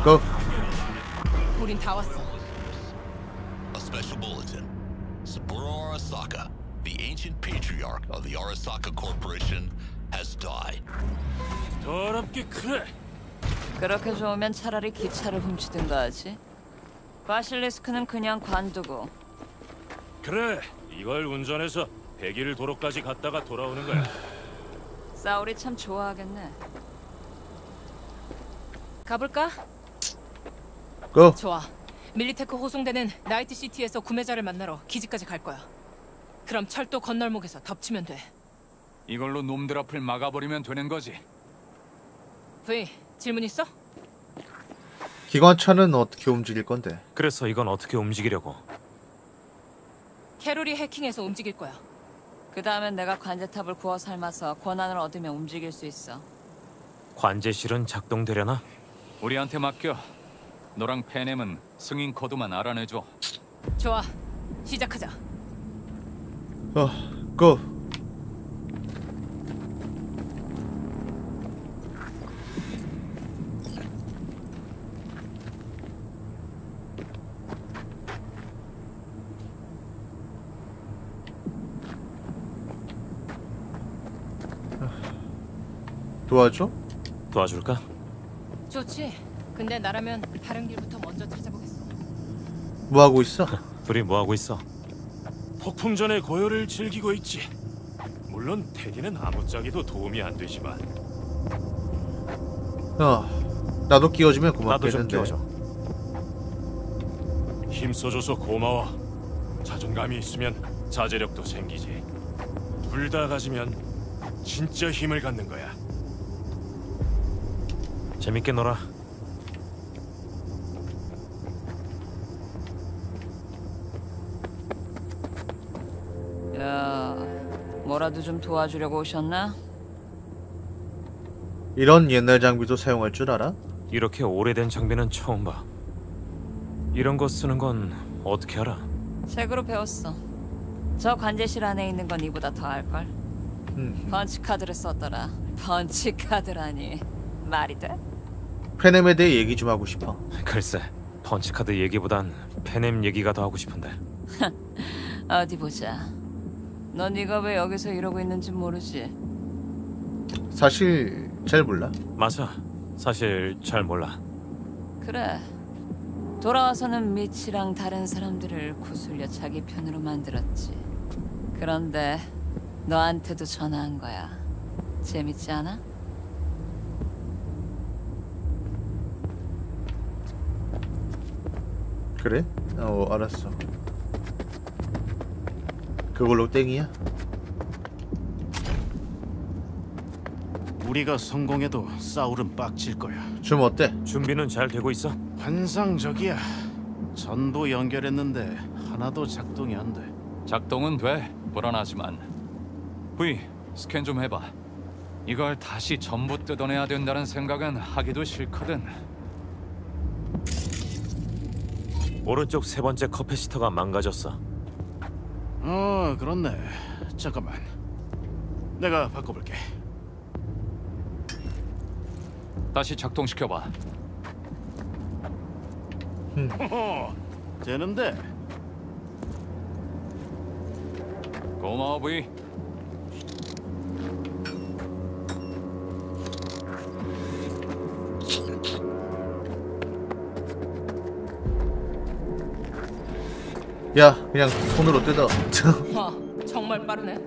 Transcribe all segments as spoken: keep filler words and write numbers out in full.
고. 우린 다 왔어. A special bulletin. Saburo Arasaka, the ancient patriarch of the Arasaka Corporation, has died. 더럽게 그래. 그렇게 좋으면 차라리 기차를 훔치든가 하지. 바실리스크는 그냥 관두고. 그래, 이걸 운전해서 백 일 도로까지 갔다가 돌아오는 거야. 싸우리 참 좋아하겠네. 가볼까? 고. 좋아. 밀리테크 호송대는 나이트시티에서 구매자를 만나러 기지까지 갈 거야. 그럼 철도 건널목에서 덮치면 돼. 이걸로 놈들 앞을 막아버리면 되는 거지. 브이, 질문 있어? 기관차는 어떻게 움직일 건데? 그래서 이건 어떻게 움직이려고? 캐롤이 해킹해서 움직일 거야. 그 다음엔 내가 관제탑을 구워 삶아서 권한을 얻으면 움직일 수 있어. 관제실은 작동되려나? 우리한테 맡겨. 너랑 페넴은 승인 코드만 알아내줘. 좋아. 시작하자. 어, 고. 도와줘? 도와줄까? 좋지. 근데 나라면 다른 길부터 먼저 찾아보겠어. 뭐 하고 있어? 둘이 뭐 하고 있어? 폭풍전의 고요를 즐기고 있지. 물론 테디는 아무짝에도 도움이 안 되지만. 어, 나도 끼워주면 나도 좀 고맙겠는데. 끼워줘. 힘써줘서 고마워. 자존감이 있으면 자제력도 생기지. 둘 다 가지면 진짜 힘을 갖는 거야. 재밌게 놀아. 야, 뭐라도 좀 도와주려고 오셨나? 이런 옛날 장비도 사용할 줄 알아? 이렇게 오래된 장비는 처음 봐. 이런 거 쓰는 건 어떻게 알아? 책으로 배웠어. 저 관제실 안에 있는 건 이보다 더 알걸. 음. 펀치 카드를 썼더라. 펀치 카드라니. 말이 돼? 페넴에 대해 얘기 좀 하고 싶어. 글쎄, 펀치카드 얘기보단 페넴 얘기가 더 하고 싶은데. 어디 보자. 넌 네가 왜 여기서 이러고 있는지 모르지? 사실 잘 몰라. 맞아. 사실 잘 몰라. 그래. 돌아와서는 미치랑 다른 사람들을 구슬려 자기 편으로 만들었지. 그런데 너한테도 전화한 거야. 재밌지 않아? 그래? 어, 알았어. 그걸로 땡이야? 우리가 성공해도 사울은 빡칠 거야. 좀 어때? 준비는 잘 되고 있어? 환상적이야. 전도 연결했는데 하나도 작동이 안 돼. 작동은 돼. 불안하지만. 브이, 스캔 좀 해봐. 이걸 다시 전부 뜯어내야 된다는 생각은 하기도 싫거든. 오른쪽 세 번째 커패시터가 망가졌어. 어, 그렇네. 잠깐만. 내가 바꿔볼게. 다시 작동시켜봐. 호호, 되는데. 고마워, 브이. 야, 그냥 손으로 뜯어. 와, 정말 빠르네.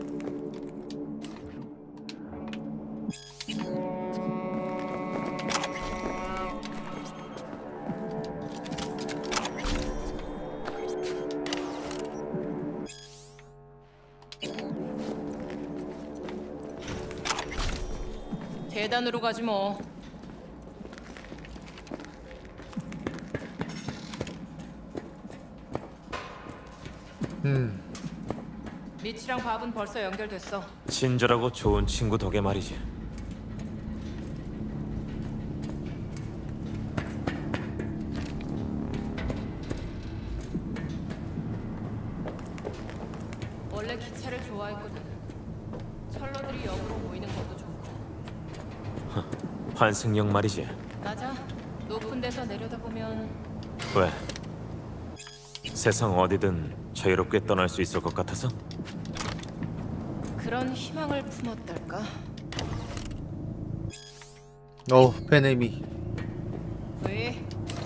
계단으로 가지 뭐. 음. 미치랑 밥은 벌써 연결됐어. 친절하고 좋은 친구 덕에 말이지. 원래 기차를 좋아했거든. 철로들이 역으로 보이는 것도 좋고. 환승역 말이지. 맞아. 높은 데서 내려다보면 왜? 세상 어디든 자유롭게 떠날 수 있을 것 같아서? 그런 희망을 품었달까? 어, 페네미. 왜?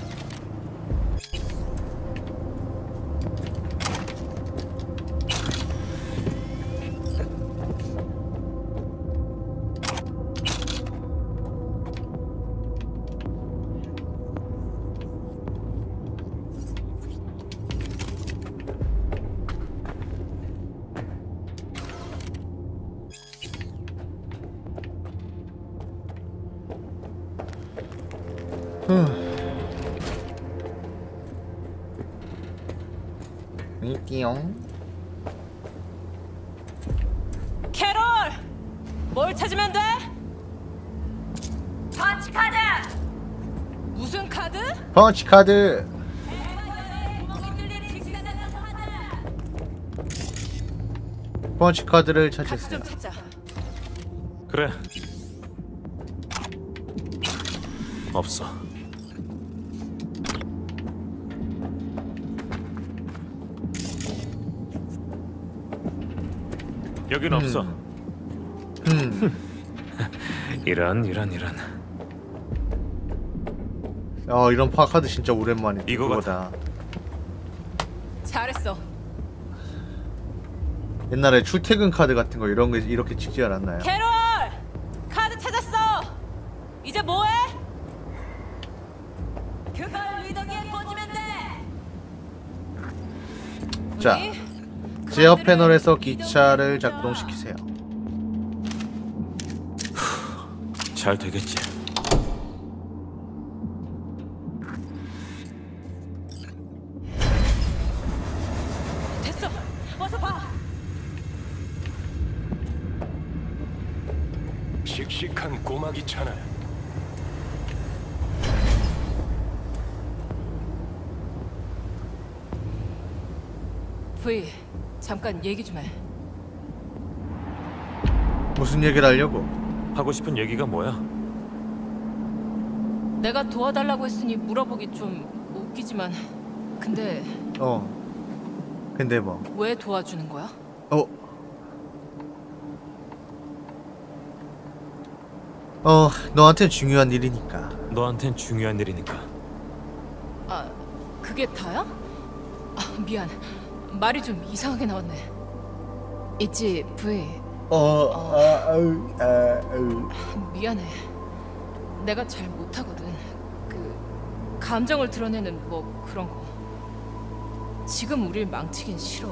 띠용. 캐롤! 뭘 찾으면 돼? 펀치 카드! 무슨 카드? 펀치 카드. 펀치 카드를 카드 찾았어요. 좀 찾자. 그래. 없어. 여긴 없어. 음. 이런 이런 이런. 어, 이런 파카드 진짜 오랜만이다. 이거 그거다. 잘했어. 옛날에 출퇴근 카드 같은 거 이런 거 이렇게 찍지 않았나요? 캐롤! 카드 찾았어! 이제 뭐해? 그걸 리더기에 꽂으면 돼! 자, 우리 제어 그것들을 패널에서 리더기에 기차를 꽂아. 작동시키세요. 잘 되겠지. 됐어! 와서 봐! 씩씩한 꼬마 기차네. 브이, 잠깐 얘기 좀 해. 무슨 얘기를 하려고? 하고 싶은 얘기가 뭐야? 내가 도와달라고 했으니 물어보기 좀 웃기지만 근데 어. 근데 뭐? 왜 도와주는 거야? 어. 어, 너한텐 중요한 일이니까. 너한텐 중요한 일이니까. 아, 그게 다야? 아, 미안. 말이 좀 이상하게 나왔네. 있지, 브이. 어, 아, 아우, 아, 아우. 미안해. 내가 잘 못하거든. 그 감정을 드러내는 뭐 그런 거. 지금 우릴 망치긴 싫어.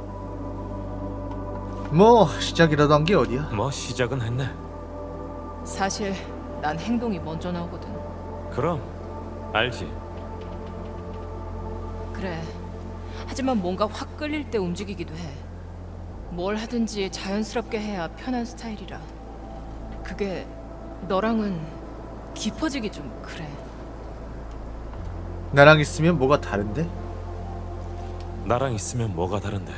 뭐 시작이라도 한 게 어디야? 뭐 시작은 했네. 사실 난 행동이 먼저 나오거든. 그럼 알지. 그래. 하지만 뭔가 확 끌릴 때 움직이기도 해. 뭘 하든지 자연스럽게 해야 편한 스타일이라. 그게 너랑은 깊어지기 좀 그래. 나랑 있으면 뭐가 다른데? 나랑 있으면 뭐가 다른데?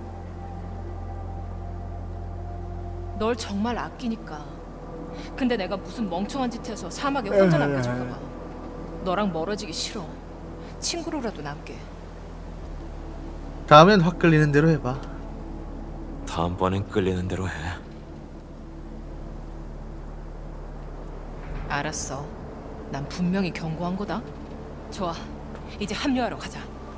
널 정말 아끼니까. 근데 내가 무슨 멍청한 짓 해서 사막에 혼자 남겨질까 봐. 너랑 멀어지기 싫어. 친구로라도 남게. 다음엔 확 끌리는 대로 해봐. 다음번엔 끌리는 대로 해. 알았어. 난 분명히 경고한 거다. 좋아. 이제 합류하러 가자.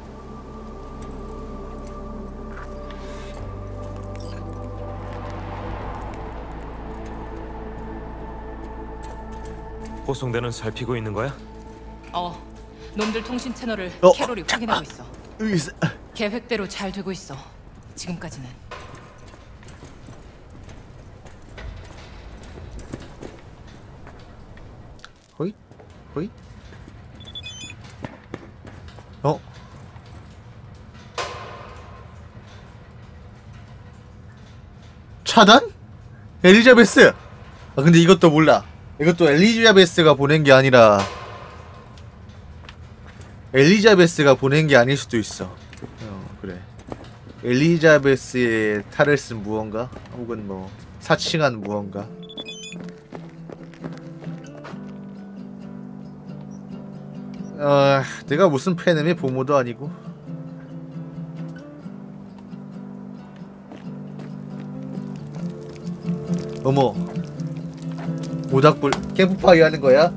호송대는 살피고 있는 거야? 어. 놈들 통신 채널을 어, 캐롤이 확인하고 있어. 으이스. 계획대로 잘 되고 있어. 지금까지는. 호잇? 호잇? 어? 차단? 엘리자베스! 아 근데 이것도 몰라. 이것도 엘리자베스가 보낸 게 아니라 엘리자베스가 보낸 게 아닐 수도 있어. 어 그래. 엘리자베스의 탈을 쓴 무언가? 혹은 뭐 사칭한 무언가? 어, 내가 무슨 팬엠의 부모도 아니고. 어머, 모닥불 캠프파이어 하는 거야?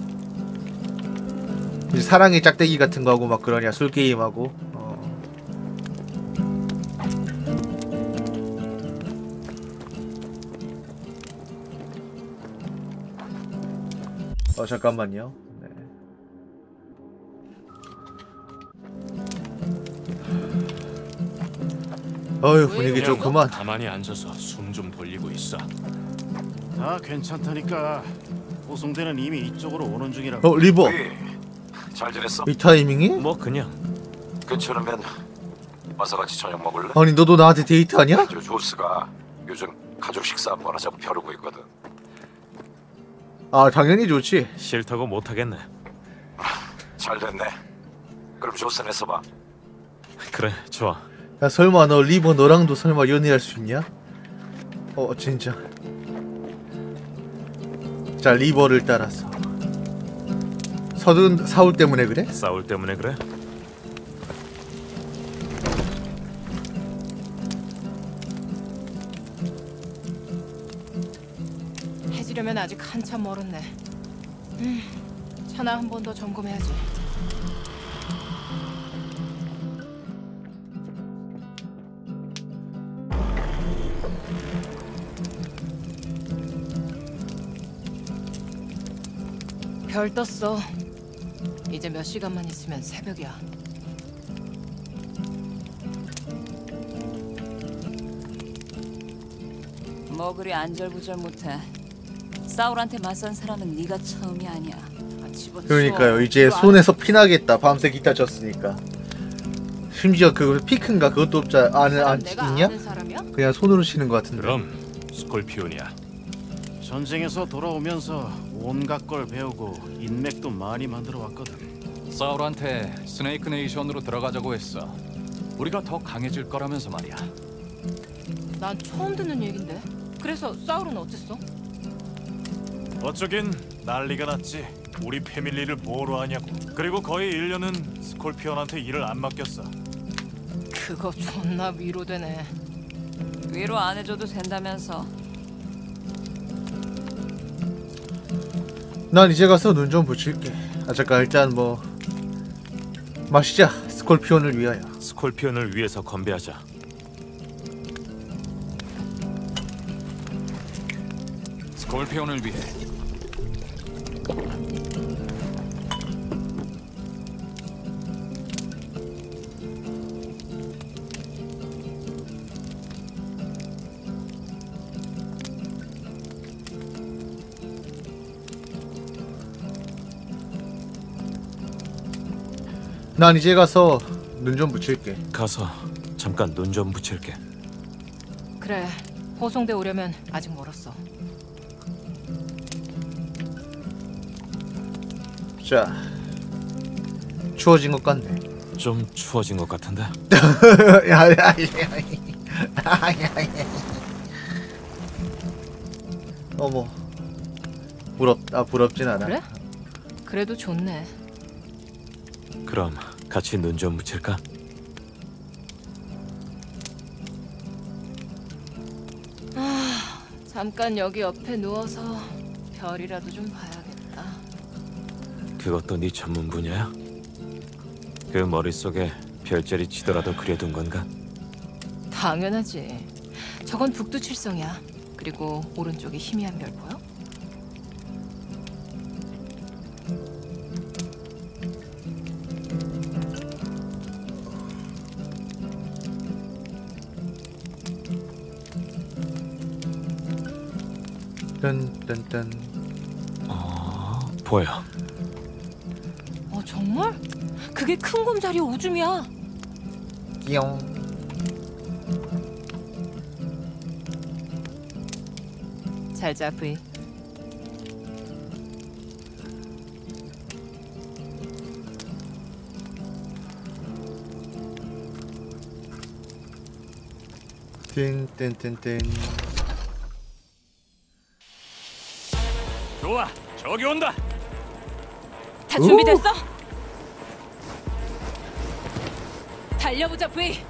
이제 사랑의 짝대기 같은 거 하고 막 그러냐? 술 게임 하고. 어. 어 잠깐만요. 네. 어휴 분위기 좋구만. 가만히 앉아서 숨 좀 돌리고 있어. 다 괜찮다니까. 호송대는 이미 이쪽으로 오는 중이라고. 어 리버. 잘 지냈어? 이 타이밍이? 뭐 그냥 괜찮으면 와서 같이 저녁 먹을래? 아니 너도 나한테 데이트하냐? 저 조스가 요즘 가족 식사 한번 하자고 벼르고 있거든. 아 당연히 좋지. 싫다고 못하겠네. 잘 됐네. 그럼 조스는 했어봐. 그래 좋아. 야 설마 너 리버 너랑도 설마 연애할 수 있냐? 어 진짜. 자 리버를 따라서. 서든 사울 때문에 그래? 싸울 때문에 그래? 해지려면 아직 한참 멀었네. 음, 차나 한 번 더 점검해야지. 별 떴어. 이제 몇 시간만 있으면 새벽이야. 뭐 그리 안절부절 못해. 사울한테 맞선 사람은 네가 처음이 아니야. 아, 집어치워. 그러니까요. 이제 손에서 피나겠다. 밤새 기타 쳤으니까. 심지어 그 피크인가 그것도 없자 아는 안 내가 있냐? 아는 사람이야? 그냥 손으로 치는 것 같은데. 그럼 스콜피온이야. 전쟁에서 돌아오면서 온갖 걸 배우고 인맥도 많이 만들어 왔거든. 사울한테 스네이크 네이션으로 들어가자고 했어. 우리가 더 강해질 거라면서 말이야. 난 처음 듣는 얘긴데. 그래서 사울은 어땠어? 어쩌긴 난리가 났지. 우리 패밀리를 뭐로 하냐고. 그리고 거의 일 년은 스콜피온한테 일을 안 맡겼어. 그거 존나 위로되네. 위로 안 해줘도 된다면서. 난 이제 가서 눈 좀 붙일게. 아 잠깐 일단 뭐 마시자. 스콜피온을 위하여. 스콜피온을 위해서 건배하자. 스콜피온을 위해. 난 이제 가서 눈 좀 붙일게. 가서 잠깐 눈 좀 붙일게. 그래. 호송대 오려면 아직 멀었어. 자, 추워진 것 같네. 좀 추워진 것 같은데. 어머, 부럽, 아 부럽진 않아. 그래? 그래도 좋네. 그럼 같이 눈 좀 붙일까? 아, 잠깐 여기 옆에 누워서 별이라도 좀 봐야겠다. 그것도 네 전문 분야야? 그 머릿속에 별자리 치더라도 그려둔 건가? 당연하지. 저건 북두칠성이야. 그리고 오른쪽에 희미한 별 보여? 딴딴딴. 어, 보여. 어 정말? 그게 큰 곰자리 오줌이야. 띠용. 잘자 브이. 땡땡땡땡. 좋아, 저기 온다. 다 준비됐어? 달려보자, 브이.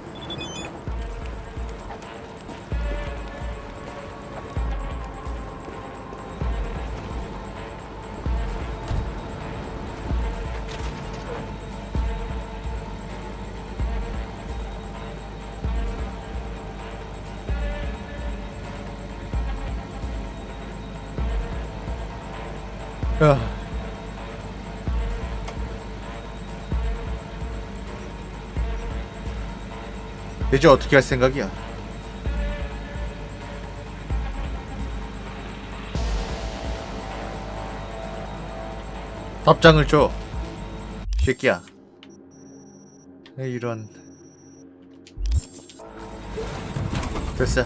야. 이제 어떻게 할 생각이야? 답장을 줘. 새끼야. 이런. 됐어.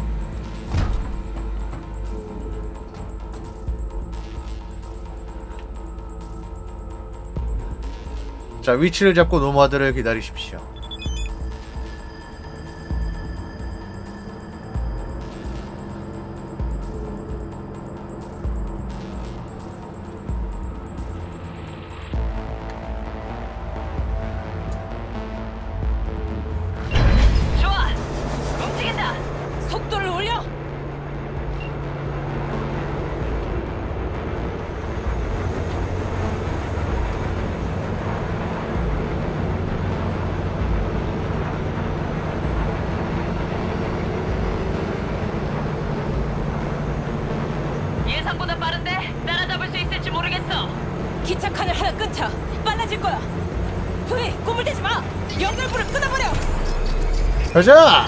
자, 위치를 잡고 노마드를 기다리십시오. 좋아! 움직인다! 속도를 올려! 예상보다 빠른데 따라잡을 수 있을지 모르겠어. 기차 칸을 하나 끊자. 빨라질 거야. 브이, 꾸물대지 마. 연결부를 끊어버려. 가자.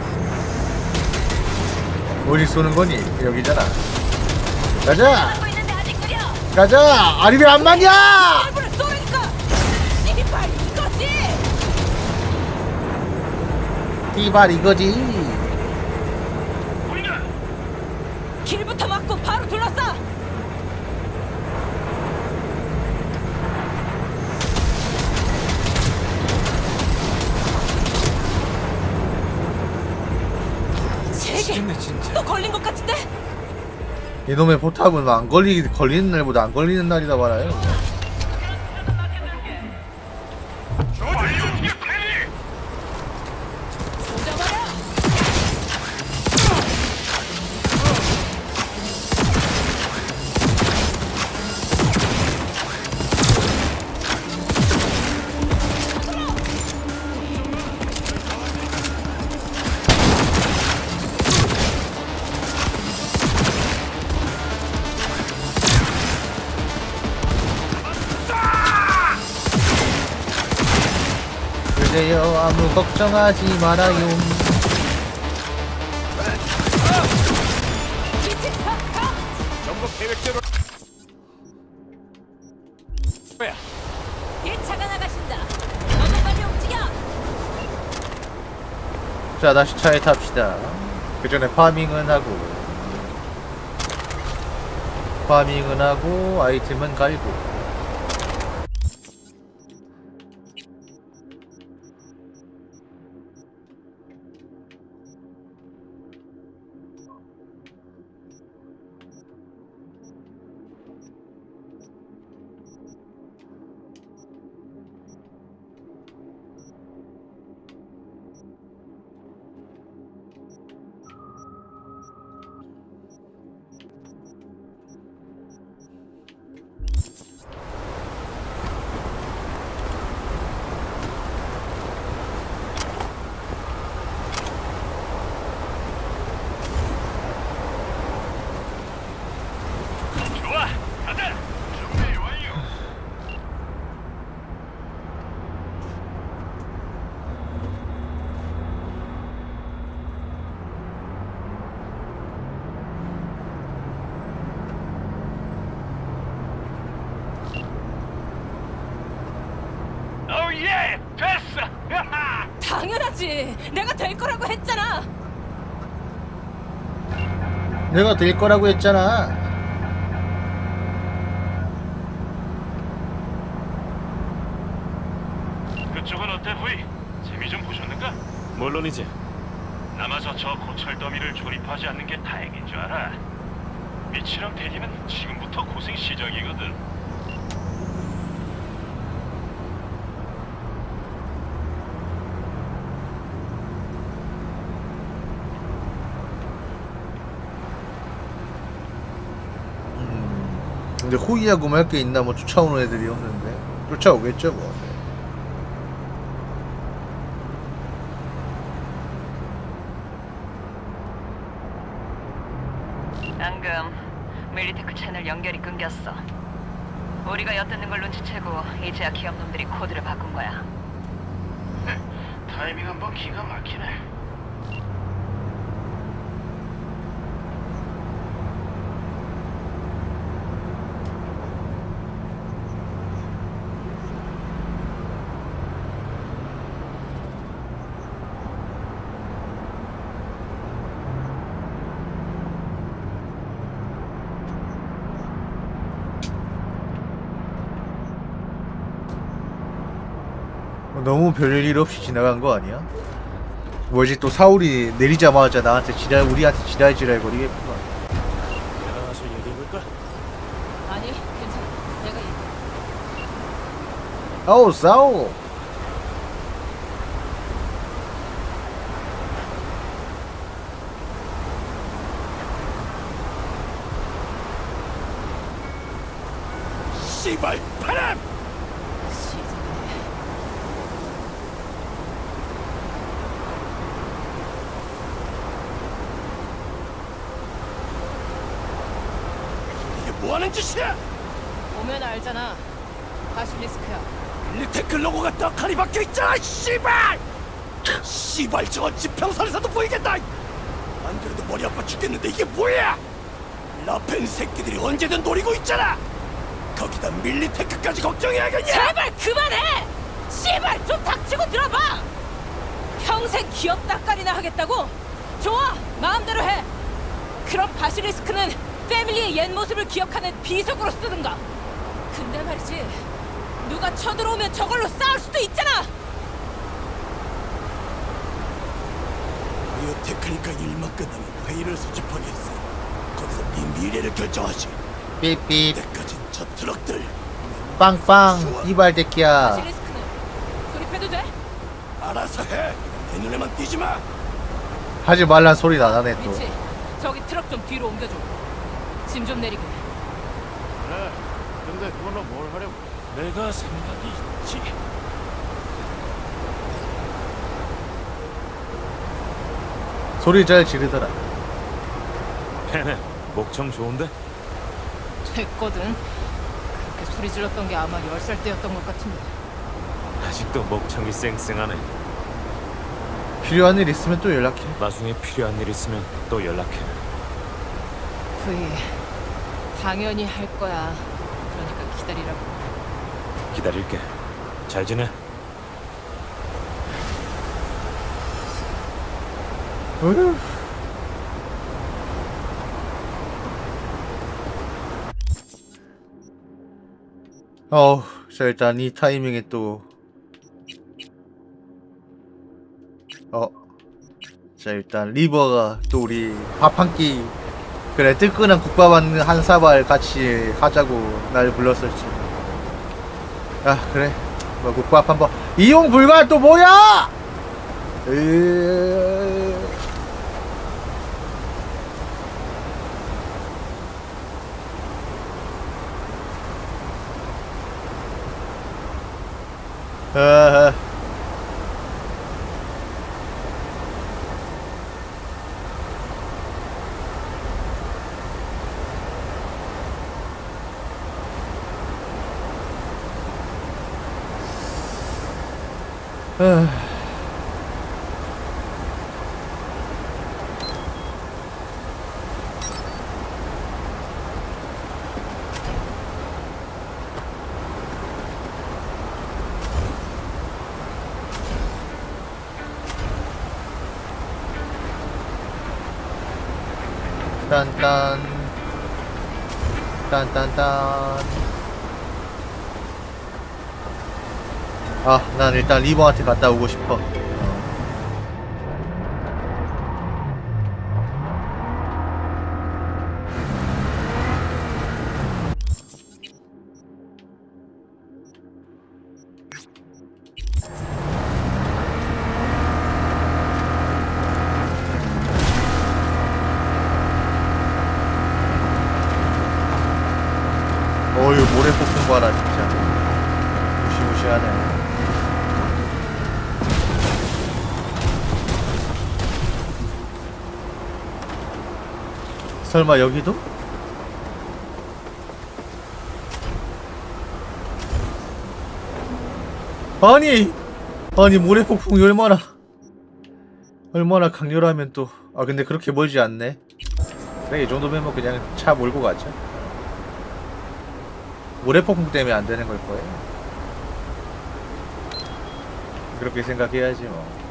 어디 쏘는 거니? 여기잖아. 가자. 가자. 아니 왜 안 맞냐? 연결부를 쏘니까. 씨발 이거지. 이발 이거지. 길부터 막고 바로 둘러싸. 세게 또 걸린 것 같은데? 이놈의 포탑은 안 걸리 걸리는 날보다 안 걸리는 날이다 말아요. 그래요, 아무 걱정하지 말아요. 전부 계획대로. 뭐야? 예차가 나가신다. 너도 빨리 움직여. 자, 다시 차에 탑시다. 그 전에 파밍은 하고, 파밍은 하고, 아이템은 갈고. 예! 됐어! 당연하지. 내가 될 거라고 했잖아. 내가 될 거라고 했잖아. 그쪽은 어때, 후이? 재미 좀 보셨는가? 물론이지. 남아서 저 고철 더미를 조립하지 않는 게 다행인 줄 알아. 미치랑 대리는 지금부터 고생 시작이거든. 근데 호위하고 말 게 있나 뭐 쫓아오는 애들이 없는데 쫓아오겠죠 뭐. 방금 밀리테크 채널 연결이 끊겼어. 우리가 엿듣는 걸 눈치채고 이제야 기업 놈들이 코드를 바꾼 거야. 타이밍 한번 기가 막히네. 너무 별일 없이 지나간 거 아니야? 뭐지 또 사울이 내리자마자 나한테 지랄 우리한테 지랄 지랄 거리겠구나. 내가 가서 얘기해볼까? 아니, 괜찮아. 내가 얘기해. 아우 사울. 씨발 바람! 뭐하는 짓이야? 보면 알잖아. 바실리스크야. 밀리테크 로고가 떡하니 박혀있잖아. 씨발! 씨발 저 지평선에서도 보이겠다. 안 그래도 머리 아파 죽겠는데 이게 뭐야? 라펜 새끼들이 언제든 노리고 있잖아. 거기다 밀리테크까지 걱정해야겠냐? 제발 그만해! 씨발 좀 닥치고 들어봐! 평생 기업 닦아리나 하겠다고? 좋아! 마음대로 해! 그럼 바실리스크는 패밀리의 옛 모습을 기억하는 비석으로 쓰든가. 근데 말이지, 누가 쳐들어오면 저걸로 싸울 수도 있잖아. 바이오테크니까 일만 끝나면 회의를 소집하겠어. 거기서 네 미래를 결정하지. 삐삐. 그때까진 저 트럭들. 빵빵. 이발대끼야. 바실리스크는 조립해도 돼? 알아서 해. 내 눈에만 띄지 마. 하지 말란 소리 나나네 또. 미치, 저기 트럭 좀 뒤로 옮겨줘. 짐 좀 내리게. 그래. 근데 그걸로 뭘 하려고? 내가 생각이 있지. 소리 잘 지르더라. 페네, 목청 좋은데? 됐거든. 그렇게 소리 질렀던 게 아마 열 살 때였던 것 같은데. 아직도 목청이 쌩쌩하네. 필요한 일 있으면 또 연락해. 나중에 필요한 일 있으면 또 연락해. 부이, 당연히 할 거야. 그러니까 기다리라고. 기다릴게. 잘 지내? 어휴. 어우, 자 일단 이 타이밍에 또 어, 자 일단 리버가 또 우리 밥 한 끼, 그래 뜨끈한 국밥 한, 한 사발 같이 하자고 날 불렀었지. 아 그래 뭐 국밥 한번 이용 불가. 또 뭐야? 으... 아, 아. 딴딴 딴딴딴. 아, 난 일단 리버한테 갔다 오고 싶어. 모래폭풍 봐라 진짜. 무시무시하네. 설마 여기도? 아니! 아니 모래폭풍이 얼마나 얼마나 강렬하면 또. 아 근데 그렇게 멀지 않네. 그래 이 정도면 뭐 그냥 차 몰고 가죠. 모래폭풍 때문에 안 되는 걸 거예요. 그렇게 생각해야지 뭐.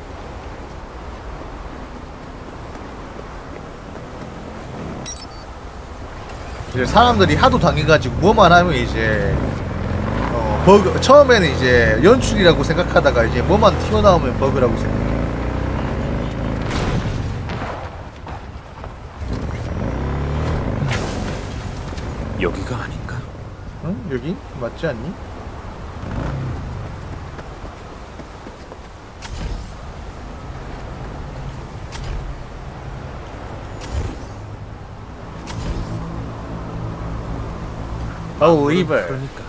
이제 사람들이 하도 당해가지고 뭐만 하면 이제 어 버그. 처음에는 이제 연출이라고 생각하다가 이제 뭐만 튀어나오면 버그라고 생각해. 여기가 아닌가? 응? 여기? 맞지 않니? 어우 이벌. 그러니까.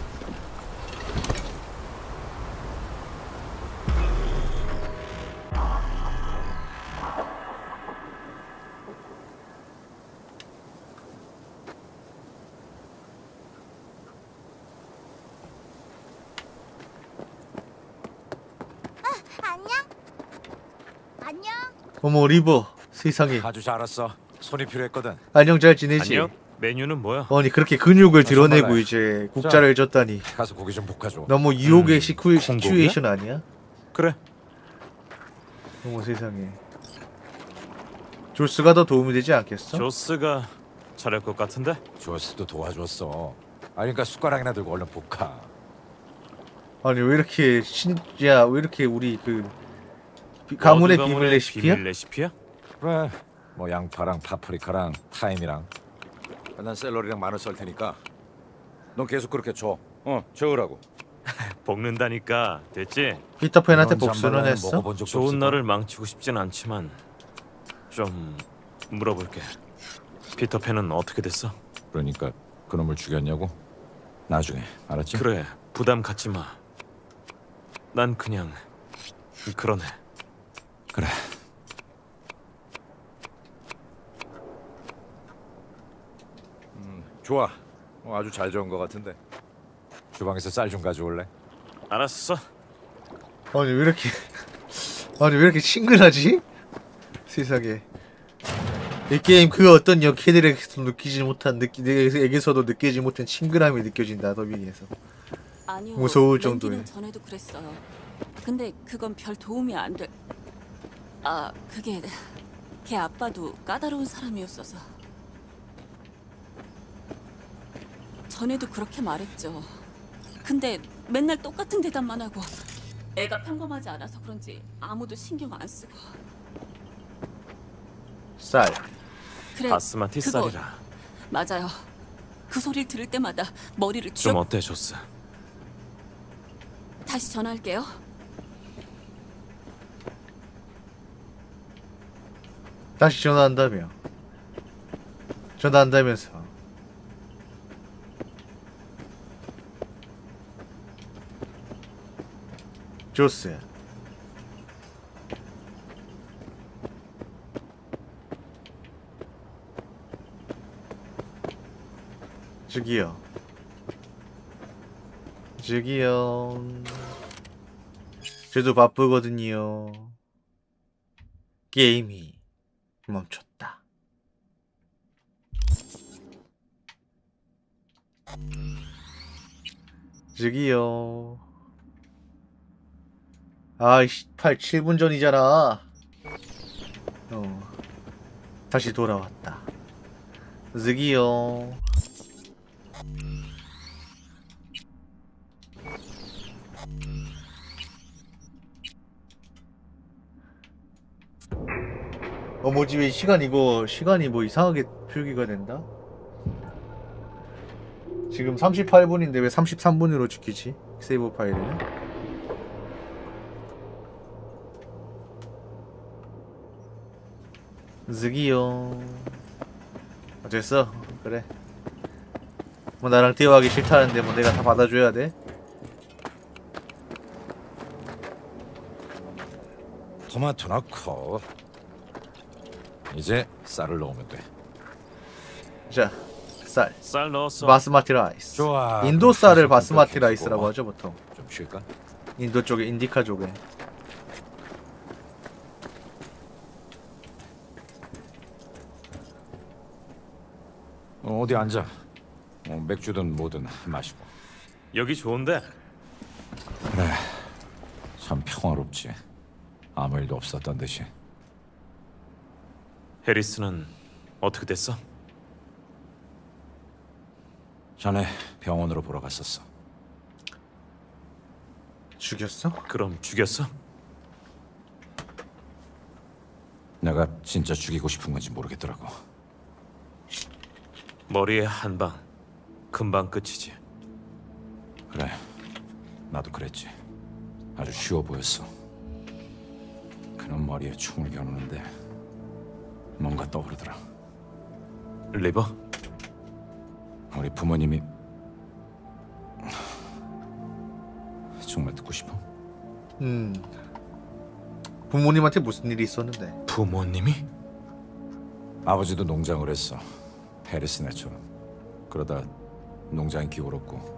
어머 리버 세상에. 아주 잘 왔어. 손이 필요했거든. 안녕 잘 지내지? 안녕? 메뉴는 뭐야? 아니 그렇게 근육을 드러내고 정말래. 이제 국자를 줬다니 가서 고기 좀 볶아줘. 너무 유혹의 음, 시쿠, 콩고기야? 시츄에이션 아니야? 그래. 어머 세상에. 조스가 더 도움이 되지 않겠어? 조스가 잘할 것 같은데? 조스도 도와줬어. 아 그러니까 숟가락이나 들고 얼른 볶아. 아니 왜 이렇게 진짜 왜 이렇게 우리 그 비- 가문의 워드 비밀 레시피야? 비밀 레시피야? 그래. 뭐 양파랑 파프리카랑 타임이랑. 난 샐러리랑 마늘 썰 테니까. 넌 계속 그렇게 줘. 어, 저으라고. 볶는다니까. 됐지? 피터팬한테 그런 복수는 잠바는 했어? 먹어본 적도 좋은 없을 날을 망치고 싶진 않지만 좀 물어볼게. 피터팬은 어떻게 됐어? 그러니까 그놈을 죽였냐고? 나중에 알았지? 그래, 부담 갖지 마. 난 그냥 그러네. 그래. 음, 좋아. 어, 아주 잘 저은 것 같은데. 주방에서 쌀 좀 가져올래? 알았어. 아니 왜 이렇게 아니 왜 이렇게 친근하지? 세상에. 이 게임 그 어떤 역캐들에게서 느끼지 못한 느끼 내게서도 느끼지 못한 친근함이 느껴진다. 더빙에서 아니요. 무서울 랭기는 정도의. 전에도 그랬어요. 근데 그건 별 도움이 안 돼. 아, 그게 걔 아빠도 까다로운 사람이었어서. 전에도 그렇게 말했죠. 근데 맨날 똑같은 대답만 하고 애가 평범하지 않아서 그런지 아무도 신경 안 쓰고. 쌀. 그래, 바스마티 그거 쌀이라. 맞아요. 그 소리를 들을 때마다 머리를 좀 쭉. 어때, 조스? 다시 전화할게요. 다시 전화한다며. 전화한다면서. 조스. 저기요. 저기요. 저도 바쁘거든요. 게임이 멈췄다. 저기요. 아이씨, 팔, 칠 분 전이잖아. 어. 다시 돌아왔다. 저기요. 어, 뭐지, 왜 시간 이거, 시간이 뭐 이상하게 표기가 된다? 지금 삼십팔 분인데 왜 삼십삼 분으로 찍히지? 세이브 파일에는? 저기요. 어쨌어? 그래. 뭐 나랑 대화하기 싫다는데 뭐 내가 다 받아줘야 돼? 토마토 넣고 이제 쌀을 넣으면 돼. 자, 쌀. 쌀 넣었어. 바스마티 라이스. 좋아. 인도 쌀을 그럼 바스마티 좀 라이스라고 주고. 하죠 보통. 좀 쉴까? 인도 쪽에 인디카 쪽에. 어, 어디 앉아. 어, 맥주든 뭐든 마시고. 여기 좋은데? 그래. 참 평화롭지. 아무 일도 없었던 듯이. 해리스는 어떻게 됐어? 전에 병원으로 보러 갔었어. 죽였어? 그럼 죽였어? 내가 진짜 죽이고 싶은 건지 모르겠더라고. 머리에 한 방, 금방 끝이지. 그래. 나도 그랬지. 아주 쉬워 보였어. 그놈 머리에 총을 겨누는데 뭔가 떠오르더라. 리버? 우리 부모님이 정말 듣고 싶어? 음. 부모님한테 무슨 일이 있었는데? 부모님이? 아버지도 농장을 했어. 해리스네처럼. 그러다 농장이 기울었고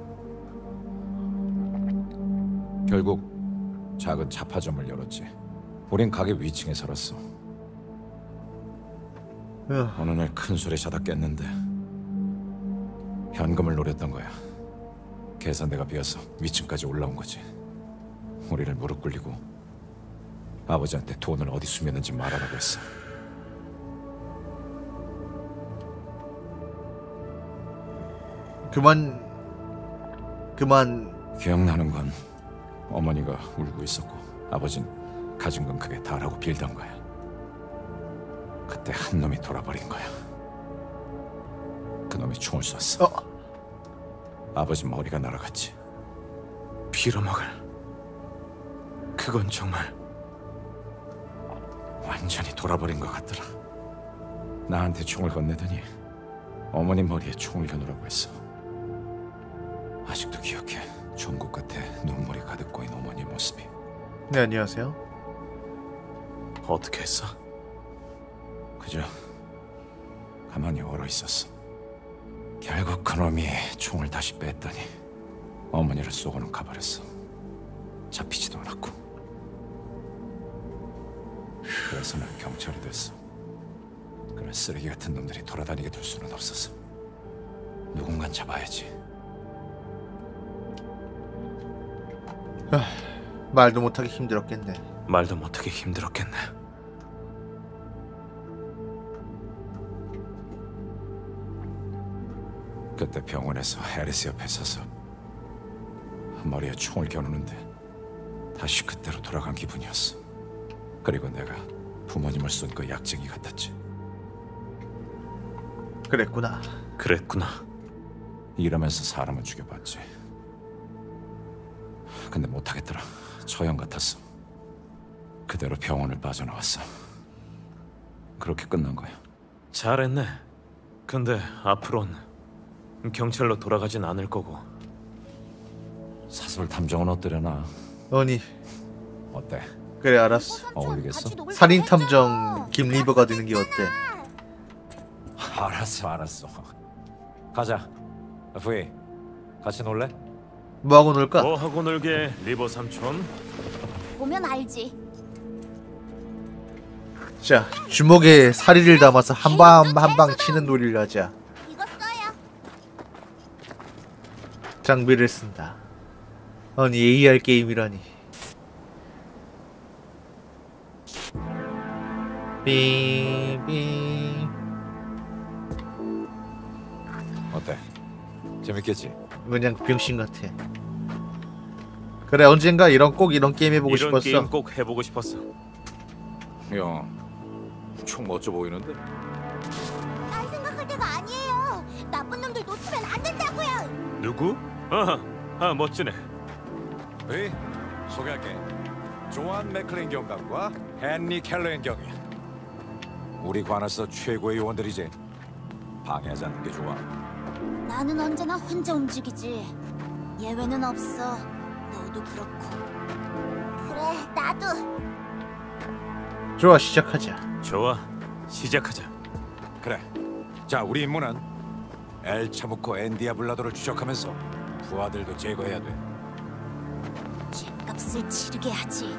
결국 작은 잡화점을 열었지. 우린 가게 위층에 살았어. 으. 어느 날 큰 술에 자다 깼는데 현금을 노렸던 거야. 계산대가 비어서 위층까지 올라온 거지. 우리를 무릎 꿇리고 아버지한테 돈을 어디 숨겼는지 말하라고 했어. 그만 그만 기억나는 건 어머니가 울고 있었고 아버진 가진 건 그게 다라고 빌던 거야. 그때 한 놈이 돌아버린 거야. 그 놈이 총을 쐈어. 어? 아버지 머리가 날아갔지. 빌어먹을. 그건 정말 완전히 돌아버린 것 같더라. 나한테 총을 건네더니 어머니 머리에 총을 겨누라고 했어. 아직도 기억해. 종국 끝에 눈물이 가득 고인 어머니 모습이. 네, 안녕하세요. 어떻게 했어? 그저 가만히 얼어 있었어. 결국 그놈이 총을 다시 뺐더니 어머니를 쏘고는 가버렸어. 잡히지도 않았고. 그래서 난 경찰이 됐어. 그런 쓰레기 같은 놈들이 돌아다니게 둘 수는 없었어. 누군간 잡아야지. 아, 말도 못하기 힘들었겠네. 말도 못하기 힘들었겠네. 그때 병원에서 해리스 옆에 서서 머리에 총을 겨누는데 다시 그때로 돌아간 기분이었어. 그리고 내가 부모님을 쏜 그 약쟁이 같았지. 그랬구나. 그랬구나. 일하면서 사람은 죽여봤지. 근데 못하겠더라. 처형 같았어. 그대로 병원을 빠져나왔어. 그렇게 끝난 거야. 잘했네. 근데 앞으론 경찰로 돌아가진 않을 거고. 사설 탐정은 어떠려나? 아니, 어때? 그래 알았어. 어울리겠어? 살인 탐정 김리버가 되는 게 어때? 알았어, 알았어. 가자. 부이, 같이 놀래? 뭐 하고 놀까? 뭐 하고 놀게, 리버 삼촌? 보면 알지. 자, 주먹에 사리를 담아서 한 방 한 방 치는 놀이를 하자. 이거 써요. 장비를 쓴다. 아니 에이알 게임이라니. 삐삐. 어때? 재밌겠지? 그냥 병신 같아. 그래 언젠가 이런 꼭 이런 게임 해보고 이런 싶었어. 게임 꼭 해보고 싶었어. 야, 총 멋져 보이는데? 날 생각할 때가 아니에요. 나쁜 놈들 놓치면 안 된다고요. 누구? 아하, 아 멋지네. 에이, 소개할게. 조한 맥클린 경감과 헨리 켈러엔 경위. 우리 관할서 최고의 요원들이지. 방해하지 않는 게 좋아. 나는 언제나 혼자 움직이지. 예외는 없어. 너도 그렇고. 그래, 나도. 좋아, 시작하자. 좋아, 시작하자. 그래. 자, 우리 임무는 엘 차무코 엔디아블라도를 추적하면서 부하들도 제거해야 돼. 죗값을 치르게 하지.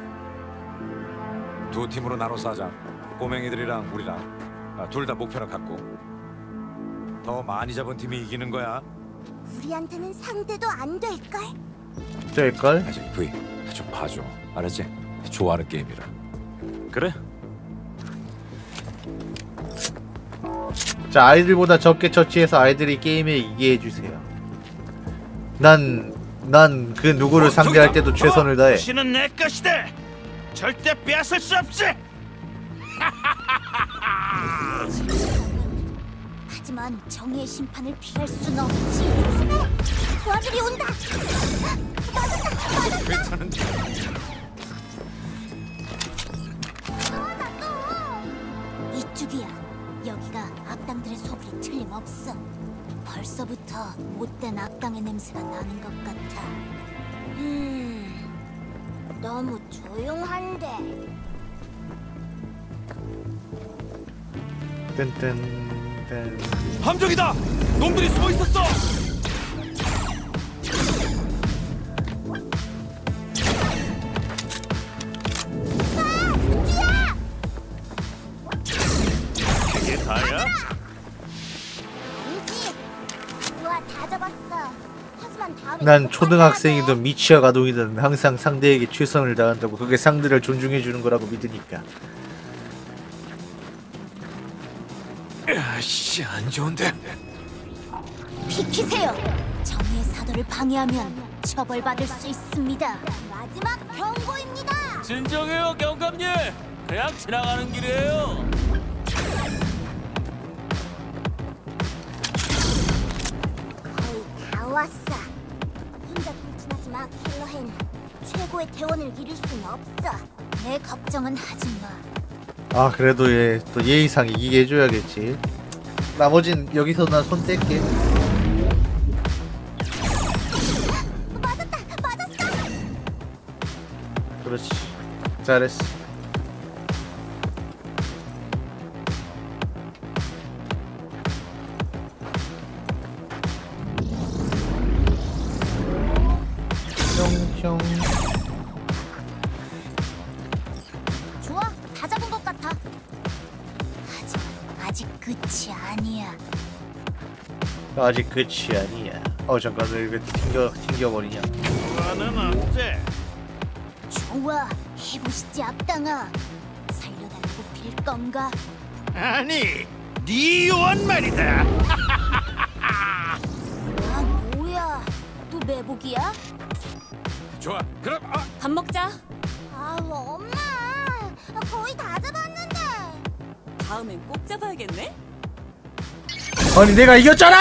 두 팀으로 나눠서 하자. 꼬맹이들이랑 우리랑 아, 둘 다 목표는 같고. 더 많이 잡은 팀이 이기는 거야. 우리한테는 상대도 안 될걸? 될걸? 아직 V 좀 봐줘. 알았지? 좋아하는 게임이라. 그래. 자, 아이들보다 적게 처치해서 아이들이 게임에 이기게 해주세요. 난, 난 그 누구를 어, 상대할 저기다! 때도 최선을 다해. 도시는 내 것이다. 절대 빼앗을 수 없지. 하지만 정의의 심판을 피할 순 없지. 부하들이 온다. 맞았다, 맞았다. 괜찮은데. 나와다 또. 이쪽이야. 여기가 악당들의 소굴이 틀림없어. 벌써부터 못된 악당의 냄새가 나는 것 같아. 음, 너무 조용한데. 뜬뜬. 함정이다. 놈들이 숨어 있었어. 이게 다야? 아니지. 우와, 다 잡았어. 하지만 다음에 난 꼭 초등학생이든 만나야 돼. 미취학 아동이든 항상 상대에게 최선을 다한다고. 그게 상대를 존중해주는 거라고 믿으니까. 씨, 안 좋은데. 비키세요. 정의의 사도를 방해하면 처벌받을 수 있습니다. 마지막 경고입니다. 진정해요, 경감님. 그냥 지나가는 길이에요. 거의 다 왔어. 혼자 돌진하지 마, 킬러헨. 최고의 대원을 잃을 순 없어. 내 걱정은 하지 마. 아, 그래도 얘 또 예의상 이기게 해줘야겠지. 나머진 여기서 난 손 뗄게. 맞았다, 맞았어. 그렇지. 잘했어. 형. 좋아, 다 잡은 것 같아. 하지만 아직 끝이 아니야. 아직 끝이 아니야. 어, 잠깐, 왜 이렇게 튕겨, 튕겨버리냐. 나는 언제? 좋아, 해보시지 악당아. 살려달라고 빌 건가? 아니, 네 요원 말이다. 아, 뭐야? 또 매복이야? 좋아. 그럼 아, 밥 먹자. 아, 엄마. 거의 다 잡았는데. 다음엔 꼭 잡아야겠네. 아니, 내가 이겼잖아!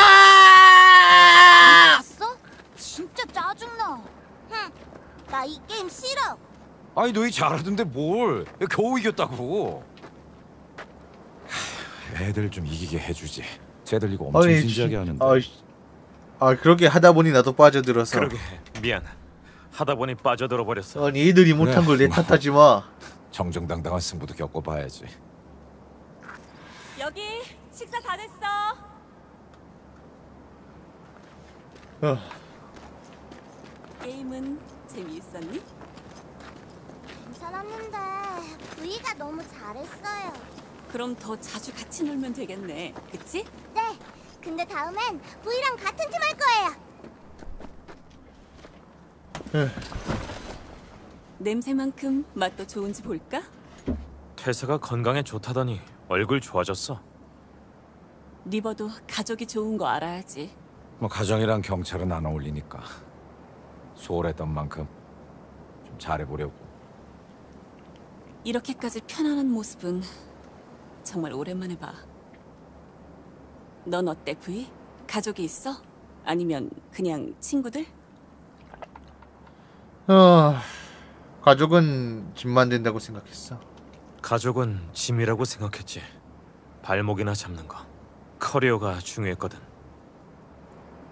봤어? 진짜 짜증나. 흥, 나 이 게임 싫어. 아니 너희 잘하던데 뭘? 겨우 이겼다고. 하, 애들 좀 이기게 해주지. 쟤들 이거 엄청 아니, 진지하게 지- 하는데. 아, 씨. 아, 그렇게 하다 보니 나도 빠져들어서. 그러게. 미안. 하다 보니 빠져들어 버렸어. 아니, 애들이 못한 걸 내 뭐. 탓하지 마. 정정당당한 승부도 겪어봐야지. 여기 식사 다 됐어. 어. 게임은 재미있었니? 괜찮았는데 부이가 너무 잘했어요. 그럼 더 자주 같이 놀면 되겠네. 그치? 네. 근데 다음엔 부이랑 같은 팀 할 거예요. 냄새만큼 맛도 좋은지 볼까? 퇴사가 건강에 좋다더니 얼굴 좋아졌어. 리버도 가족이 좋은 거 알아야지. 뭐 가정이랑 경찰은 안 어울리니까 소홀했던 만큼 좀 잘해보려고. 이렇게까지 편안한 모습은 정말 오랜만에 봐. 넌 어때, 부이? 가족이 있어? 아니면 그냥 친구들? 어, 가족은 짐만 된다고 생각했어. 가족은 짐이라고 생각했지. 발목이나 잡는 거. 커리어가 중요했거든.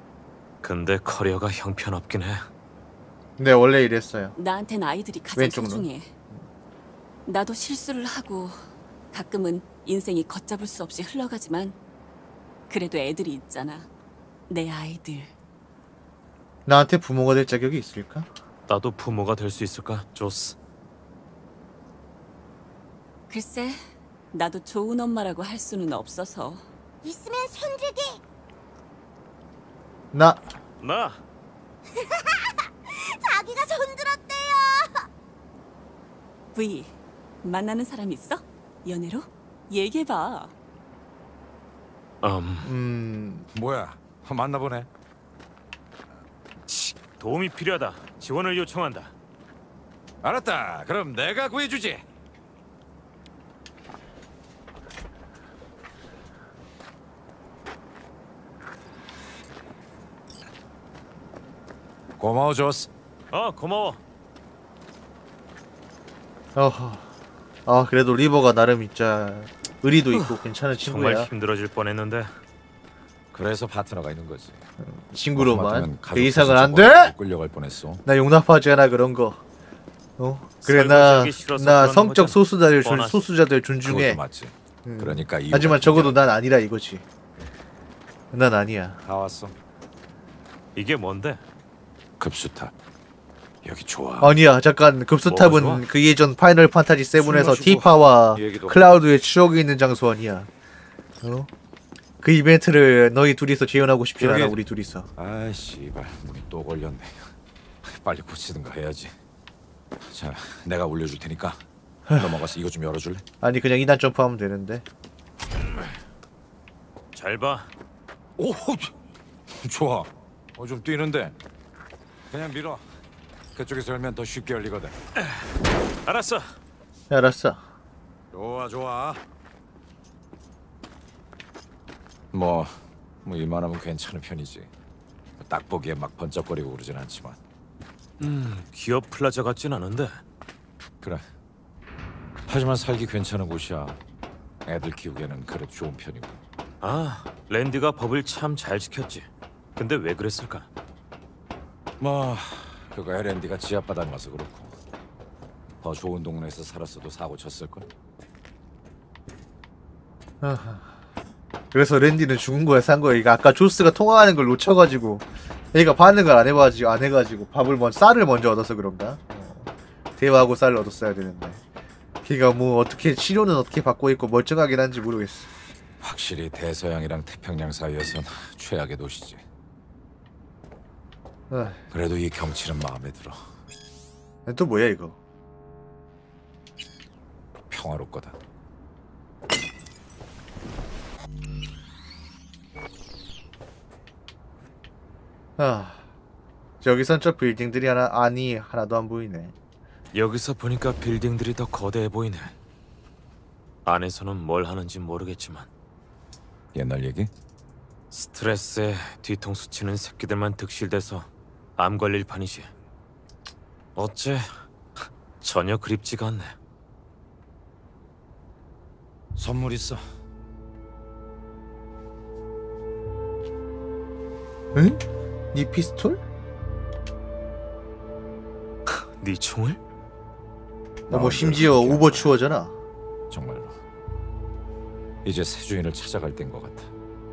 근데 커리어가 형편없긴 해. 네, 원래 이랬어요. 나한텐 아이들이 가장 왼쪽으로. 소중해. 나도 실수를 하고 가끔은 인생이 걷잡을 수 없이 흘러가지만 그래도 애들이 있잖아. 내 아이들. 나한테 부모가 될 자격이 있을까? 나도 부모가 될 수 있을까, 조스? 글쎄, 나도 좋은 엄마라고 할 수는 없어서. 있으면 손들게. 나 나 자기가 손들었대요. V, 만나는 사람 있어? 연애로? 얘기해봐. 음, 음... 뭐야? 만나보네. 도움이 필요하다. 지원을 요청한다. 알았다. 그럼 내가 구해주지. 고마워, 조스. 어, 고마워. 어허. 아, 그래도 리버가 나름 진짜 의리도 있고 괜찮은 친구야. 정말 힘들어질 뻔했는데. 그래서 파트너가 있는 거지. 친구로만 그 이상은 안 돼? 끌려갈 뻔했어. 나 용납하지 않아 그런 거. 어? 그래 나 나 성적 소수자들 존, 소수자들 존중해. 맞지. 음. 그러니까 하지만 적어도 난 아니라 이거지. 난 아니야. 다 왔어. 이게 뭔데? 급수탑. 여기 좋아. 아니야 잠깐 급수탑은 그 예전 파이널 판타지 세븐에서 티파와 클라우드의 추억이 있는 장소 아니야. 어? 그 이벤트를 너희 둘이서 재현하고 싶지 않아. 우리 둘이서. 아이 씨발 문이 또 걸렸네. 빨리 고치든가 해야지. 자 내가 올려줄 테니까 넘어가서 이거 좀 열어줄래? 아니 그냥 이단 점프하면 되는데. 잘 봐. 오 좋아. 어 좀 뛰는데. 그냥 밀어. 그쪽에서 열면 더 쉽게 열리거든. 알았어. 알았어. 좋아 좋아. 뭐, 뭐 이만하면 괜찮은 편이지. 딱 보기에 막 번쩍거리고 그러진 않지만. 음, 기업 플라자 같진 않은데. 그래. 하지만 살기 괜찮은 곳이야. 애들 키우기에는 그래도 좋은 편이고. 아, 랜디가 법을 참 잘 지켰지. 근데 왜 그랬을까? 뭐, 그거 랜디가 지하바닥 가서 그렇고. 더 좋은 동네에서 살았어도 사고 쳤을걸. 아하. 그래서 랜디는 죽은 거야 산 거야. 이거 아까 조스가 통화하는 걸 놓쳐가지고 얘가 반응을 안 해가지고 안 해가지고 밥을 먼저 쌀을 먼저 얻어서 그런가? 어. 대화하고 쌀을 얻었어야 되는데 걔가 뭐 어떻게 치료는 어떻게 받고 있고 멀쩡하긴 한지 모르겠어. 확실히 대서양이랑 태평양 사이에선 최악의 도시지. 어. 그래도 이 경치는 마음에 들어. 또 뭐야 이거? 평화롭거든. 아, 저기선 저 빌딩들이 하나 아니 하나도 안 보이네. 여기서 보니까 빌딩들이 더 거대해 보이네. 안에서는 뭘 하는지 모르겠지만. 옛날 얘기? 스트레스에 뒤통수 치는 새끼들만 득실돼서 암 걸릴 판이지. 어째 전혀 그립지가 않네. 선물 있어. 응? 네 피스톨? 네 총을? 어, 뭐 심지어 오버추어잖아. 정말로. 이제 새 주인을 찾아갈 때인 것 같아.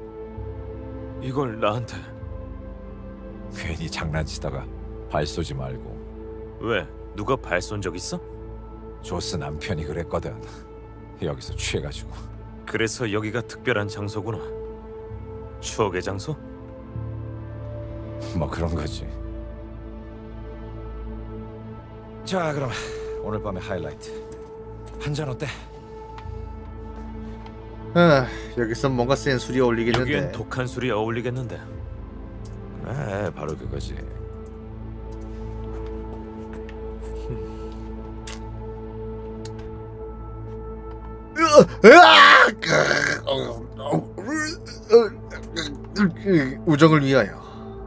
이걸 나한테? 괜히 장난치다가 발 쏘지 말고. 왜? 누가 발 쏜 적 있어? 조스 남편이 그랬거든. 여기서 취해가지고. 그래서 여기가 특별한 장소구나. 추억의 장소? 뭐 그런 거지. 자 그럼 오늘 밤의 하이라이트 한 잔 어때? 아, 여기선 뭔가 센 술이 어울리겠는데. 여기엔 독한 술이 어울리겠는데. 그래 바로 그거지. 우정을 위하여.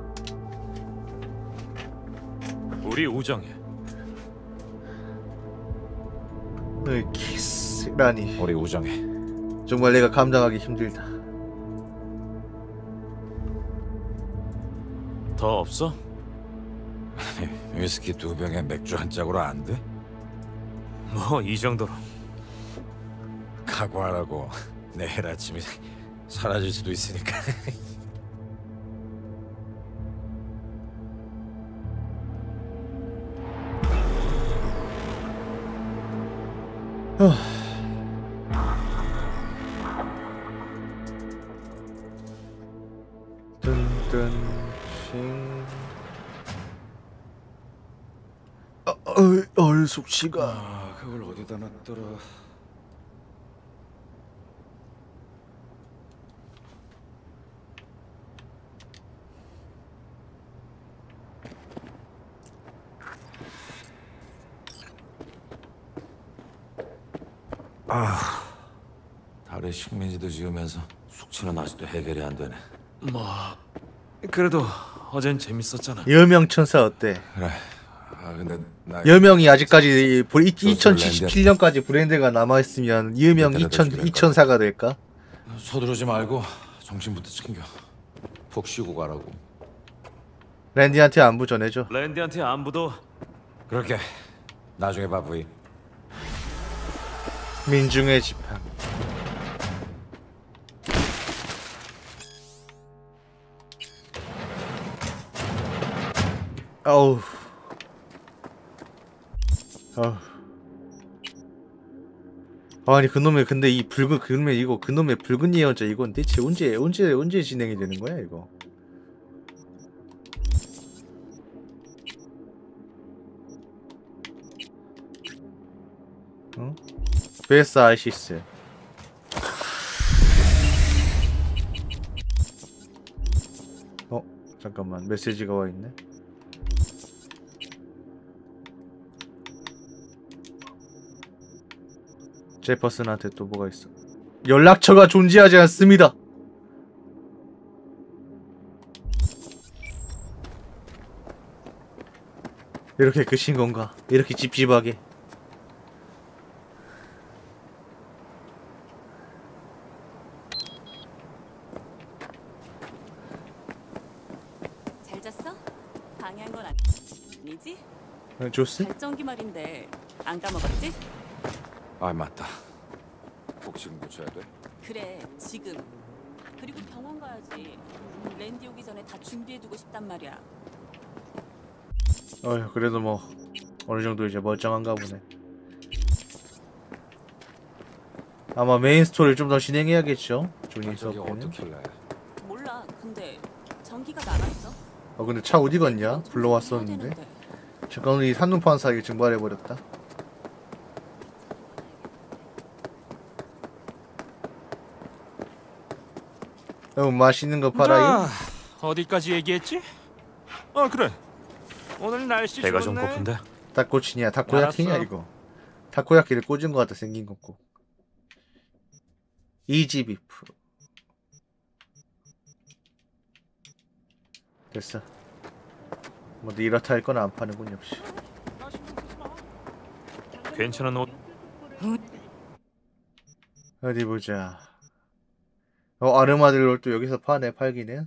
우리 우정에. 키스라니. 우리 우정에. 정말 내가 감당하기 힘들다. 더 없어? 위스키 두 병에 맥주 한 짝으로 안 돼? 뭐 이 정도로. 각오하라고. 내일 아침에 사라질 수도 있으니까. 뜬뜬 싱. 어, 어이, 어이 숙취가. 아, 그걸 어디다 놨더라. 아, 달에 식민지도 지으면서 숙취는 아직도 해결이 안 되네. 뭐 그래도 어젠 재밌었잖아. 여명천사 어때? 그래. 아 근데 나 여명이 아직까지 이천칠십칠 년까지 브랜드가 남아있으면 여명 이천사가 될까? 서두르지 말고 정신부터 챙겨. 푹 쉬고 가라고. 랜디한테 안부 전해줘. 랜디한테 안부도. 그렇게. 나중에 봐 부이. 민중의 지팡이. 어우. 어우. 아니 그놈의 근데 이 붉은 그놈의 이거 그놈의 붉은 예언자 이건 대체 언제 언제 언제 진행이 되는 거야 이거? 어? 베스 아이시스. 어? 잠깐만 메시지가 와 있네. 제퍼슨한테 또 뭐가 있어? 연락처가 존재하지 않습니다. 이렇게 끝인 건가? 이렇게 찝찝하게. 잘 잤어? 방해한 건 아니지? 어, 조스? 발전기 말인데 안 까먹었지? 아 맞다. 복싱 붙여야 돼. 그래 지금. 그리고 병원 가야지. 랜디 오기 전에 다 준비해두고 싶단 말이야. 어휴 그래도 뭐 어느 정도 이제 멀쩡한가 보네. 아마 메인 스토리를 좀 더 진행해야겠죠. 조니 수업에는. 몰라. 근데 전기가 나갔어. 어 근데 차 어디 갔냐? 불러왔었는데. 잠깐 이 산눈판 사이에 증발해버렸다. 너무 맛있는 거 팔아요? 자, 어디까지 얘기했지? 어 그래. 오늘 날씨 배가 좋네. 좀 고픈데. 닭꼬치냐? 타코야키냐 알았어. 이거? 타코야키를 꽂은 거 같다 생긴 거고. 이지비프. 됐어. 뭐 이렇다 할 건 안 파는군 역시. 괜찮은 옷. 어디 보자. 어 아르마딜로 또 여기서 파네 팔기는.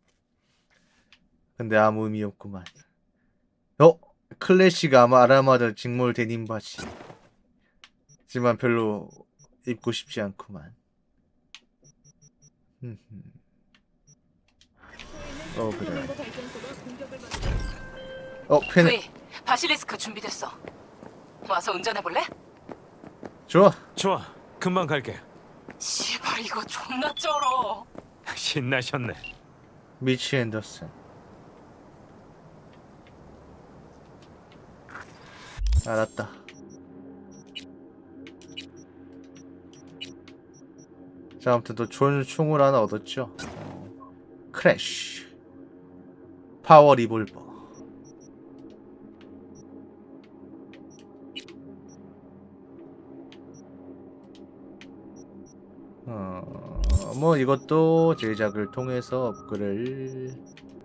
근데 아무 의미 없구만. 어 클래식 아마 아르마딜 직몰 데님 바지. 하지만 별로 입고 싶지 않구만. 어 그래. 어 펜. 브이, 바실리스크 준비됐어. 와서 운전해볼래? 좋아. 좋아. 금방 갈게. 씨발 이거 존나 쩔어. 신나셨네. 미치 앤더슨. 알았다. 자 아무튼 또 좋은 총을 하나 얻었죠. 어, 크래쉬 파워 리볼버. 어, 뭐 이것도 제작을 통해서 업글을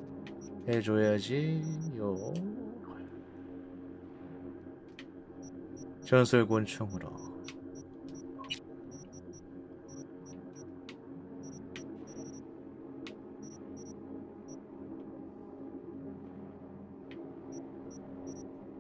해줘야지요. 전설권총으로.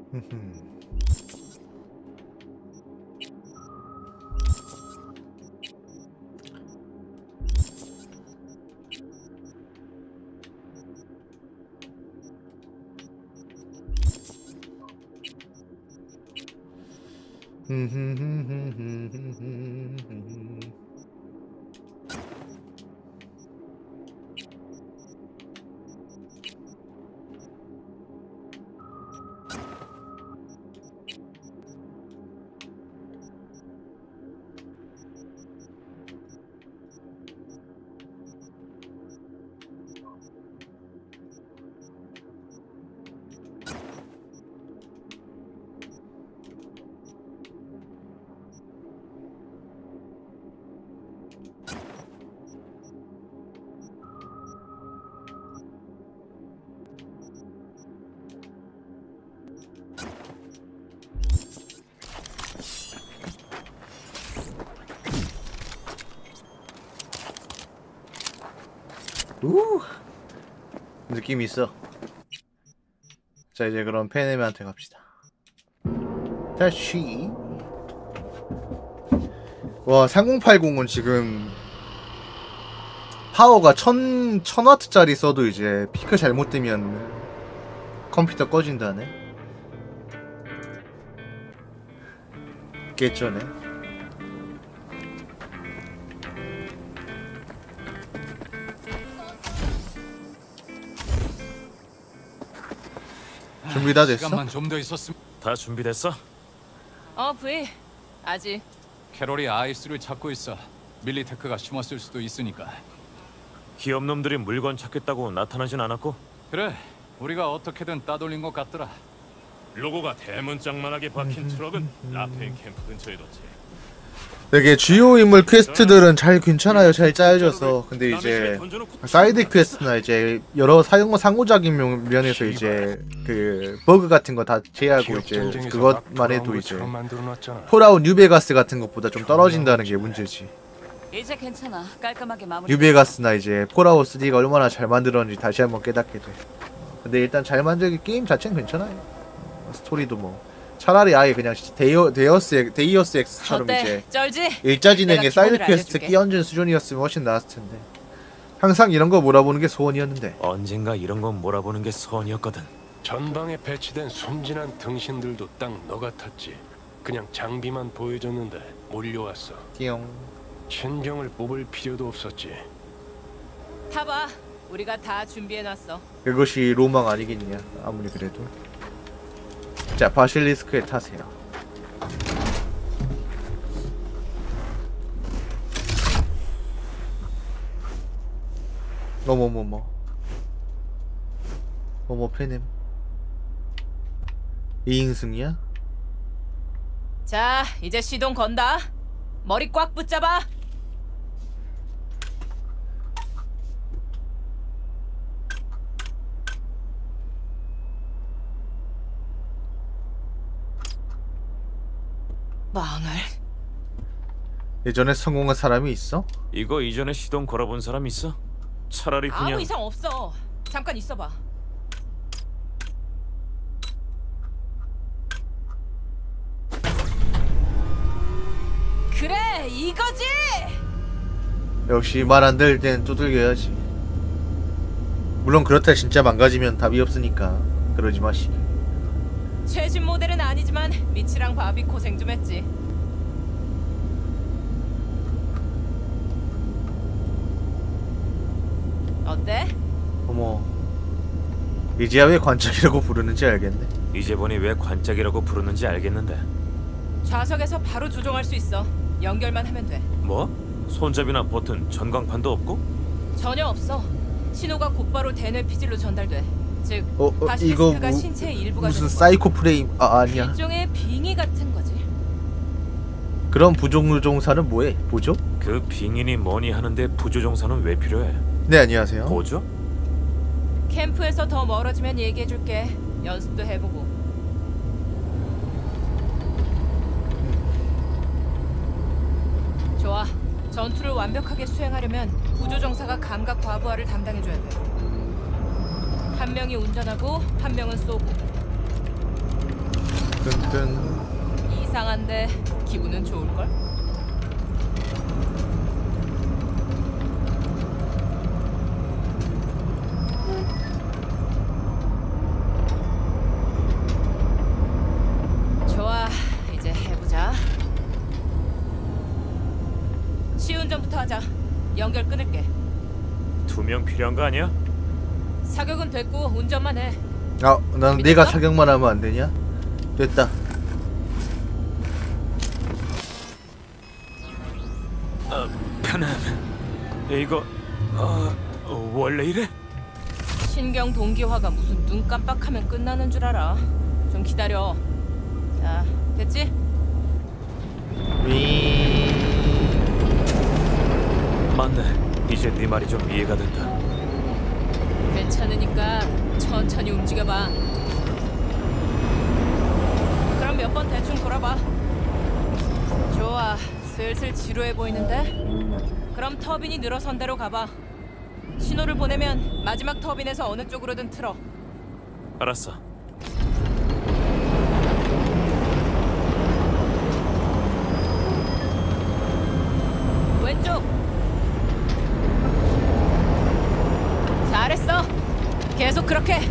우 느낌이 있어. 자 이제 그럼 페넴한테 갑시다. 다시. 와 삼공팔공은 지금 파워가 천, 천 와트짜리 써도 이제 피크 잘못되면 컴퓨터 꺼진다네. 개쩌네. 준비 다 됐어? 시간만 좀 더 있었음. 다 준비됐어? 어, 브이. 아직. 캐롤이 아이스를 찾고 있어. 밀리테크가 심었을 수도 있으니까. 기업 놈들이 물건 찾겠다고 나타나진 않았고? 그래, 우리가 어떻게든 따돌린 것 같더라. 로고가 대문짝만하게 박힌 트럭은 라펜 캠프 근처에 뒀지. 되게 주요 인물 퀘스트들은 잘 괜찮아요. 잘 짜여져서. 근데 이제 사이드 퀘스트나 이제 여러 사용 상호작용 면- 면에서 이제 그 버그 같은 거 다 제외하고 이제 그것만 해도 이제 폴아웃 뉴베가스 같은 것보다 좀 떨어진다는 게 문제지. 이제 괜찮아. 깔끔하게 마무리. 뉴베가스나 이제 폴아웃 쓰리가 얼마나 잘 만들었는지 다시 한번 깨닫게 돼. 근데 일단 잘 만든 게임 자체는 괜찮아요. 스토리도 뭐 차라리 아예 그냥 데이어, 데이어스, 데이어스 X처럼 어때? 이제 쩔지? 일자 진행에 내가 사이드 기본을 퀘스트 알려줄게. 끼얹은 수준이었으면 훨씬 나았을 텐데. 항상 이런 거 몰아보는 게 소원이었는데. 언젠가 이런 건 몰아보는 게 소원이었거든. 전방에 배치된 순진한 등신들도 딱 너 같았지. 그냥 장비만 보여줬는데 몰려왔어. 띠용. 신경을 뽑을 필요도 없었지. 타봐. 우리가 다 준비해놨어. 그것이 로망 아니겠냐. 아무리 그래도. 자, 바실리스크에 타세요. 어머머머. 어머 페넴. 이인승이야? 자, 이제 시동 건다. 머리 꽉 붙잡아. 망할. 예전에 성공한 사람이 있어? 이거 이전에 시동 걸어본 사람 있어? 차라리 그냥 아무 이상 없어. 잠깐 있어봐. 그래, 이거지. 역시 말 안 될 땐 두들겨야지. 물론 그렇다 진짜 망가지면 답이 없으니까 그러지 마시기. 최신 모델은 아니지만 미치랑 바비 고생 좀 했지. 어때? 어머. 이제야 왜 관짝이라고 부르는지 알겠네. 이제 보니 왜 관짝이라고 부르는지 알겠는데. 좌석에서 바로 조종할 수 있어. 연결만 하면 돼. 뭐? 손잡이나 버튼, 전광판도 없고? 전혀 없어. 신호가 곧바로 대뇌 피질로 전달돼. 즉, 어, 어, 이거 바실리스크가 무, 신체의 일부가 무슨 되는 거야. 사이코 프레임. 아 아니야. 일종의 빙의 같은 거지. 그럼 부족누종사는 뭐해? 보조? 그 빙인이 뭐니 하는데 부조종사는 왜 필요해? 네 안녕하세요. 보조? 캠프에서 더 멀어지면 얘기해줄게. 연습도 해보고. 좋아. 전투를 완벽하게 수행하려면 부조정사가 감각 과부하를 담당해줘야 돼. 한 명이 운전하고 한 명은 쏘고. 뜬뜬. 이상한데 기분은 좋을걸? 좋아, 이제 해보자. 시운전부터 하자. 연결 끊을게. 두 명 필요한 거 아니야? 사격은 됐고 운전만 해. 아, 난 내가 사격만 하면 안 되냐? 됐다. 어, 편안. 이거 어, 원래 이래? 신경 동기화가 무슨 눈 깜빡하면 끝나는 줄 알아. 좀 기다려. 자, 됐지? 위. 맞네. 이제 네 말이 좀 이해가 된다. 괜찮으니까 천천히 움직여봐. 그럼 몇 번 대충 돌아봐. 좋아, 슬슬 지루해 보이는데? 그럼 터빈이 늘어선 대로 가봐. 신호를 보내면 마지막 터빈에서 어느 쪽으로든 틀어. 알았어. 왼쪽. 잘했어. 계속 그렇게.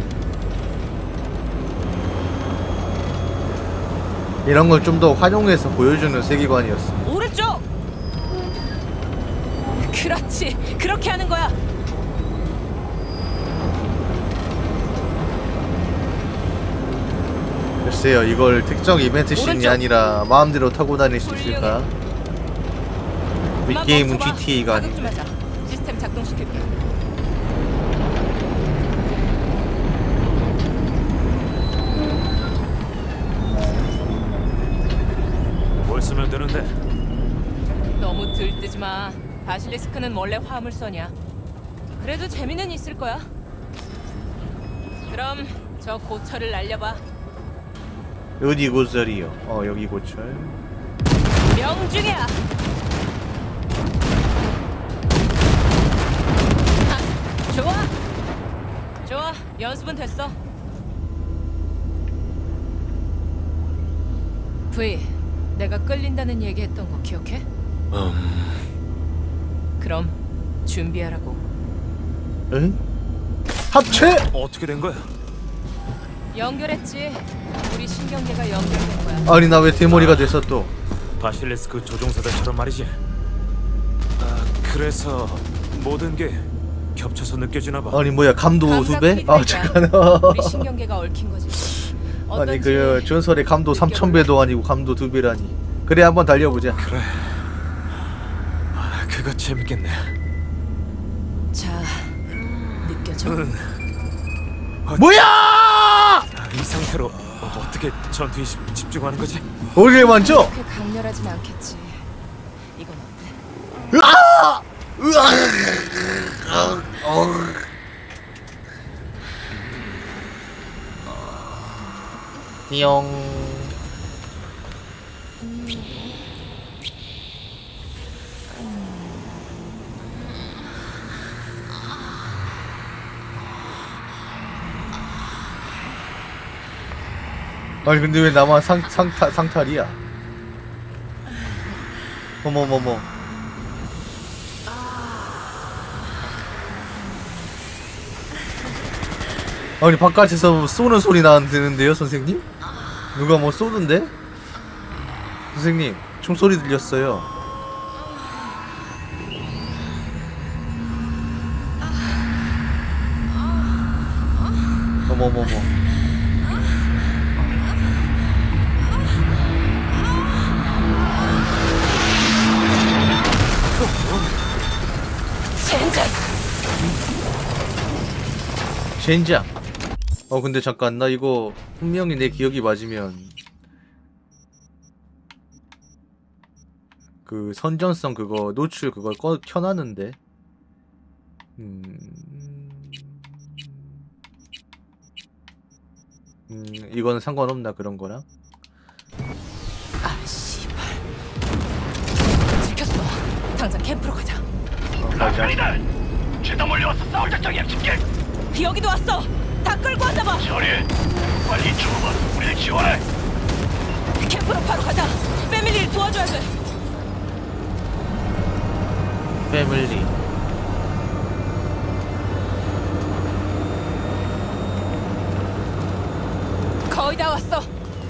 이런 걸 좀 더 활용해서 보여주는 세계관이었어. 오른쪽. 그렇지. 그렇게 하는 거야. 글쎄요, 이걸 특정 이벤트 씬이 오른쪽. 아니라 마음대로 타고 다닐 수 있을까? 이 게임은 지티에이가 자극 좀 아닌데. 하자. 시스템 작동시킬게. 뭘 쓰면 되는데? 너무 들뜨지 마. 바실리스크는 원래 화물선이야. 그래도 재미는 있을 거야. 그럼 저 고철을 날려봐. 어디 고철이요? 어, 여기 고철. 명중이야. 아, 좋아. 좋아. 연습은 됐어. V, 내가 끌린다는 얘기했던 거 기억해? 음... 그럼 준비하라고. 응? 합체! 어떻게 된 거야? 연결했지. 우리 신경계가 연결된 거야. 아니, 나 왜 대머리가 됐어 또? 바실리스크 조종사들처럼 말이지. 아, 그래서 모든 게 겹쳐서 느껴지나 봐. 아니 뭐야, 감도 두 배? 아 잠깐. 우리 신경계가 얽힌 거지. 아니 그 전설의 감도 삼천 배도 아니고 감도 두 배라니. 그래, 한번 달려보자. 그래. 아, 그거 재밌겠네. 자, 느껴져. 응. 어, 뭐야! 아, 이 상태로 어떻게 전투에 집, 집중하는 거지? 얼굴 만져? 그렇게 강렬하진 않겠지. 이건 어때? 으아! 으아! 어. 띠용. 아니 근데 왜 나만 상, 상타, 상탈이야? 어머머머. 아니 바깥에서 쏘는 소리 나는데요 선생님? 누가 뭐 쏘던데? 선생님 총소리 들렸어요. 어머머머. 젠장. 젠장. 어 근데 잠깐, 나 이거 분명히 내 기억이 맞으면 그 선전성 그거 노출 그걸 꺼 켜놨는데. 음... 음 이거는 상관없나 그런 거랑? 아 씨발. 들켰어. 당장 캠프로 가자. 어, 가자. 죄다 몰려와서 싸울 작정이야. 집게. 여기도 왔어. 다 끌고 왔나 봐. 저리 빨리 죽어봐. 우리를 지원해. 캠프로 바로 가자. 패밀리를 도와줘야 돼. 패밀리. 거의 다 왔어.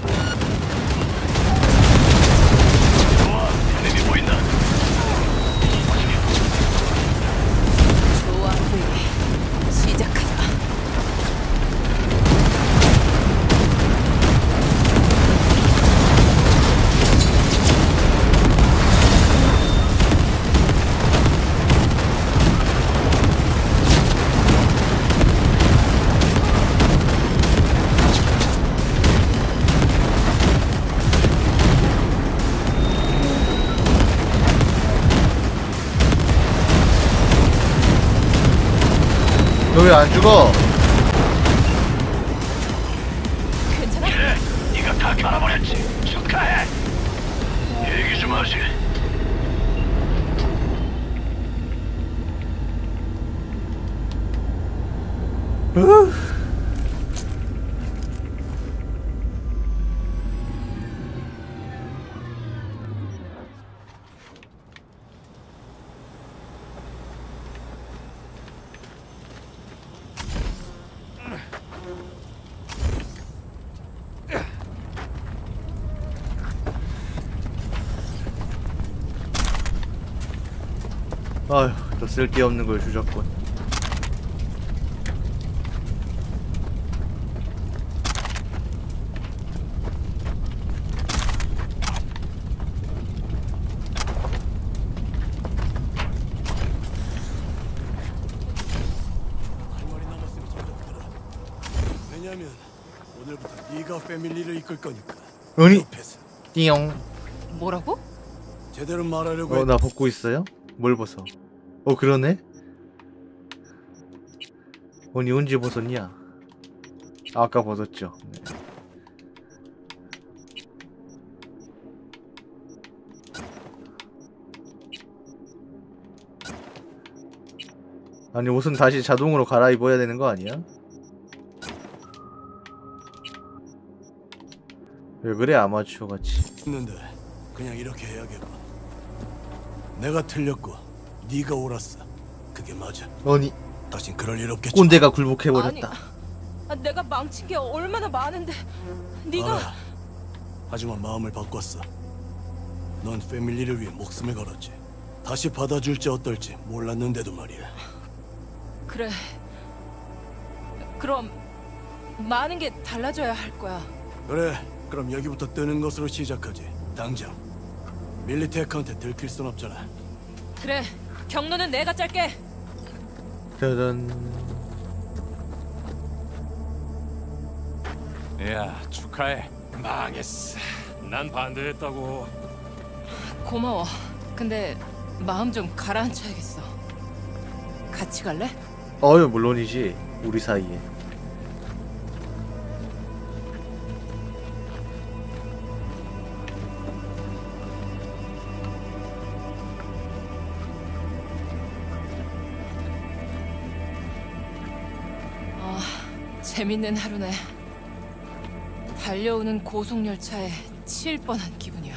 enemy 보인다. 좋아, V. 시작하자. 너 왜 안 죽어? 괜찮아? 그래, 네가 다 갈아버렸지. 축하해. 얘기 좀 하지. 으. 아휴, 또 쓸데없는 걸 주셨군. 왜냐면 오늘부터 네가 패밀리를 이끌 거니까. 아니, 옆에서. 띠용. 뭐라고? 제대로 말하려고 어, 나 벗고 있어요? 뭘 벗어? 어, 그러네? 언니 언제 벗었냐? 아, 아까 벗었죠. 네. 아니, 옷은 다시 자동으로 갈아입어야 되는 거 아니야? 왜 그래, 아마추어 같이. 했는데 그냥 이렇게 해야겠고. 내가 틀렸고 네가 옳았어. 그게 맞아. 아니, 다신 그럴 일 없겠지. 꼰대가 굴복해버렸다. 아, 내가 망친 게 얼마나 많은데 네가. 알아. 하지만 마음을 바꿨어. 넌 패밀리를 위해 목숨을 걸었지. 다시 받아줄지 어떨지 몰랐는데도 말이야. 그래. 그럼 많은 게 달라져야 할 거야. 그래. 그럼 여기부터 뜨는 것으로 시작하지. 당장. 밀리테크한테 들킬 순 없잖아. 그래. 경로는 내가 짤게. 짜잔. 야, 축하해. 망했어. 난 반대했다고. 고마워. 근데 마음 좀 가라앉혀야겠어. 같이 갈래? 어유, 물론이지. 우리 사이에. 아, 재밌는 하루네. 달려오는 고속열차에 치일 뻔한 기분이야.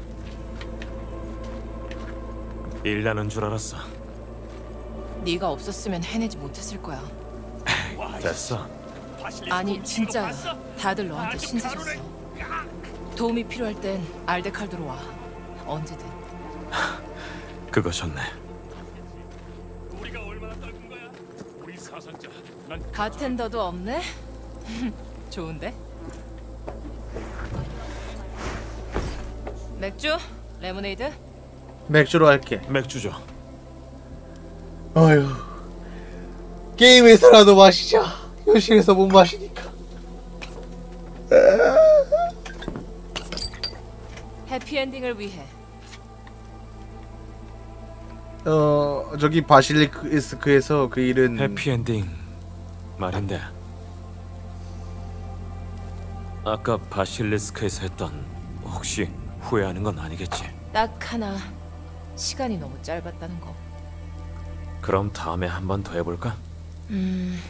일 나는 줄 알았어. 네가 없었으면 해내지 못했을 거야. 됐어. 아니, 진짜야. 다들 너한테 신세 줬어. 도움이 필요할 땐 알데칼도로 와. 언제든. 그거 좋네. 우리가 얼마나 떨군 거야? 우리 사상자. 난 바텐더도 없네? 좋은데? 맥주? 레모네이드? 맥주로 할게. 맥주 줘. 어휴, 게임에서라도 마시자. 현실에서 못 마시니까. 해피엔딩을 위해. 어, 저기 바실리스크에서 그 일은 해피엔딩 말인데, 아까 바실리스크에서 했던 혹시 후회하는 건 아니겠지? 딱 하나. 시간이 너무 짧았다는 거. 그럼 다음에 한 번 더 해볼까? 음...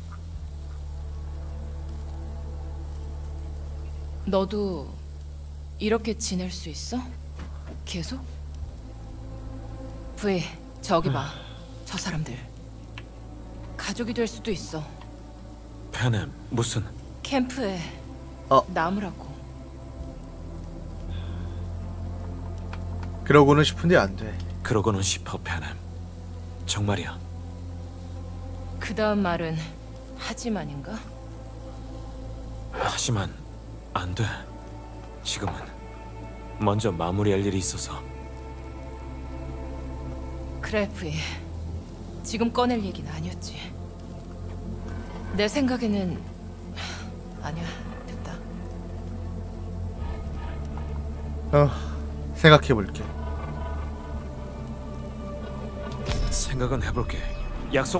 너도 이렇게 지낼 수 있어? 계속? 브이, 저기 봐. 저 사람들. 가족이 될 수도 있어. 페넴, 무슨... 캠프에 어. 나무라고. 그러고는 싶은데 안 돼. 그러고는 싶어, 페넴. 정말이야. 그 다음 말은 하지만인가? 하지만 안 돼. 지금은 먼저 마무리할 일이 있어서. 그래, 브이. 지금 꺼낼 얘기는 아니었지. 내 생각에는 아니야, 됐다. 어, 생각해볼게. 생각은 해볼게. 약속.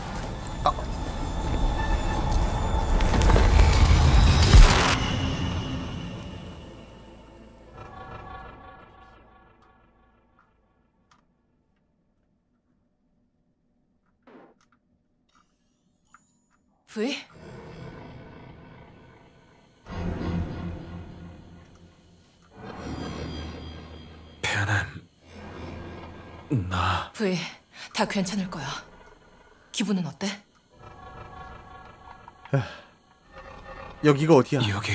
브이? 페넴, 나... 브이, 다 괜찮을 거야. 기분은 어때? 여기가 어디야? 여기...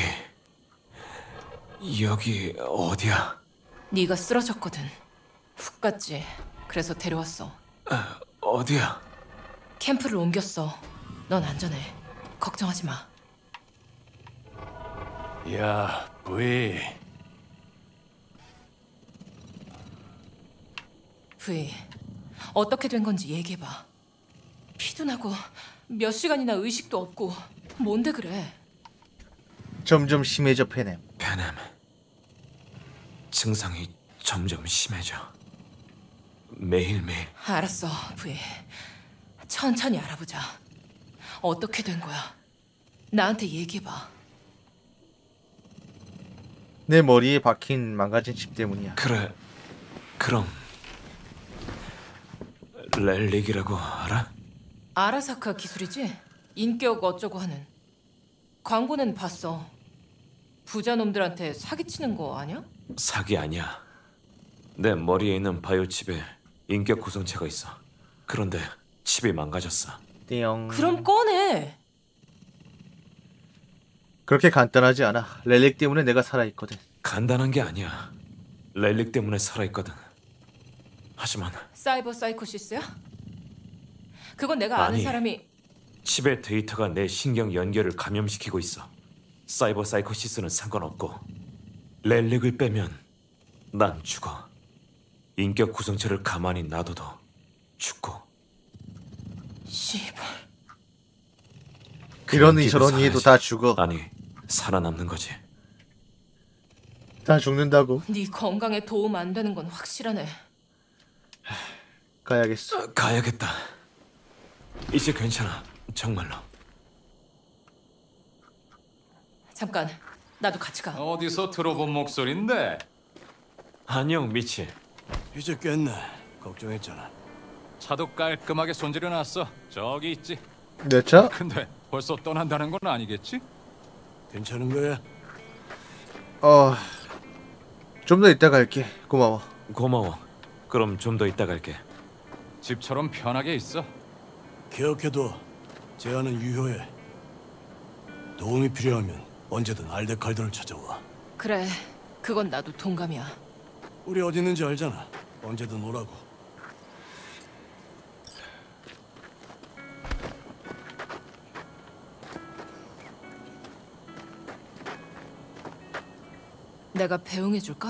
여기 어디야? 네가 쓰러졌거든. 훅 갔지. 그래서 데려왔어. 아, 어디야? 캠프를 옮겼어. 넌 안전해. 걱정하지 마. 야, 브이. 브이, 어떻게 된 건지 얘기해봐. 피도 나고 몇 시간이나 의식도 없고 뭔데 그래? 점점 심해져, 페넴. 페넴, 증상이 점점 심해져. 매일매일. 알았어, 브이. 천천히 알아보자. 어떻게 된 거야? 나한테 얘기해봐. 내 머리에 박힌 망가진 칩 때문이야. 그래, 그럼 렐릭이라고 알아? 아라사카 기술이지? 인격 어쩌고 하는. 광고는 봤어. 부자 놈들한테 사기치는 거 아니야? 사기 아니야. 내 머리에 있는 바이오 칩에 인격 구성체가 있어. 그런데 칩이 망가졌어. 띠용. 그럼 꺼내. 그렇게 간단하지 않아. 렐릭 때문에 내가 살아있거든. 간단한 게 아니야. 렐릭 때문에 살아있거든. 하지만 사이버 사이코시스야? 그건 내가 아는 아니, 사람이. 칩의 데이터가 내 신경 연결을 감염시키고 있어. 사이버 사이코시스는 상관없고 렐릭을 빼면 난 죽어. 인격 구성체를 가만히 놔둬도 죽고. 씨발. 이러니 저러니 해도 다 죽어. 아니, 살아남는 거지. 다 죽는다고. 네 건강에 도움 안 되는 건 확실하네. 가야겠어. 어, 가야겠다. 이제 괜찮아. 정말로. 잠깐, 나도 같이 가. 어디서 들어본 목소린데? 안녕, 미치. 이제 깼네. 걱정했잖아. 차도 깔끔하게 손질해놨어. 저기 있지. 내 차? 근데 벌써 떠난다는 건 아니겠지? 괜찮은 거야? 어... 좀 더 이따 갈게. 고마워. 고마워. 그럼 좀 더 이따 갈게. 집처럼 편하게 있어. 기억해둬. 제안은 유효해. 도움이 필요하면 언제든 알데칼드를 찾아와. 그래, 그건 나도 동감이야. 우리 어디 있는지 알잖아. 언제든 오라고. 내가 배웅해줄까?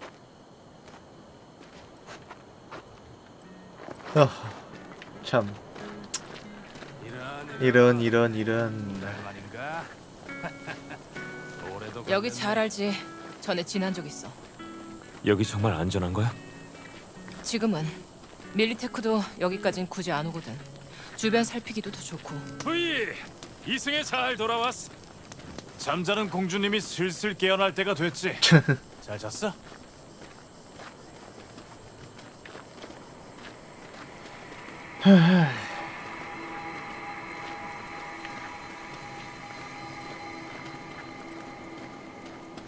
어, 참. 이런 이런 이런. 여기 잘 알지. 전에 지난 적 있어. 여기 정말 안전한 거야? 지금은. 밀리테크도 여기까진 굳이 안 오거든. 주변 살피기도 더 좋고. 브이! 이승에 잘 돌아왔어. 잠자는 공주님이 슬슬 깨어날 때가 됐지. 잘 잤어?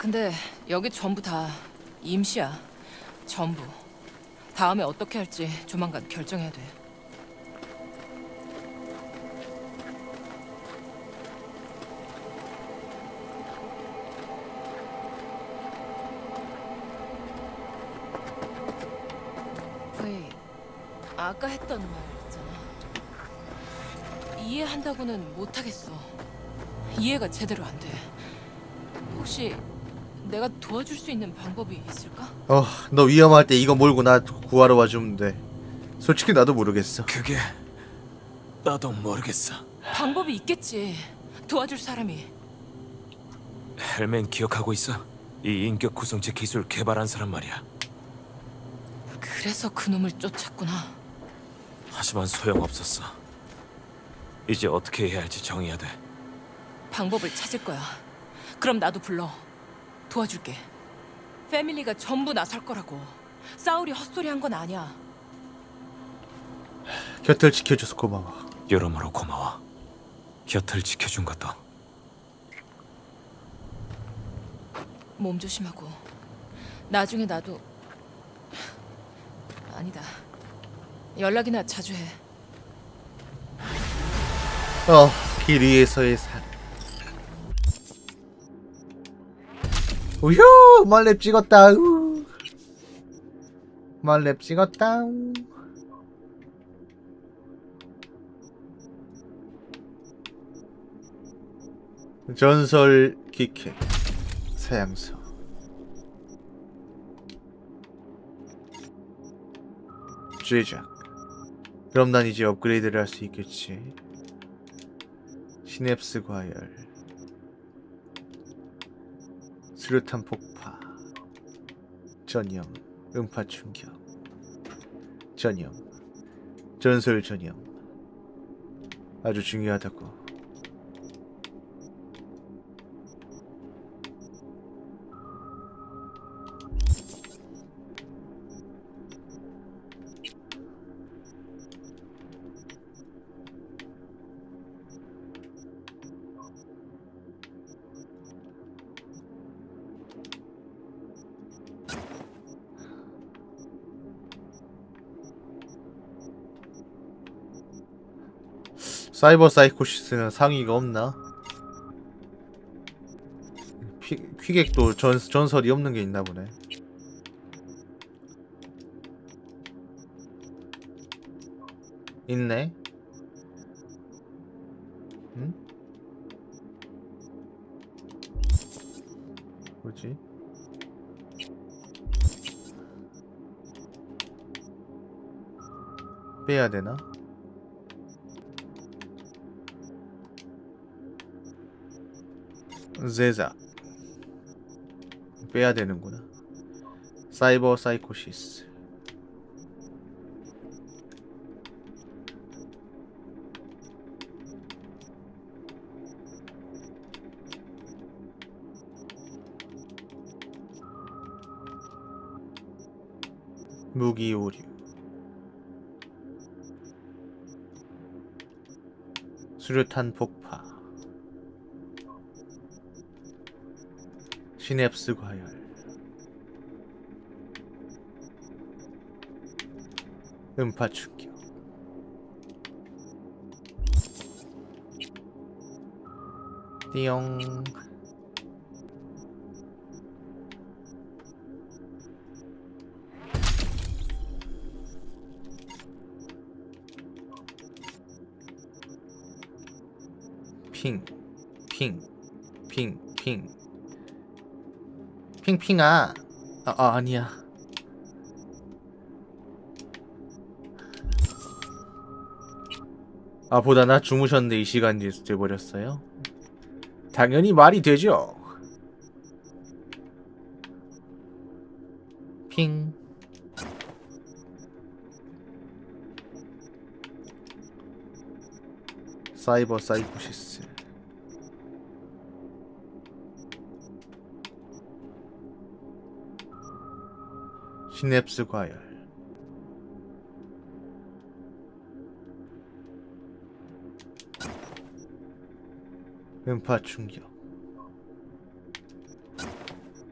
근데 여기 전부 다 임시야. 전부. 다음에 어떻게 할지 조만간 결정해야 돼. 브이, 아까 했던 말 있잖아. 이해한다고는 못하겠어. 이해가 제대로 안 돼. 혹시 내가 도와줄 수 있는 방법이 있을까? 어, 너 위험할 때 이거 몰고 나 구하러 와주면 돼. 솔직히 나도 모르겠어. 그게 나도 모르겠어. 방법이 있겠지. 도와줄 사람이. 헬멘 기억하고 있어? 이 인격 구성체 기술 개발한 사람 말이야. 그래서 그놈을 쫓았구나. 하지만 소용없었어. 이제 어떻게 해야 할지 정해야 돼. 방법을 찾을 거야. 그럼 나도 불러. 도와줄게. 패밀리가 전부 나설 거라고. 싸우리 헛소리 한 건 아니야. 곁을 지켜줘서 고마워. 여러모로 고마워. 곁을 지켜준 것도. 몸 조심하고. 나중에 나도... 아니다. 연락이나 자주 해. 어, 길 위에서의 산. 우효! 말렙 찍었다. 우. 말렙 찍었다. 우. 전설 기켓 사양서. 제작. 그럼 난 이제 업그레이드를 할 수 있겠지. 시냅스 과열, 수류탄 폭파, 전염, 음파 충격, 전염, 전설 전염. 아주 중요하다고. 사이버 사이코시스는 상위가 없나? 피, 퀴객도 전, 전설이 없는 게 있나 보네. 있네? 응? 뭐지? 빼야 되나? 제작 빼야 되는구나. 사이버 사이코시스. 무기 오류, 수류탄 폭파, 시냅스 과열, 음파 충격. 띠용. 핑, 핑, 핑, 핑. 핑핑아. 아, 아 아니야. 아 보다나 주무셨는데 이 시간이 돼버렸어요? 당연히 말이 되죠. 핑. 사이버 사이코시스. 시냅스 과열. 음파 충격.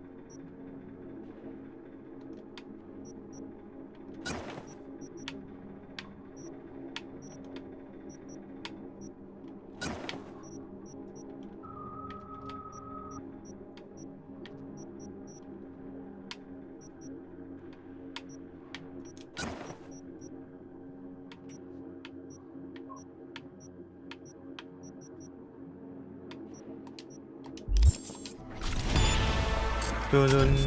또는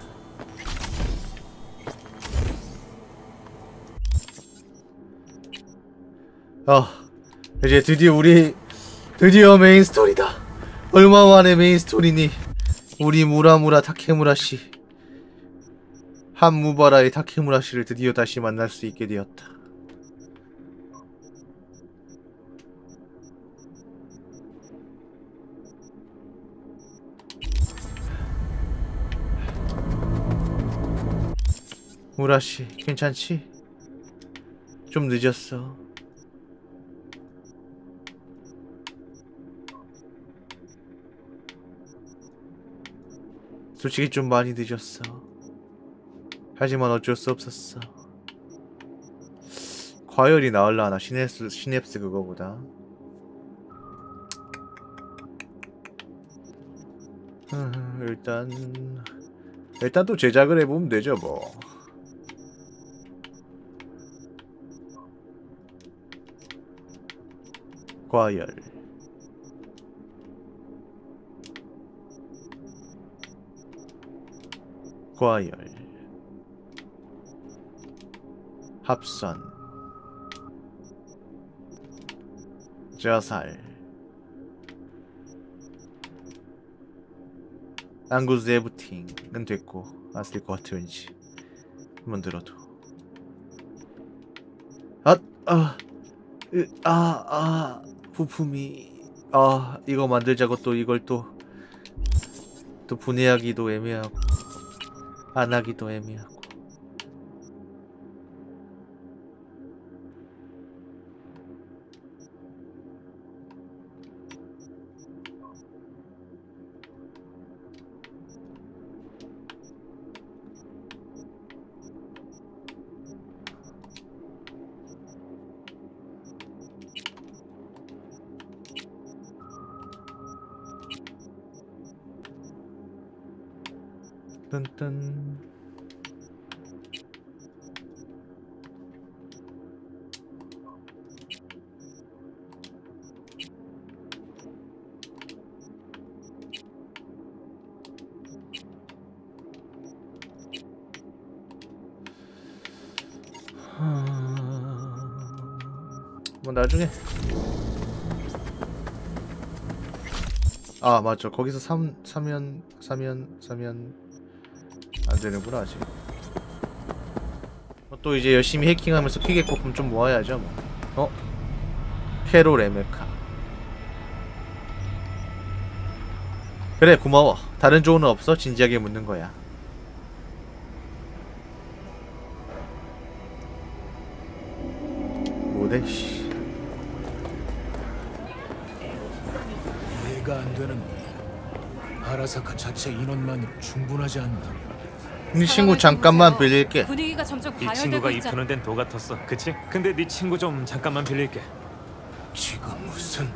아 이제 드디어 우리 드디어 메인 스토리다. 얼마 만에 메인 스토리니. 우리 무라무라 타케무라씨, 한무바라의 타케무라씨를 드디어 다시 만날 수 있게 되었다. 무라씨, 괜찮지? 좀 늦었어. 솔직히 좀 많이 늦었어. 하지만 어쩔 수 없었어. 과열이 나올라나 시냅스, 시냅스 그거보다. 일단 일단 또 제작을 해보면 되죠 뭐. 과열 과열 합선 자살 앙구스 에브팅은 됐고 안 쓸 것 같아 왠지. 한번 들어도 아! 아! 으, 아! 아! 부품이 아 이거 만들자고 또 이걸 또 또 분해하기도 애매하고 안 하기도 애매하고. 딴딴. 뭐 나중에 아 맞죠. 거기서 삼, 사면 사면 사면 안되는구나 아직. 또 이제 열심히 해킹하면서 피겟 거품 좀 모아야죠 뭐. 어? 캐롤 에메카. 그래 고마워. 다른 조언은 없어? 진지하게 묻는 거야. 뭐래 씨. 이해가 안 되는데 아라사카 자체 인원만으로 충분하지 않나? 네 친구 잠깐만 빌릴게. 분위기가 점점 이 과열되고 친구가 있잖아. 입히는 데는 도 같았어, 그치? 근데 네 친구 좀 잠깐만 빌릴게. 지금 무슨...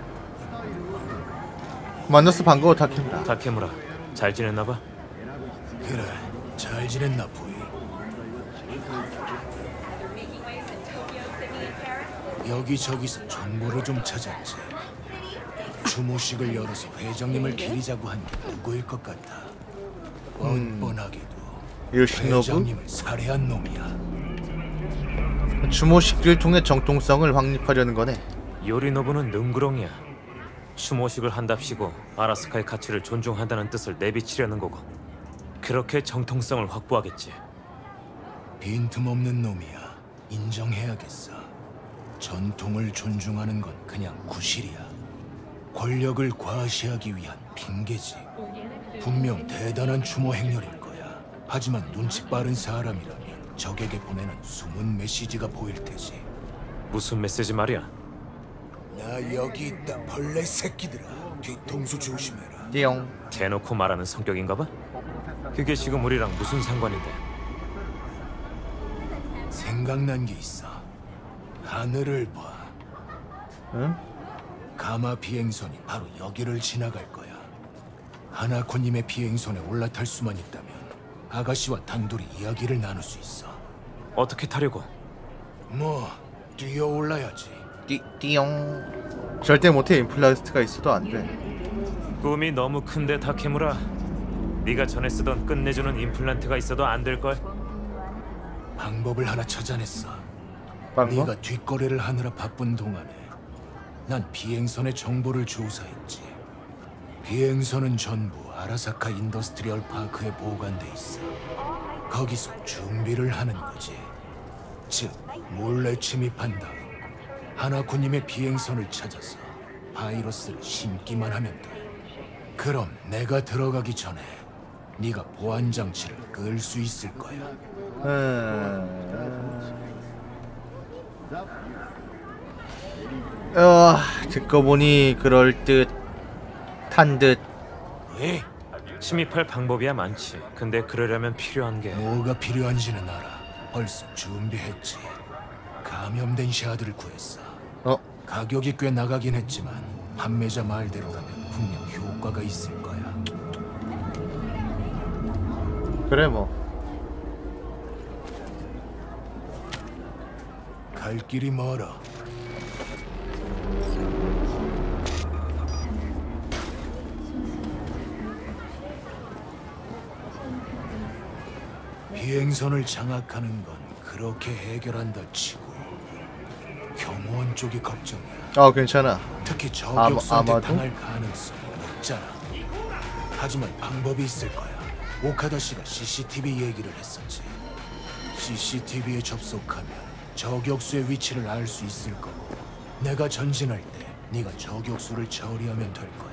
만나서 반가워 타케무라. 타케무라 잘 지냈나봐? 그래 잘 지냈나 보이. 여기저기서 정보를 좀 찾았지. 추모식을 열어서 회장님을 기리자고 한 게 누구일 것 같아. 뻔뻔하게도 요시노부? 회장님을 살해한 놈이야. 추모식을 통해 정통성을 확립하려는 거네. 요리노부는 능구렁이야. 추모식을 한답시고 아라스카의 가치를 존중한다는 뜻을 내비치려는 거고, 그렇게 정통성을 확보하겠지. 빈틈없는 놈이야. 인정해야겠어. 전통을 존중하는 건 그냥 구실이야. 권력을 과시하기 위한 핑계지. 분명 대단한 추모 행렬일 거야. 하지만 눈치 빠른 사람이라면 적에게 보내는 숨은 메시지가 보일 테지. 무슨 메시지 말이야? 나 여기 있다 벌레 새끼들아. 뒤통수 조심해라. 띠용. 대놓고 말하는 성격인가 봐? 그게 지금 우리랑 무슨 상관인데? 생각난 게 있어. 하늘을 봐. 응? 가마 비행선이 바로 여기를 지나갈 거야. 하나코님의 비행선에 올라탈 수만 있다면 아가씨와 단둘이 이야기를 나눌 수 있어. 어떻게 타려고? 뭐 뛰어 올라야지. 띠, 띠용. 절대 못해. 임플라스트가 있어도 안돼. 꿈이 너무 큰데 타케무라. 네가 전에 쓰던 끝내주는 임플란트가 있어도 안 될걸? 방법을 하나 찾아냈어. 방법? 네가 뒷거래를 하느라 바쁜 동안에 난 비행선의 정보를 조사했지. 비행선은 전부 아라사카 인더스트리얼 파크에 보관돼 있어. 거기서 준비를 하는 거지. 즉, 몰래 침입한 다음 하나쿠님의 비행선을 찾아서 바이러스를 심기만 하면 돼. 그럼 내가 들어가기 전에 네가 보안 장치를 끌 수 있을 거야. 어, 듣고 보니 그럴 듯한 듯. 왜? 침입할 방법이야 많지. 근데 그러려면 필요한 게 뭐가 필요한지는 알아. 벌써 준비했지. 감염된 샤드를 구했어. 어? 가격이 꽤 나가긴 했지만 판매자 말대로라면 분명 효과가 있을 거야. 그래 뭐. 갈 길이 멀어. 비행선을 장악하는 건 그렇게 해결한다 치고 경호원 쪽이 걱정이야. 아 괜찮아. 특히 저격수한테 아마, 아마도? 당할 가능성이 높잖아. 하지만 방법이 있을 거야. 오카다 씨가 씨씨티비 얘기를 했었지. 씨씨티비에 접속하면 저격수의 위치를 알 수 있을 거고 내가 전진할 때 네가 저격수를 처리하면 될 거야.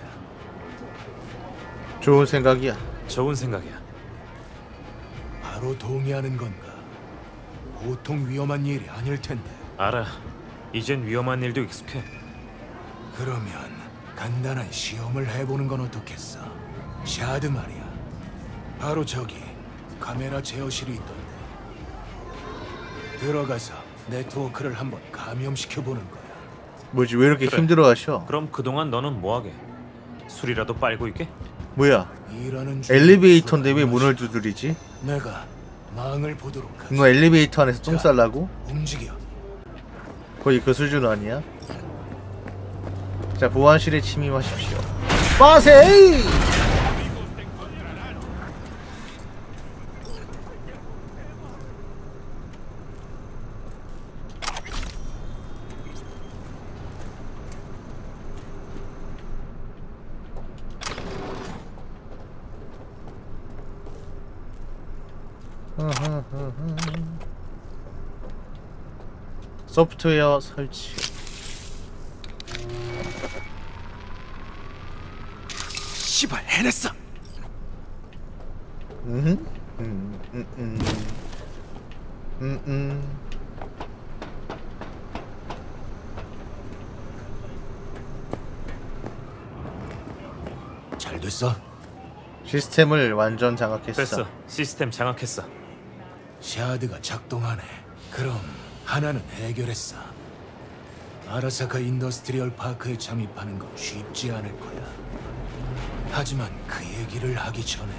좋은 생각이야. 좋은 생각이야. 바로 동의하는 건가? 보통 위험한 일이 아닐 텐데. 알아. 이젠 위험한 일도 익숙해. 그러면 간단한 시험을 해보는 건 어떻겠어? 샤드 말이야. 바로 저기 카메라 제어실이 있던데. 들어가서 네트워크를 한번 감염시켜보는 거야. 뭐지 왜 이렇게 그래. 힘들어하셔? 그럼 그동안 너는 뭐하게? 술이라도 빨고 있게? 뭐야? 일하는 중 엘리베이터인데 왜 문을 두드리지? 내가 망을 보도록 하지. 너 엘리베이터 안에서 똥 쌀라고? 움직여. 거의 그 수준 아니야? 자, 보안실에 침입하십시오. 빠세이! 소프트웨어 설치. 씨발 해냈어. 음, 음, 음, 음, 음, 음. 잘 됐어. 시스템을 완전 장악했어. 됐어. 시스템 장악했어. 샤드가 작동하네. 그럼 하나는 해결했어. 아라사카 인더스트리얼 파크에 잠입하는 건 쉽지 않을 거야. 하지만 그 얘기를 하기 전에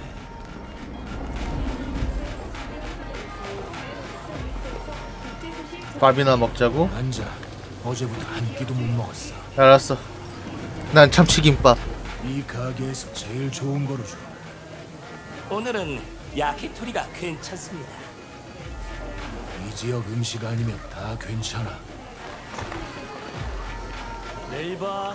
밥이나 먹자고? 앉아. 어제부터 한 끼도 못 먹었어. 알았어. 난 참치김밥. 이 가게에서 제일 좋은 거로 줘. 오늘은 야키토리가 괜찮습니다. 이 지역 음식 아니면 다 괜찮아. 내일 봐.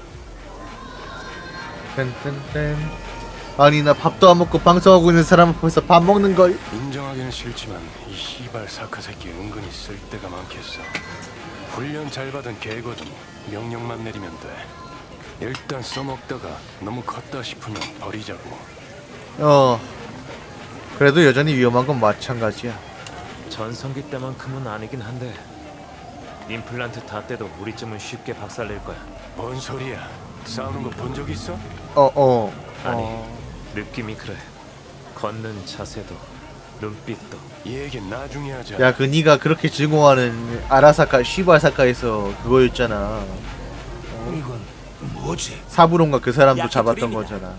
땡땡땡. 아니 나 밥도 안 먹고 방송하고 있는 사람 앞에서 밥 먹는 걸. 인정하기는 싫지만 이 시발 사카 새끼 은근히 쓸 데가 많겠어. 훈련 잘 받은 개거든. 명령만 내리면 돼. 일단 써먹다가 너무 컸다 싶으면 버리자고. 어. 그래도 여전히 위험한 건 마찬가지야. 전성기 때만큼은 아니긴 한데 임플란트 다 떼도 우리쯤은 쉽게 박살낼 거야. 뭔 소리야? 싸우는 거 본 적 있어? 어 어. 아니 어. 느낌이 그래. 걷는 자세도 눈빛도. 이 얘기 나중에 하자. 야, 그 니가 그렇게 증오하는 아라사카 시바사카에서 그거였잖아. 어? 이건 뭐지? 사부론가 그 사람도 잡았던 거잖아.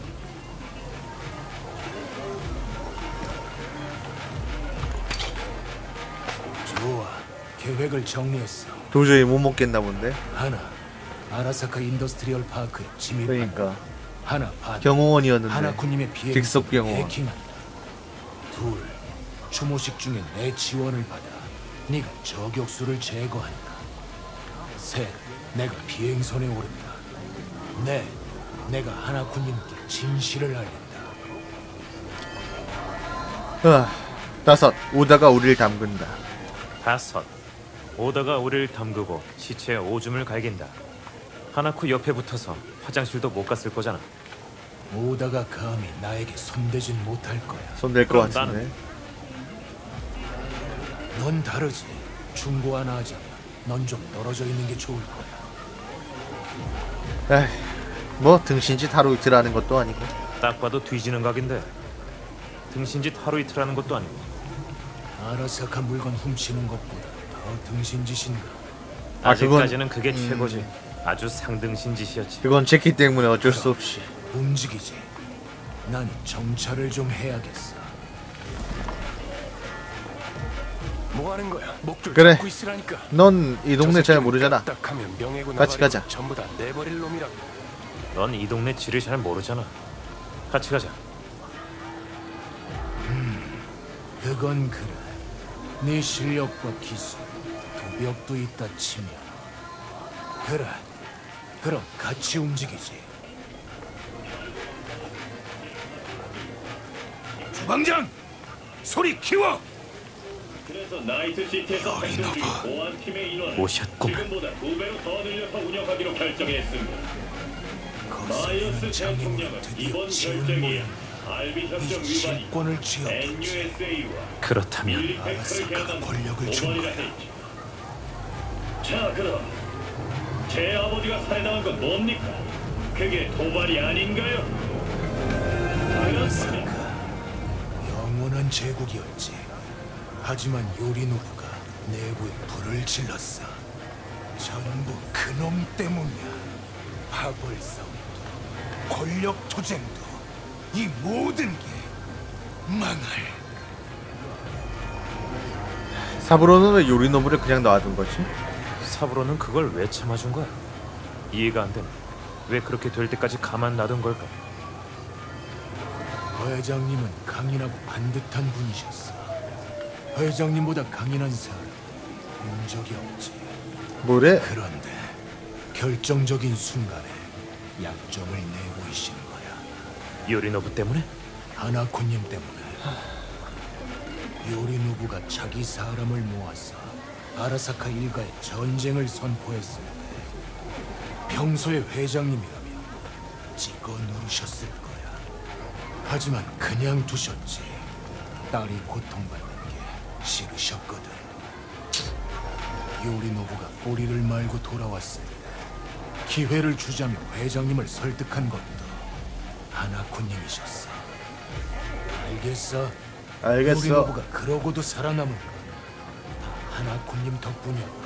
좋아. 계획을 정리했어. 도저히 못 먹겠나 본데. 하나, 아라사카 인더스트리얼 파크에 침입한다. 그러니까. 하나 반. 경호원이었는데 하나쿠님의 비행 직속 경호원. 해킹한다. 둘, 추모식 중에 내 지원을 받아 네가 저격수를 제거한다. 셋, 내가 비행선에 오른다. 넷, 내가 하나쿠님께 진실을 알린다. 아, 다섯, 오다가 우리를 담근다. 다섯, 오다가 우리를 담그고 시체에 오줌을 갈긴다. 하나쿠 옆에 붙어서 화장실도 못 갔을 거잖아. 오다가 감히 나에게 손대진 못할 거야. 손댈 것 그럼 같은데. 나는? 넌 다르지. 충고 하나 하자면 넌 좀 떨어져 있는 게 좋을 거야. 에이, 뭐 등신짓 하루 이틀 하는 것도 아니고. 딱 봐도 뒤지는 각인데 등신짓 하루 이틀 하는 것도 아니고. 아라사카 물건 훔치는 것보다 더 등신짓인가? 아, 그건- 아직까지는 그게 음. 최고지. 아주 상등신 짓이었지. 그건 제키 때문에 어쩔 수 없이. 움직이지. 난 정찰을 좀 해야겠어. 뭐 하는 거야? 목줄 그래. 잡고 있으라니까. 넌 이 동네 잘 모르잖아. 딱하면 명예고 같이 나발이고 가자. 전부 다 내버릴 놈이라고. 넌 이 동네 지를 잘 모르잖아. 같이 가자. 음, 그건 그래. 네 실력과 기술, 도벽도 있다 치면 그래. 그럼 같이 움직이지. 주방장! 소리 키워! 그래서 나이트 시티에서 활동 중인 보안팀의 인원을 오셨구만. 지금보다 두 배로 더 늘려서 운영하기로 결정했습니다. 마이어스 전 총장은 이번 결정이 알비 협정 위반이 실권을 쥐어 엔유에스에이와 그렇다면 밀리테크를 권력을 준 오버리라 했죠. 자, 그럼 제 아버지가 살해당한 건 뭡니까? 그게 도발이 아닌가요? 아라사카 영원한 제국이었지. 하지만 요리노부가 내부에 불을 질렀어. 전부 그놈 때문이야. 파벌 싸움도 권력 투쟁도 이 모든 게 망할. 사부로는 왜 요리노부를 그냥 놔둔 거지? 사부로는 그걸 왜 참아준 거야? 이해가 안 되네. 왜 그렇게 될 때까지 가만 놔둔 걸까? 회장님은 강인하고 반듯한 분이셨어. 회장님보다 강인한 사람 본 적이 없지. 뭐래? 그런데 결정적인 순간에 약점을 내보이시는 거야. 요리노부 때문에? 하나코님 때문에. 요리노부가 자기 사람을 모아서 아라사카 일가에 전쟁을 선포했을 때 평소에 회장님이라면 찍어 누르셨을 거야. 하지만 그냥 두셨지. 딸이 고통받는 게 싫으셨거든. 요리노부가 꼬리를 말고 돌아왔을 때 기회를 주자며 회장님을 설득한 것도 하나코님이셨어. 알겠어? 알겠어. 요리노부가 그러고도 살아남은 건 다 하나코님 덕분이었고.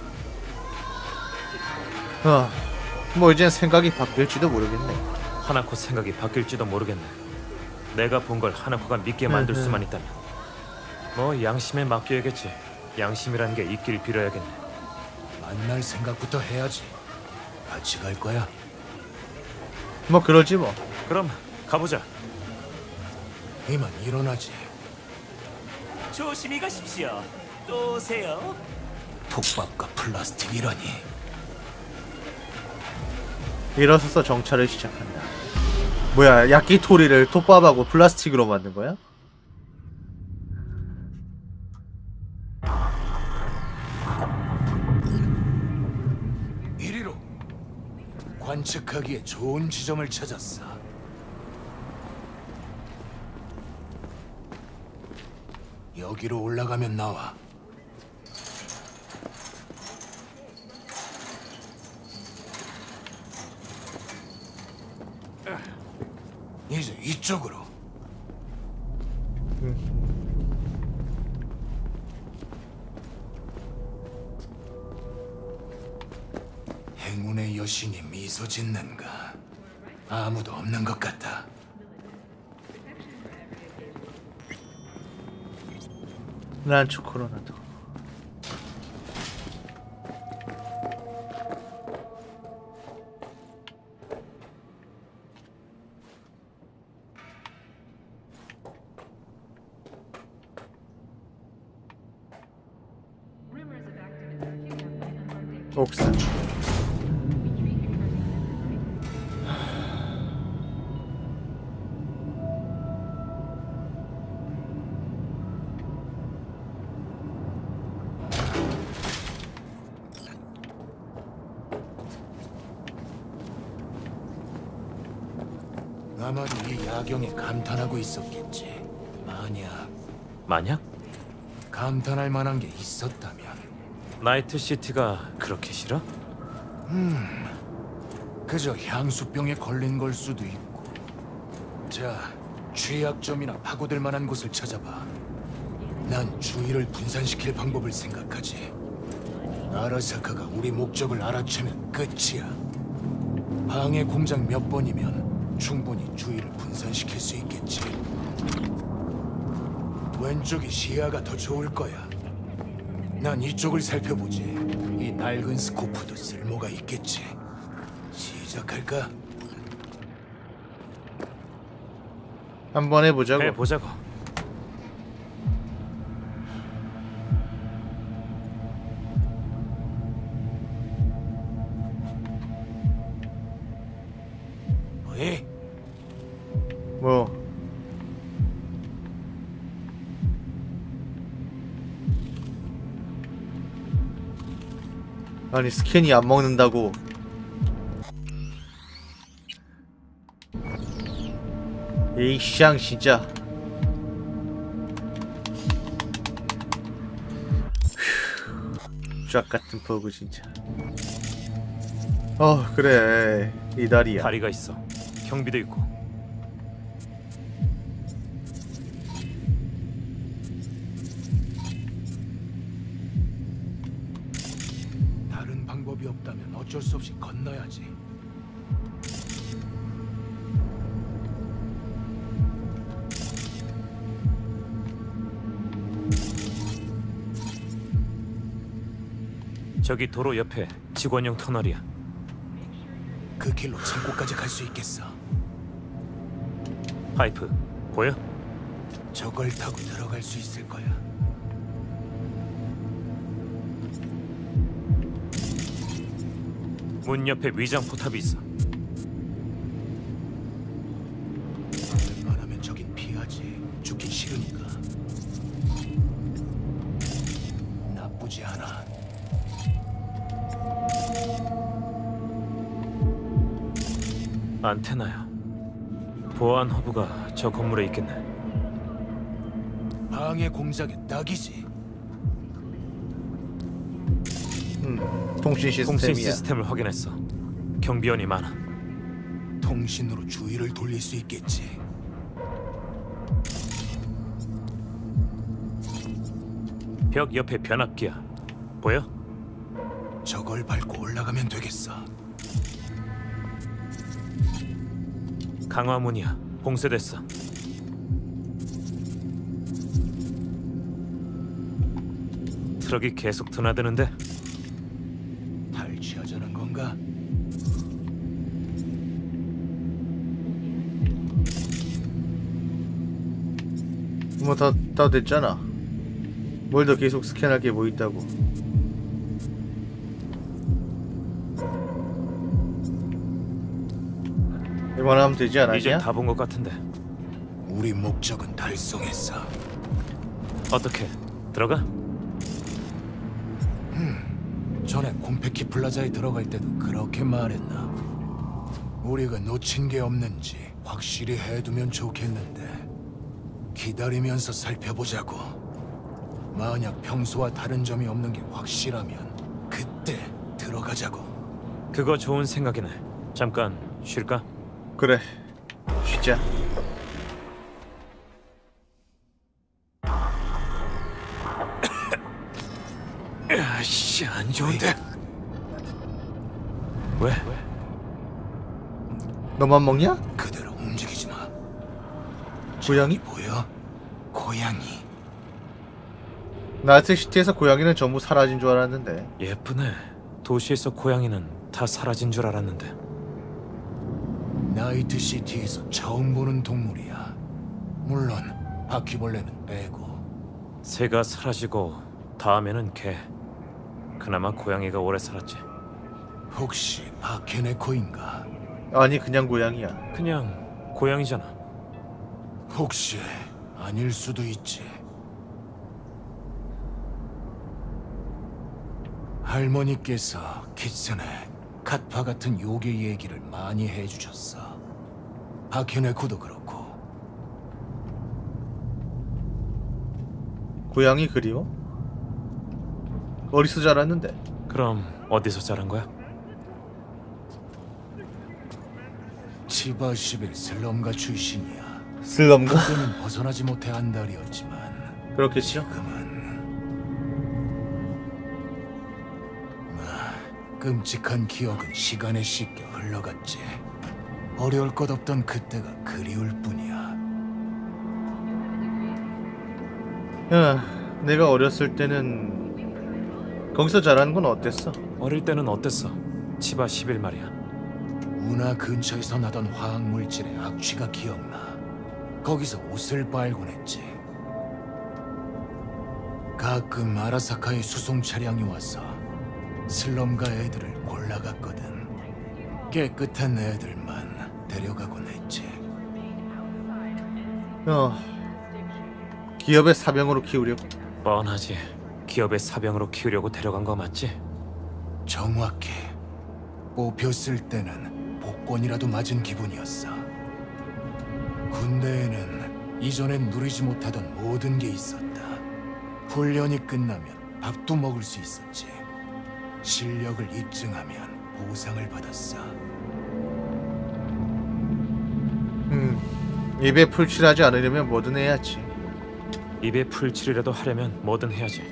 어, 뭐 이젠 생각이 바뀔지도 모르겠네. 하나코 생각이 바뀔지도 모르겠네. 내가 본 걸 하나코가 믿게 만들 음, 수만 있다면 뭐 양심에 맡겨야겠지. 양심이라는 게 있길 빌어야겠네. 만날 생각부터 해야지. 같이 갈 거야? 뭐 그러지 뭐. 그럼 가보자. 이만 일어나지. 조심히 가십시오. 또 오세요. 톱밥과 플라스틱이라니. 일어서서 정찰을 시작한다. 뭐야, 야끼토리를 톱밥하고 플라스틱으로 만든 거야? 이리로. 관측하기에 좋은 지점을 찾았어. 여기로 올라가면 나와. 이제 이쪽으로. 행운의 여신이 미소 짓는가? 아무도 없는 것 같아. 난 초코로나도. 옥슨. 아마도 이 야경에 감탄하고 있었겠지. 만약 만약? 감탄할 만한 게 있었다면. 나이트 시티가 그렇게 싫어? 음, 그저 향수병에 걸린 걸 수도 있고. 자, 취약점이나 파고들 만한 곳을 찾아봐. 난 주의를 분산시킬 방법을 생각하지. 아라사카가 우리 목적을 알아채면 끝이야. 방해 공작 몇 번이면 충분히 주의를 분산시킬 수 있겠지. 왼쪽이 시야가 더 좋을 거야. 난 이쪽을 살펴보지. 이 낡은 스코프도 쓸모가 있겠지. 시작할까? 한번 해보자고. 해보자고. 뭐해? 뭐? 아니 스캔이 안 먹는다고. 에이쌍 진짜. 쫙 같은 버그 진짜. 어 그래 이 다리야. 다리가 있어. 경비도 있고. 다른 방법이 없다면 어쩔 수 없이 건너야지. 저기 도로 옆에 직원용 터널이야. 그 길로 창고까지 갈 수 있겠어. 파이프 보여? 저걸 타고 들어갈 수 있을 거야. 문 옆에 위장 포탑이 있어. 웬만하면 저긴 피하지. 죽긴 싫으니까. 나쁘지 않아. 안테나야. 보안 허브가 저 건물에 있겠네. 방해 공작에 딱이지. 음, 통신 시스템이야. 통신 시스템을 확인했어. 경비원이 많아. 통신으로 주의를 돌릴 수 있겠지. 벽 옆에 변압기야. 보여? 저걸 밟고 올라가면 되겠어. 강화문이야. 봉쇄됐어. 트럭이 계속 드나드는데? 탈취하자는 건가? 뭐 다 다 됐잖아. 뭘 더 계속 스캔할 게 뭐 있다고. 이만 하면 되지 않았냐? 이제 다 본 것 같은데. 우리 목적은 달성했어. 어떻게? 들어가? 음, 전에 콤페키 플라자에 들어갈 때도 그렇게 말했나? 우리가 놓친 게 없는지 확실히 해두면 좋겠는데. 기다리면서 살펴보자고. 만약 평소와 다른 점이 없는 게 확실하면 그때 들어가자고. 그거 좋은 생각이네. 잠깐 쉴까? 그래, 쉬자. 아씨, 안 좋은데. 왜? 너만 먹냐? 그대로 움직이지 마. 고양이? 보여? 고양이. 나이트시티에서 고양이는 전부 사라진 줄 알았는데. 예쁘네. 도시에서 고양이는 다 사라진 줄 알았는데. 나이트시티에서 처음 보는 동물이야. 물론 바퀴벌레는 빼고. 새가 사라지고 다음에는 개. 그나마 고양이가 오래 살았지. 혹시 바케네코인가? 아니 그냥 고양이야. 그냥 고양이잖아. 혹시 아닐 수도 있지. 할머니께서 키츠네, 갓파 같은 요괴 얘기를 많이 해주셨어. 바케네코도 그렇고. 고양이 그리워? 어디서 자랐는데? 그럼 어디서 자란 거야? 치바 십일 슬럼가 출신이야. 슬럼가? 그때는 벗어나지 못해 안달이었지만 그렇겠죠. 지금은 아, 끔찍한 기억은 시간에 씻겨 흘러갔지. 어려울 것 없던 그때가 그리울 뿐이야. 야, 내가 어렸을 때는 거기서 자라는 건 어땠어? 어릴 때는 어땠어? 치바 십일 말이야. 운하 근처에서 나던 화학물질의 악취가 기억나. 거기서 옷을 빨곤 했지. 가끔 아라사카의 수송 차량이 와서 슬럼가 애들을 골라갔거든. 깨끗한 애들만 데려가곤 했지. 어, 기업의 사병으로 키우려고? 뻔하지. 기업의 사병으로 키우려고 데려간 거 맞지? 정확해. 뽑혔을 때는 복권이라도 맞은 기분이었어. 군대에는 이전엔 누리지 못하던 모든 게 있었다. 훈련이 끝나면 밥도 먹을 수 있었지. 실력을 입증하면 보상을 받았어. 음, 입에 풀칠하지 않으려면 뭐든 해야지. 입에 풀칠이라도 하려면 뭐든 해야지.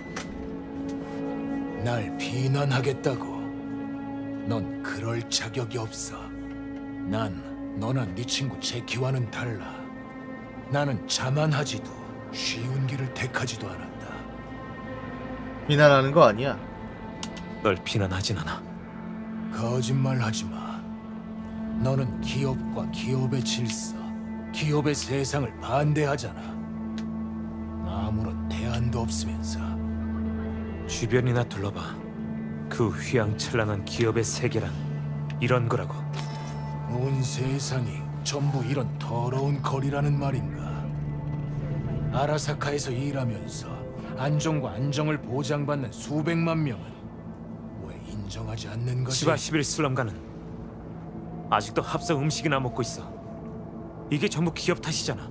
날 비난하겠다고. 넌 그럴 자격이 없어. 난 너나 네 친구 제키와는 달라. 나는 자만하지도 쉬운 길을 택하지도 않았다. 비난하는 거 아니야. 널 비난하진 않아. 거짓말하지 마. 너는 기업과 기업의 질서, 기업의 세상을 반대하잖아. 아무런 대안도 없으면서. 주변이나 둘러봐. 그 휘황찬란한 기업의 세계란 이런 거라고. 온 세상이 전부 이런 더러운 거리라는 말인가? 아라사카에서 일하면서 안정과 안정을 보장받는 수백만 명은 왜 인정하지 않는 거지? 치바 십일 슬럼가는 아직도 합성 음식이나 먹고 있어. 이게 전부 기업 탓이잖아.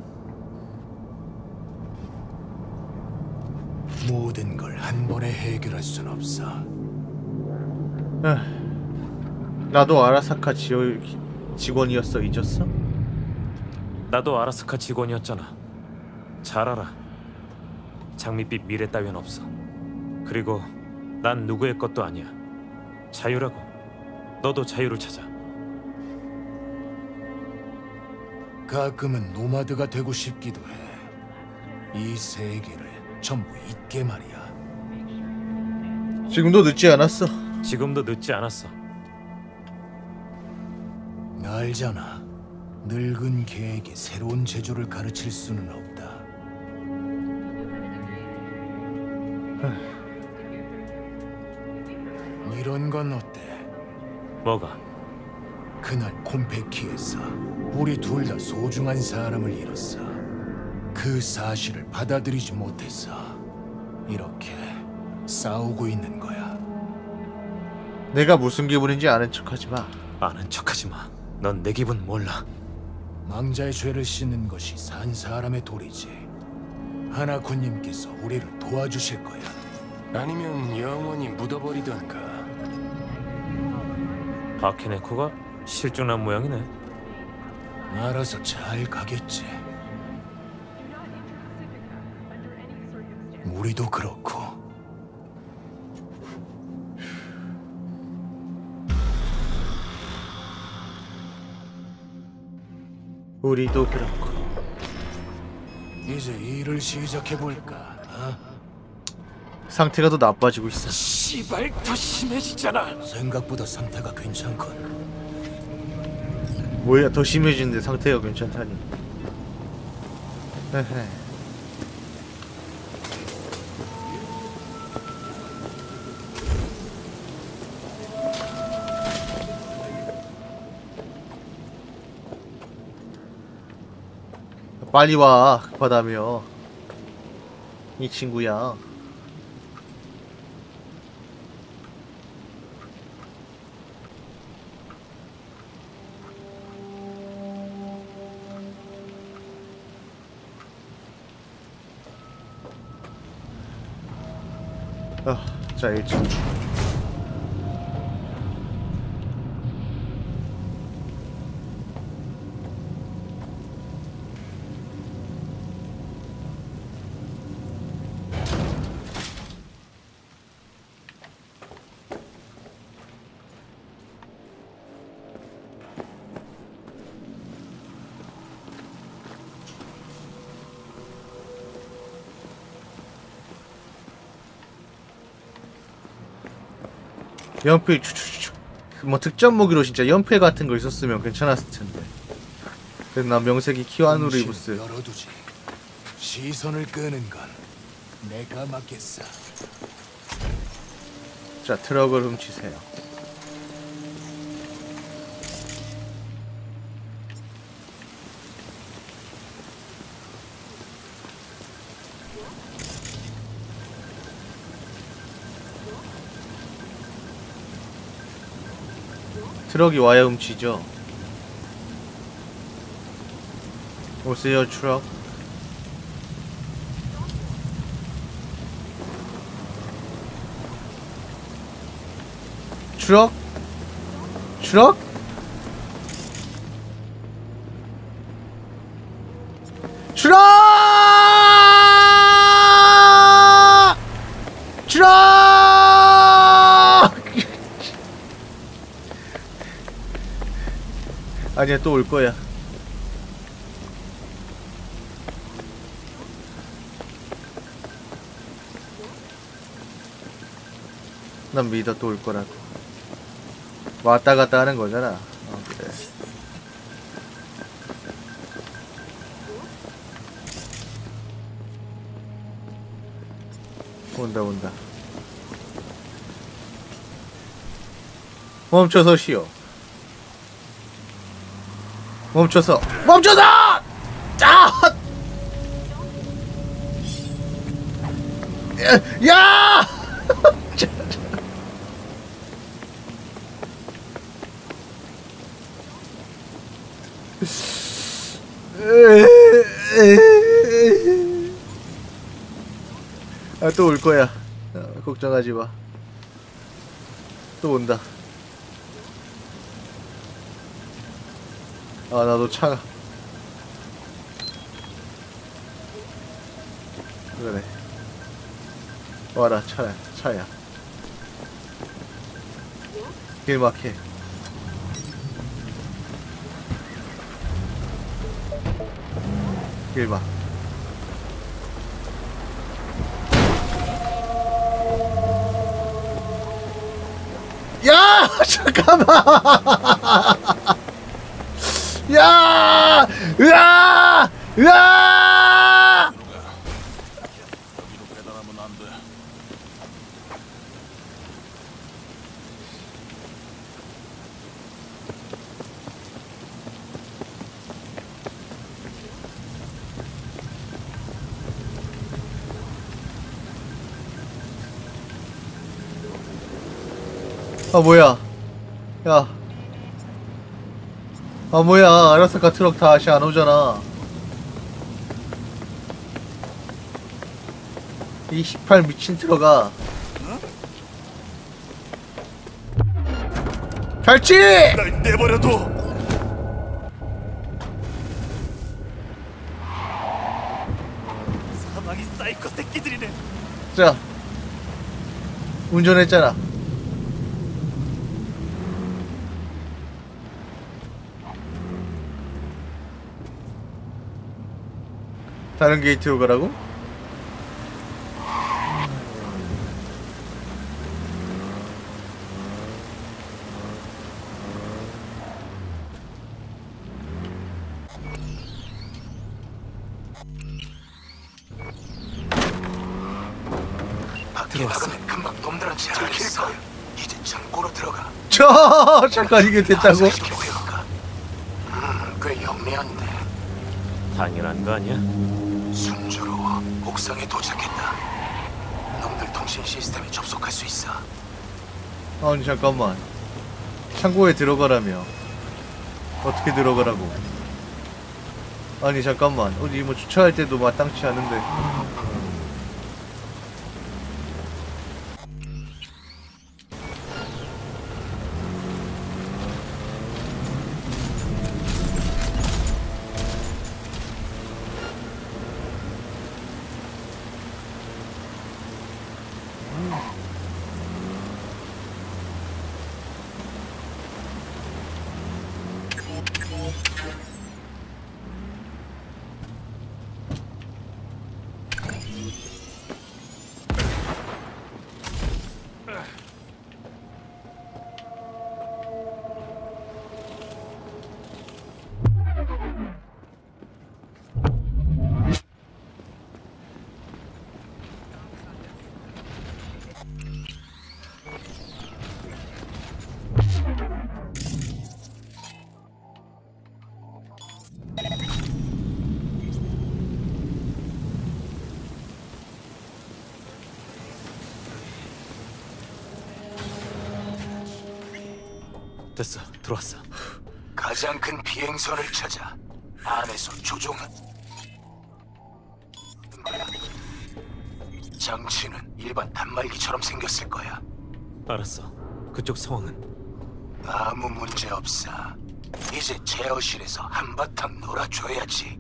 모든 걸 한 번에 해결할 순 없어. 아, 나도 아라사카 지어, 직원이었어. 잊었어? 나도 아라사카 직원이었잖아. 잘 알아. 장밋빛 미래 따윈 없어. 그리고 난 누구의 것도 아니야. 자유라고. 너도 자유를 찾아. 가끔은 노마드가 되고 싶기도 해. 이 세계를 전부 잊게 말이야. 지금도 늦지 않았어. 지금도 늦지 않았어. 알잖아. 늙은 개에게 새로운 제조를 가르칠 수는 없다. 이런 건 어때? 뭐가? 그날 콤페키에서 우리 둘 다 소중한 사람을 잃었어. 그 사실을 받아들이지 못해서 이렇게 싸우고 있는 거야. 내가 무슨 기분인지 아는 척하지 마. 아는 척하지 마. 넌 내 기분 몰라. 망자의 죄를 씻는 것이 산 사람의 도리지. 하나쿠님께서 우리를 도와주실 거야. 아니면 영원히 묻어버리던가. 바케네코가 실종한 모양이네. 알아서 잘 가겠지. 우리도 그렇고. 우리도 그렇고. 이제 일을 시작해볼까? 어? 상태가 더 나빠지고 있어. 씨발, 더 심해지잖아. 생각보다 상태가 괜찮군. 뭐야, 더 심해지는데 상태가 괜찮다니. 헤헤. 빨리 와. 급하다며. 이 친구야. 아, 자, 일 층. 연필 추추추 뭐 특전 무기로 진짜 연필 같은 거 있었으면 괜찮았을 텐데. 그래서 난 명색이 키아누 리브스. 열어두지. 시선을 끄는 건 내가 맡겠어. 자, 트럭을 훔치세요. 트럭이 와야 훔치죠. 오세요, 트럭. 트럭? 트럭? 트럭! 트럭! 아니야, 또 올 거야. 난 믿어, 또 올 거라고. 왔다 갔다 하는 거잖아. 어, 그래. 온다, 온다. 멈춰서 쉬어. 멈춰서 멈춰서! 자! 야! 야! 아, 또 올 거야. 어, 걱정하지 마. 또 온다. 아, 나도 차가. 그래. 와라, 차야, 차야. 길 막혀. 길 막. 야! 잠깐만! 야! 으아! 으아! 아, 뭐야? 야. 아, 뭐야. 아라사카 트럭 다시 안 오잖아. 이 십팔 미친 트럭아. 갈치! 날 내버려둬. 사방이 사이코 새끼들이네. 자, 운전했잖아. 다른 게이트로 가라고? 들어왔어. 금방 놈들한테 들킬 거야. 이제 창고로 들어가. 저 잠깐 이게 됐다고? 음, 꽤 영리한데. 당연한 거 아니야? 순조로워. 옥상에 도착했다. 놈들 통신 시스템에 접속할 수 있어. 아니 잠깐만. 창고에 들어가라며. 어떻게 들어가라고? 아니 잠깐만. 어디 뭐 주차할 때도 마땅치 않은데. 됐어, 들어왔어. 가장 큰 비행선을 찾아 안에서 조종은 거야. 장치는 일반 단말기처럼 생겼을 거야. 알았어. 그쪽 상황은? 아무 문제 없어. 이제 제어실에서 한바탕 놀아줘야지.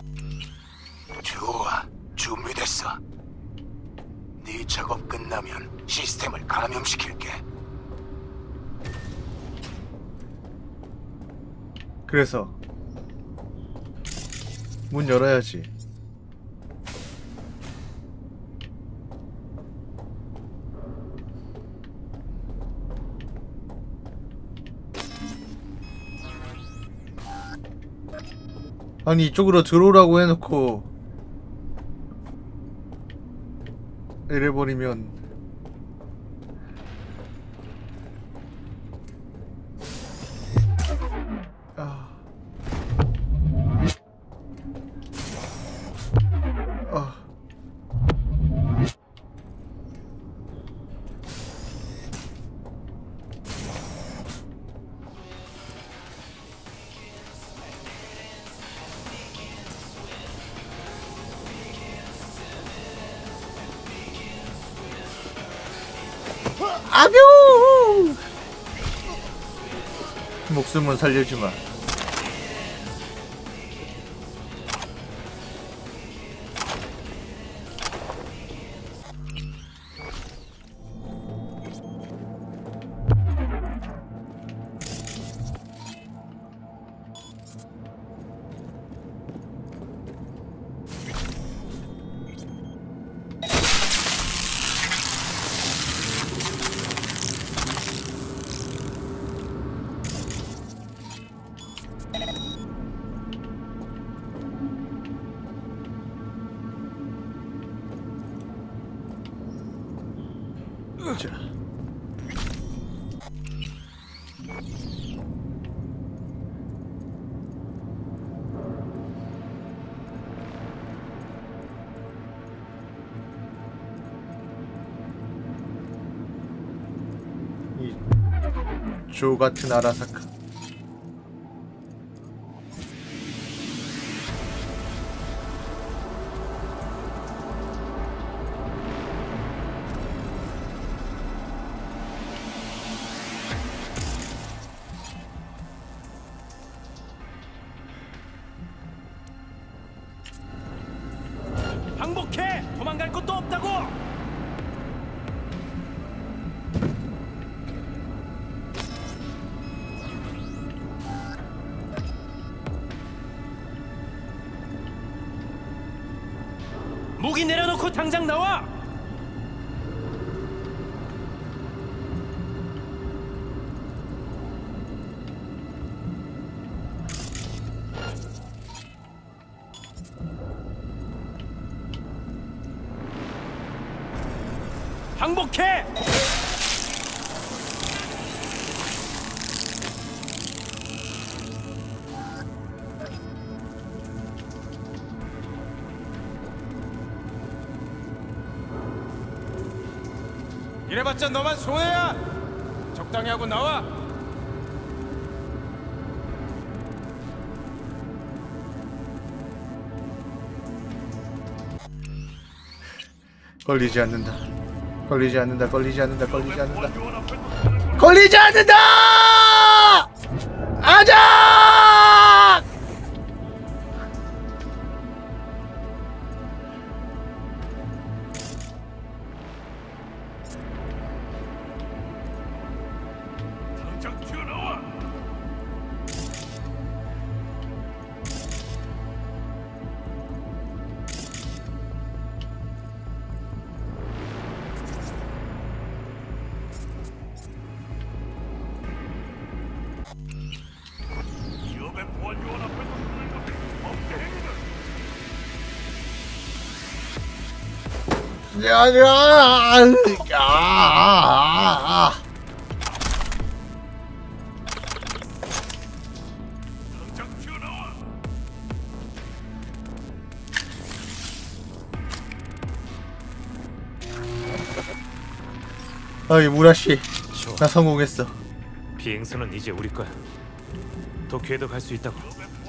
좋아, 준비됐어. 네 작업 끝나면 시스템을 감염시킬게. 그래서 문 열어야지. 아니 이쪽으로 들어오라고 해놓고 이래버리면 아... 아... 아뷰! 목숨은 살려주마. 자. 이 조 같은 아라사카. 항복해! 도망갈 곳도 없다고! 무기 내려놓고 당장 나와! 항복해! 이래봤자 너만 손해야. 적당히 하고 나와. 걸리지 않는다. 걸리지 않는다. 걸리지 않는다. 걸리지 않는다. 걸리지 않는다. 아작! 당장 튀어나와. 기업의 보안 요원 앞에서 쓰는 것은 범죄 행위다. 야, 야, 야, 아, 아. 당장 튀어나와. 아이 무라씨, 나 성공했어. 비행선은 이제 우리 거야. 도쿄에도 갈 수 있다고.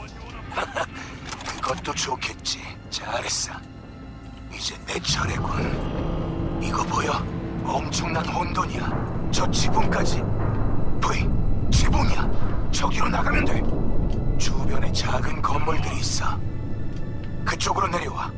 그것도 좋겠지. 잘했어. 이제 내 차례군. 이거 보여? 엄청난 혼돈이야. 저 지붕까지. 브이, 지붕이야. 저기로 나가면 돼. 주변에 작은 건물들이 있어. 그쪽으로 내려와.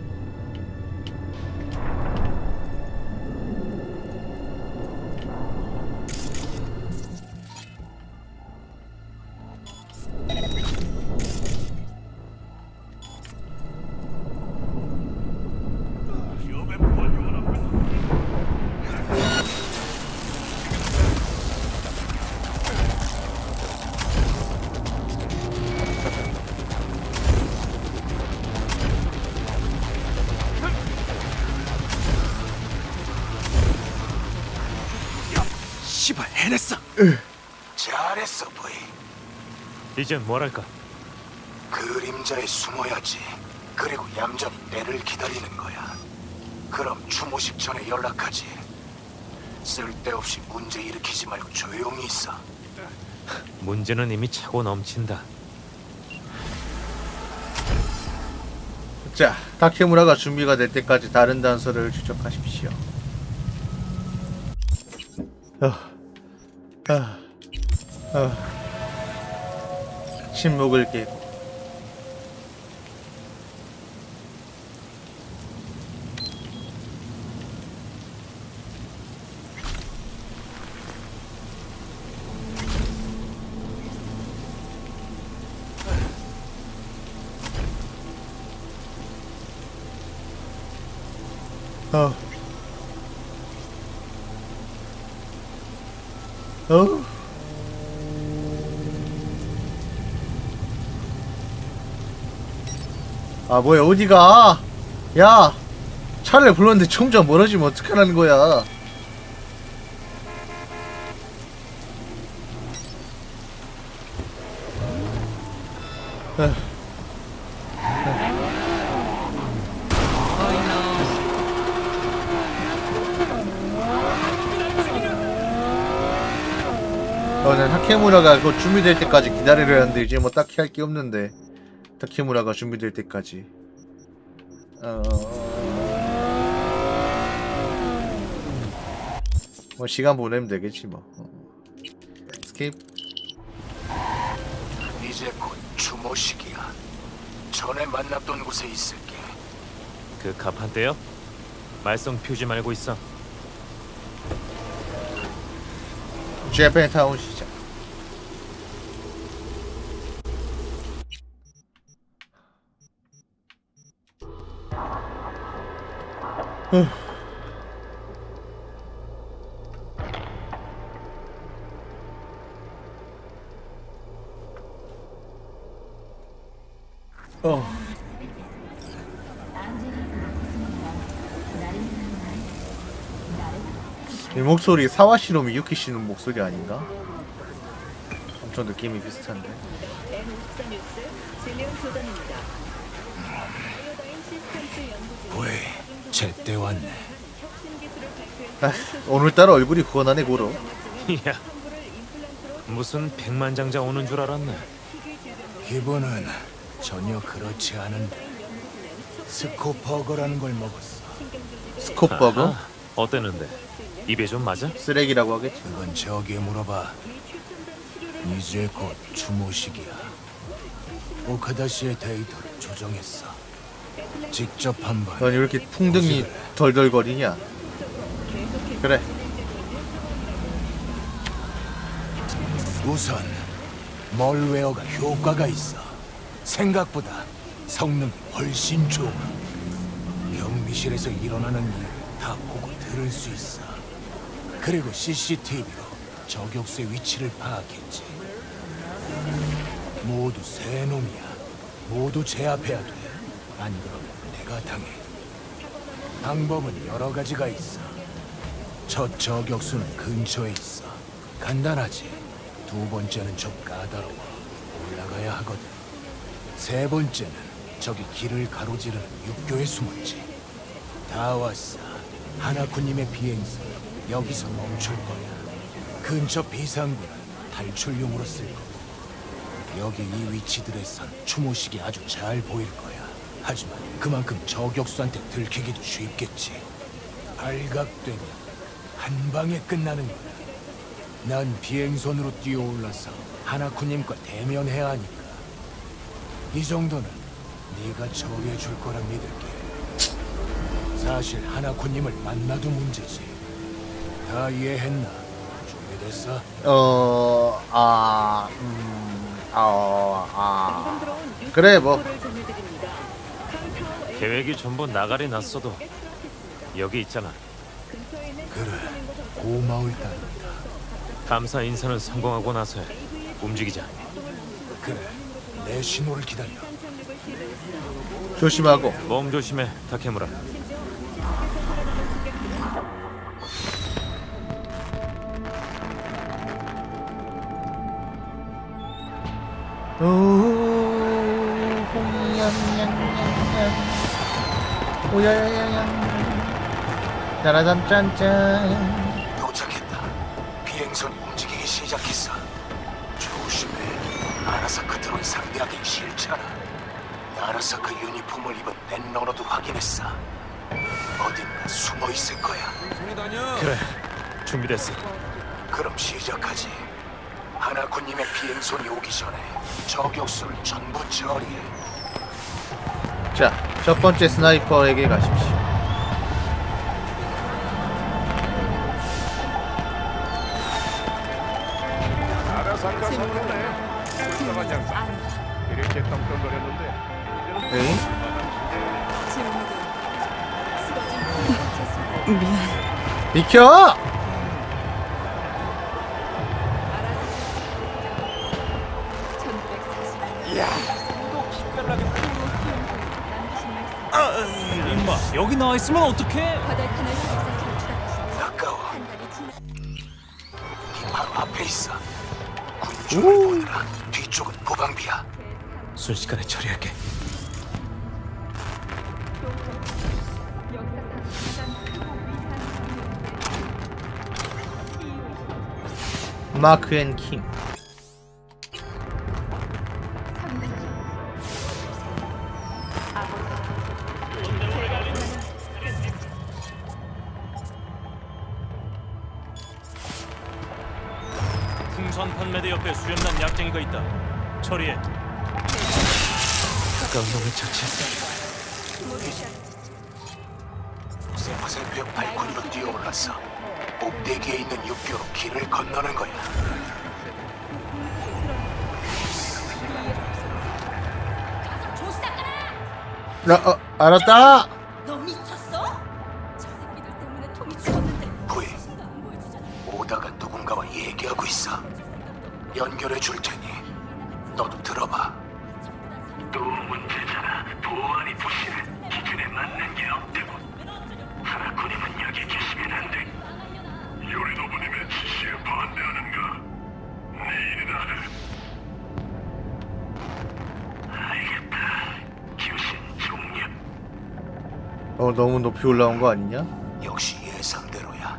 씨발, 해냈어. 잘했어, 브이. 이젠 뭘 할까? 그림자에 숨어야지. 그리고 얌전히 때를 기다리는 거야. 그럼 추모식 전에 연락하지. 쓸데없이 문제 일으키지 말고 조용히 있어. 문제는 이미 차고 넘친다. 자, 다케무라가 준비가 될 때까지 다른 단서를 추적하십시오. 어, 어, 어. 침묵을 깨고 어. 어? 아 뭐야 어디가? 야 차를 불렀는데 점점 멀어지면 어떡하라는 거야. 어. 어, 난 타케무라가 그거 준비될 때까지 기다리려 하는데 이제 뭐 딱히 할 게 없는데 타케무라가 준비될 때까지 어... 뭐 시간 보내면 되겠지 뭐. 어. 스킵. 이제 곧 추모식이야. 전에 만났던 곳에 있을게. 그 갑판대요? 말썽 피우지 말고 있어. 재팬타운 시작. 어. 어. 이 목소리 사와시로 미유키 씨는 목소리 아닌가? 엄청 느낌이 비슷한데. 왜 제때 왔네. 아, 오늘따라 얼굴이 후원하네 고로. 야, 무슨 백만장자 오는 줄 알았네. 기분은 전혀 그렇지 않은데 스코버거라는 걸 먹었어. 스코버거? 아하, 어땠는데? 입에 좀 맞아? 쓰레기라고 하겠지. 그건 저기에 물어봐. 이제 곧 추모식이야. 오카다 씨의 데이터를 조정했어. 직접 한번. 넌 이렇게 풍등이 덜덜거리냐? 그래. 우선 멀웨어가 효과가 있어. 생각보다 성능이 훨씬 좋아. 경비실에서 일어나는 일을 다 보고 들을 수 있어. 그리고 씨씨티비로 저격수의 위치를 파악했지. 모두 새 놈이야. 모두 제압해야 돼. 안 그러면 내가 당해. 방법은 여러 가지가 있어. 첫 저격수는 근처에 있어. 간단하지. 두 번째는 좀 까다로워. 올라가야 하거든. 세 번째는 저기 길을 가로지르는 육교에 숨었지. 다 왔어. 하나쿠님의 비행선은 여기서 멈출 거야. 근처 비상구는 탈출용으로 쓸 거고. 여기 이 위치들에선 추모식이 아주 잘 보일 거야. 하지만 그만큼 저격수한테 들키기도 쉽겠지. 발각되면 한 방에 끝나는 거야. 난 비행선으로 뛰어올라서 하나쿠님과 대면해야 하니까. 이 정도는 네가 처리해 줄 거라 믿을게. 사실 하나쿠님을 만나도 문제지. 다 이해했나? 준비됐어? 어... 아... 음... 어... 아... 그래 뭐. 계획이 전부 나가리 났어도 여기 있잖아. 그래, 고마울 따름이다. 감사 인사는 성공하고 나서 움직이자. 그래, 내 신호를 기다려. 조심하고. 몸 조심해, 타케무라. 오야야야야. 짜라잔짠짠. 도착했다. 비행선이 움직이기 시작했어. 조심해. 아라사카 드론 상대하기 싫잖아. 아라사카 유니폼을 입은 넷러너도 확인했어. 어딘가 숨어 있을 거야. 그래, 준비됐어. 그럼 시작하지. 하나쿠님의 비행선이 오기 전에 저격수를 전부 처리해. 자, 첫 번째 스나이퍼에게 가십시오. 아라사카 선배네. 불쌍한 양반. 이렇게 떵떵거렸는데. 에이? 미안. 비켜! 이야, 또 기깔나게. 임마, 여기 나와 있으면 어떡해? 가까워. 네 바로 앞에 있어. 군중을 보느라 뒤쪽은 무방비야. 순식간에 처리할게. 마크 앤 킹. 풍선 판매대 옆에 수렴난 약쟁이가 있다. 처리해. 가까운 놈을 처치했어. 세파센벽 발코니로 뛰어올랐어. 꼭대기에 있는 육교로 길을 건너는 거야. 나, 어, 알았다! 너 미쳤어? 저 새끼들 때문에 톰이 죽었는데. 부이, 오다가 누군가와 얘기하고 있어. 연결해 줄 테니 너도 들어봐. 또 문제잖아. 보안이 부실해. 기준에 맞는 게 없다고. 하나쿠님은 여기 계시면 안 돼. 요리노부님의 지시에 반대하는가? 네 일이다. 알겠다. 교신 종료. 어, 너무 높이 올라온 거 아니냐? 역시 예상대로야.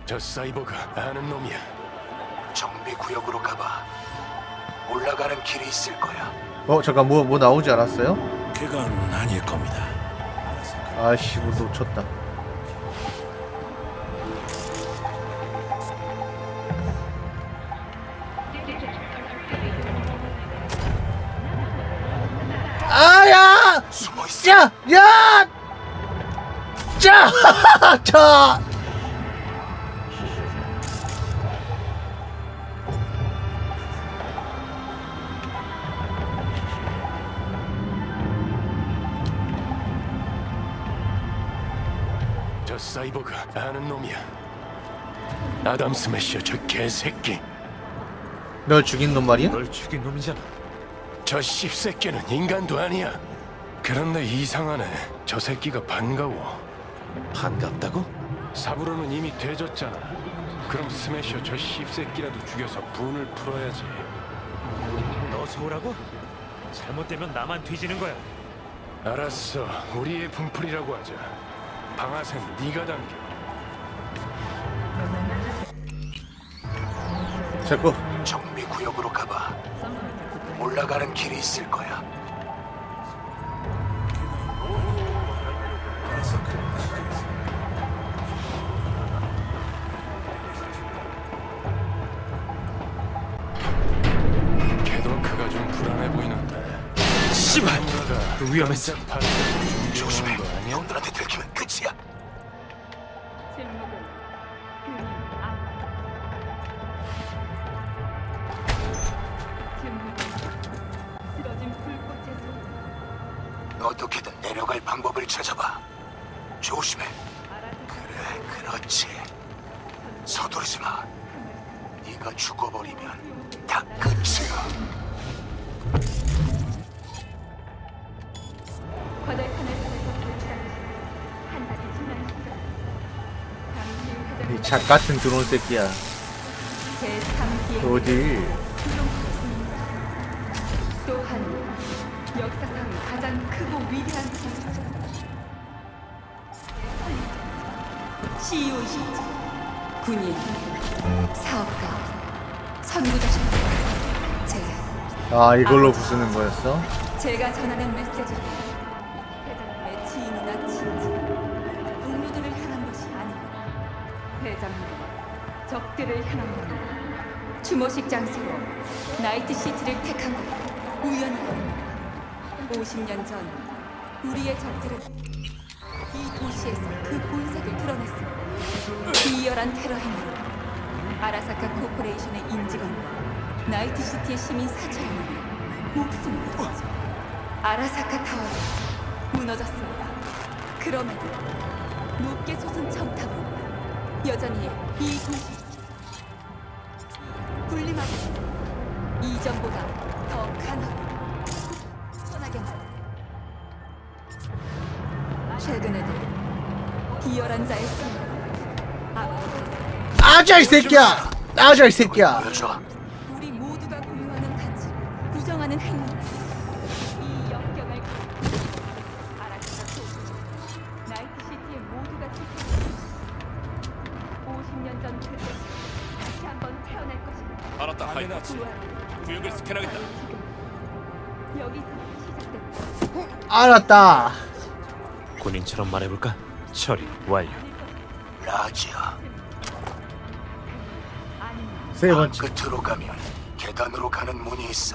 저 사이버가 아는 놈이야. 정비 구역으로 가봐. 올라가는 길이 있을 거야. 어 잠깐 뭐 뭐 나오지 않았어요? 그건 아닐 겁니다. 아이씨 뭐 놓쳤다. 아야! 숨어있어. 야! 야! 자! 자! 저 사이버가 아는 놈이야. 아담 스매셔 저 개새끼. 널 죽인 놈 말이야? 널 죽인 놈이잖아. 저 씹새끼는 인간도 아니야. 그런데 이상하네. 저 새끼가 반가워. 반갑다고? 사부로는 이미 돼졌잖아. 그럼 스매셔 저 씹새끼라도 죽여서 분을 풀어야지. 너 좋으라고? 잘못되면 나만 뒤지는 거야. 알았어. 우리의 분풀이라고 하자. 방아쇠는 네가 당겨. 자꾸 정비 구역으로 가봐. 올라가는 길이 있을 거야. 개돌크가 좀 불안해 보이는데. 씨발! 위험했어. 조심해. 놈들한테 들키면 끝이야. 어떻게든 내려갈 방법을 찾아봐. 조심해. 그래, 그렇지. 서두르지 마. 네가 죽어버리면 다 끝이야. 이 작같은 드론 새끼야. 어디? 또한 역사상 가장 크고 위대한 씨이오이시지. 군인, 사업가, 선구자신. 제 아 이걸로 부수는 거였어? 제가 전하는 메시지는 내 지인이나 친지, 동료들을 향한 것이 아닙니다. 대장님, 적들을 향한 겁니다. 추모식 장소로 나이트시티를 택한 것 우연이 아닙니다. 오십 년 전 우리의 적들은 이 도시에서 그 본색을 드러냈습니다. 비열한 테러 행위로 아라사카 코퍼레이션의 임직원과 나이트시티의 시민 사천여 명이 목숨을 잃었죠. 아라사카 타워는 무너졌습니다. 그럼에도 높게 솟은 첨탑은 여전히 이 도시 군림하고 있습니다. 이전보다 더 강하고 편하게 말해. 최근에도 비열한 자의 수는 아자 이 새끼야! 아자 이 새끼야! 우리 모두가 공유하는 가치, 부정하는 행위. 이 역경을 아라사카 소수 나이트시티의 모두가 지키고 오십 년 전 그때 다시 한번 태어날 것입니다. 알았다, 하이파치. 구역을 스캔하겠다. 여기서 시작됩니다. 알았다. 군인처럼 말해볼까? 처리 완료. 라지아. 세 번째. 끝으로 가면 계단으로 가는 문이 있어.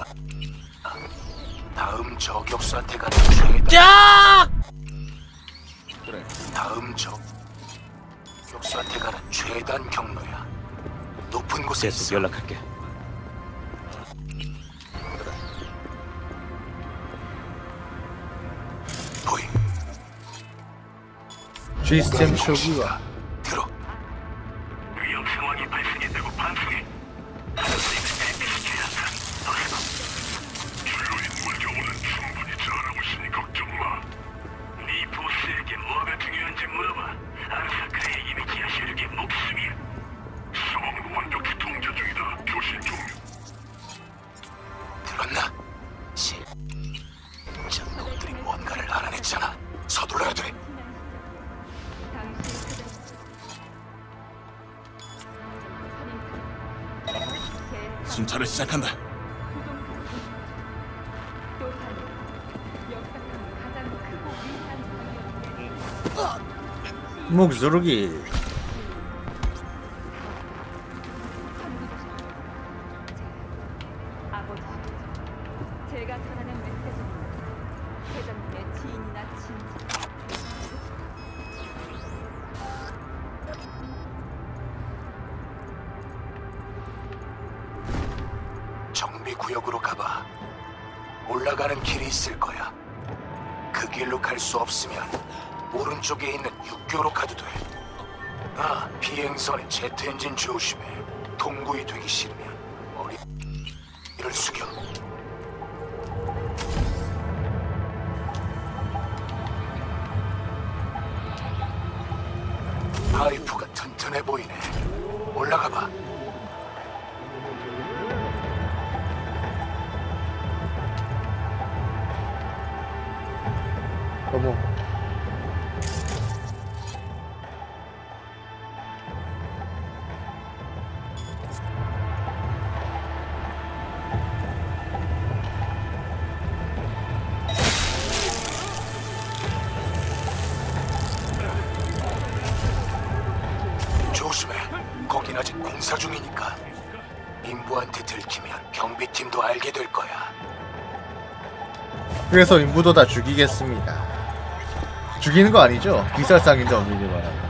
다음 저격수한테 가는 최단. 야! 그래. 다음 저격수한테 가는 최단 경로야. 높은 곳에 계속 있어. 연락할게. 보이. 시스템 쇼구가 들어. 위험 상황이 발생했다고 반송해. 줄로 인물 경우는 충분히 잘하고 있으니 걱정 마. 네 보스에게 뭐가 중요한지 물어봐. 아라사카의 이미지야 세력의 목숨이야. 상황은 완벽히 통제 중이다. 교신 종료. 들었나? 실. 저 놈들이 뭔가를 알아냈잖아. 서둘러야 돼. 순찰을 시작한다. 목소르기. 아버지, 제가 전하는 메시지는 회장님의 지인이나 친지. 정비구역으로 가봐. 올라가는 길이 있을 거야. 그 길로 갈 수 없으면 오른쪽에 있는 육교로 가도 돼. 아, 비행선의 제트 엔진 조심해. 동굴이 되기 싫으면 머리를 숙여. 파이프가 튼튼해 보이네. 올라가 봐. 어머. 조심해. 거긴 아직 공사 중이니까. 인부한테 들키면 경비팀도 알게 될 거야. 그래서 인부도 다 죽이겠습니다. 죽이는 거 아니죠? 비살상인데 엄밀히 말하면.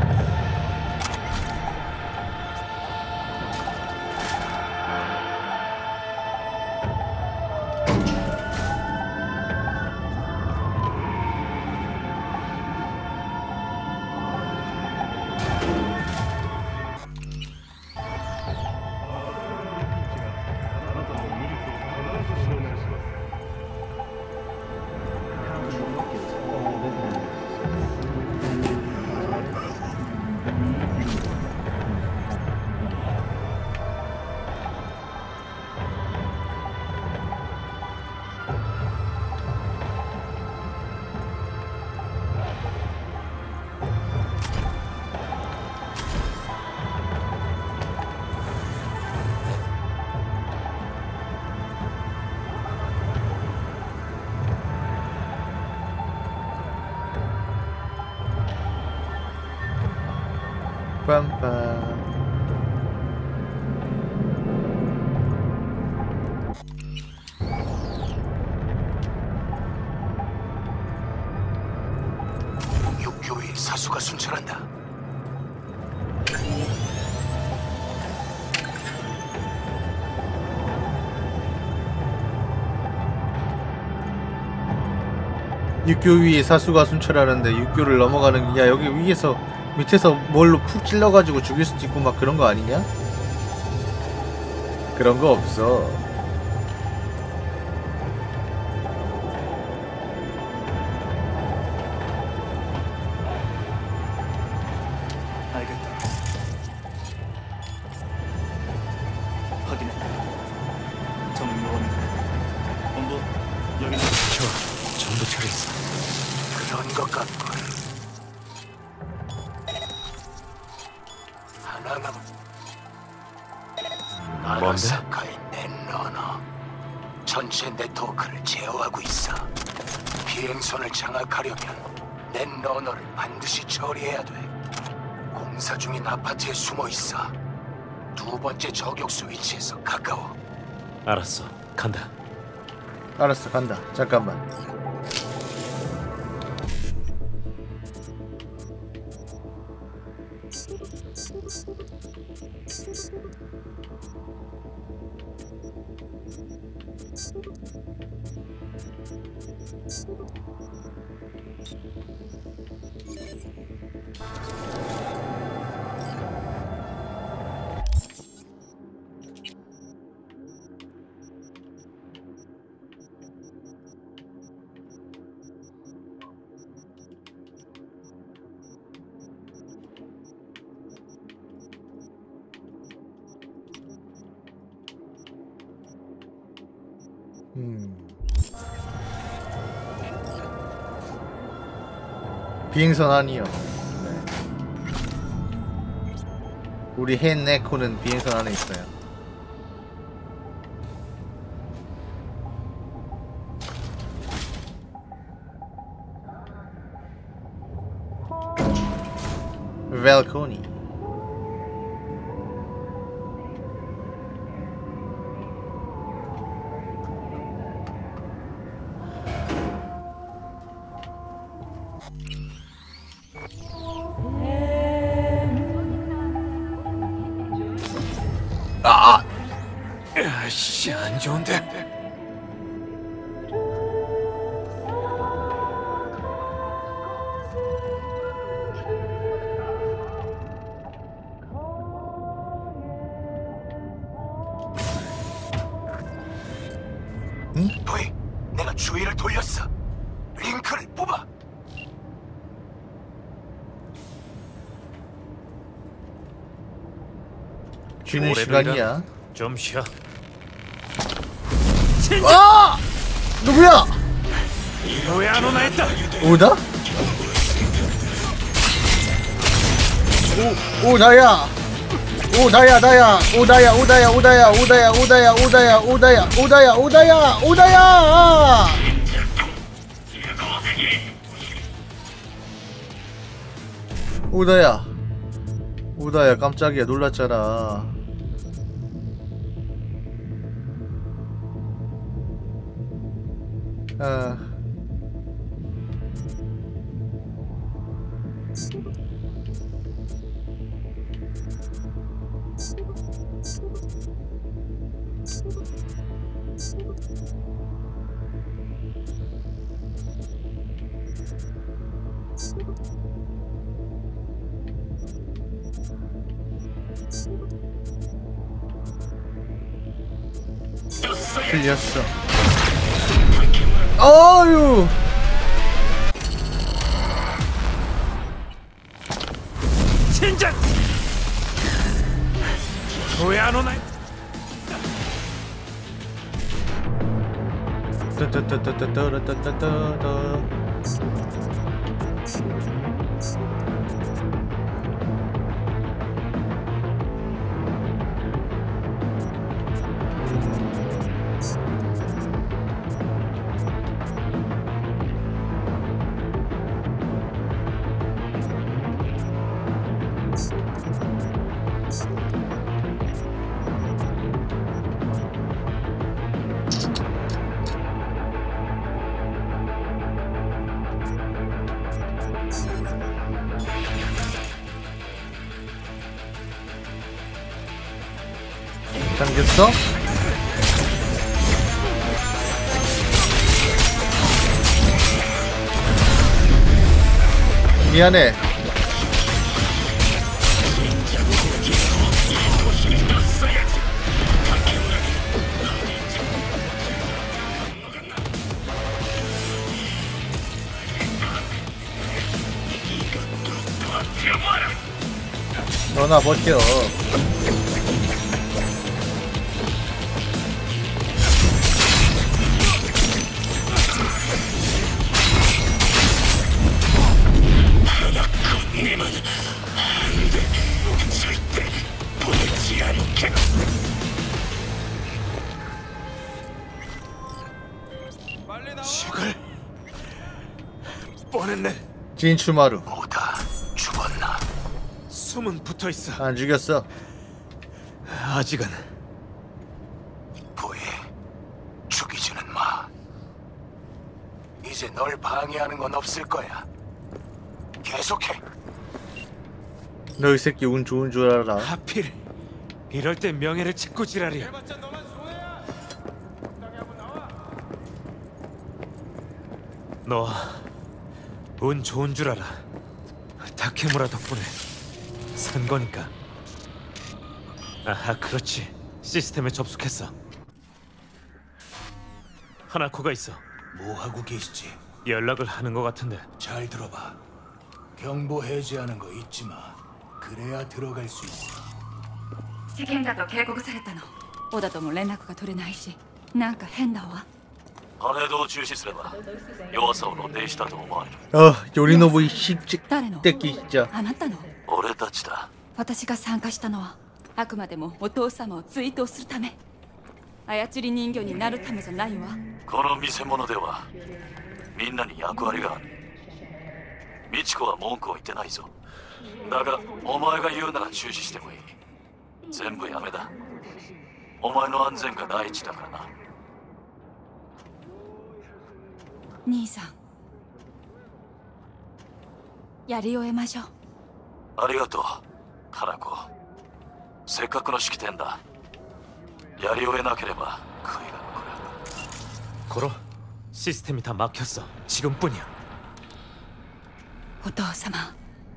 빰빰. 육교의 사수가 순찰한다. 육교 위에 사수가 순찰하는데 육교를 넘어가는, 야 여기 위에서 밑에서 뭘로 푹 찔러가지고 죽일 수도 있고 막 그런 거 아니냐? 그런 거 없어. 알겠다. 확인했다. 정요원 본부 여기는 저 전부 처리했어. 그런 것 같군. 하나 남. 아라사카의 넷러너. 전체 네트워크를 제어하고 있어. 비행선을 장악하려면 넷러너를 반드시 처리해야 돼. 공사 중인 아파트에 숨어 있어. 두 번째 저격수 위치에서 가까워. 알았어, 간다. 알았어, 간다. 잠깐만. 음. 비행선 아니요. 네. 우리 헨네코는 비행선 안에 있어요. balcony. 아, 씨, 안 좋은데. 응? 너희, 내가 주의를 돌렸어. 링크를 뽑아. 쉬는 시간이야. 좀 쉬어. 아! 누구야? 왜 안 오나 했다. 오다? 오, 오 나야. 오 나야 나야. 오 나야 오다야 오다야 오다야 오다야 오다야 오다야 오다야 오다야 오다야. 오다야. 오다야 깜짝이야 놀랐잖아. 아. 틀렸어. 어유. 진짜. 왜 안 오나? 따따따따따따따따따. 당겼어? 미안해. 너나 버텨. 죽을 뻔했네. 진추마루. 오다 죽었나? 숨은 붙어 있어. 안 죽였어. 아직은. 보이, 죽이지는 마. 이제 널 방해하는 건 없을 거야. 계속해. 너 이 새끼 운 좋은 줄 알아. 하필 이럴 때 명예를 찾고 지랄이야. 너 운 좋은 줄 알아. 다케무라 덕분에 산 거니까. 아하, 그렇지. 시스템에 접속했어. 하나코가 있어. 뭐 하고 계시지? 연락을 하는 것 같은데. 잘 들어봐. 경보 해제하는 거 잊지 마. 그래야 들어갈 수 있어. 事件だと警告されたの。小田とも連絡が取れないし、なんか変だわ。 パレードを中止すれば弱さを露呈したと思われる。 어, 요리노부 이 씹찍 誰の？ 떼끼 진짜. あなたの？ 俺たちだ。 私が参加したのはあくまでもお父様を追悼するため。操り人形になるためじゃないわ。 この見せ物ではみんなに役割がある。美智子は文句を言ってないぞ。 だがお前が言うなら中止してもいい。全部やめだ。お前の安全が第一だからな。 兄さん、やり終えましょう。 ありがとう、花子。せっかくの式典だ。やり終えなければ悔いが残る。 고로, 시스템이 다 막혔어. 지금뿐이야. お父様。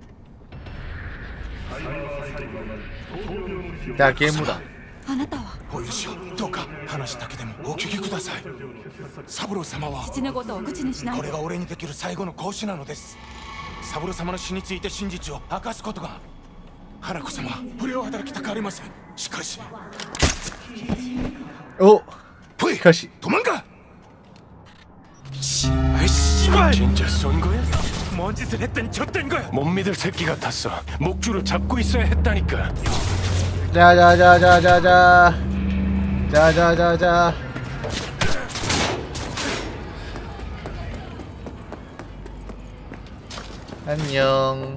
야 게임이다. あなたはお許しをどうか話だけでもお聞きください。サブロー様は父のことを口にしないで。 これが俺にできる最後の行使なのです。サブロー様の死について真実を明かすことが花子様不良働きたくありません。しかしおしかし 도망가! 씨발 씨발! 진짜 쏜 거야? 뭔 짓을 했더니 졌던 거야? 못 믿을 새끼 같았어. 목줄을 잡고 있어야 했다니까. 자자자자자자 자자자자 안녕.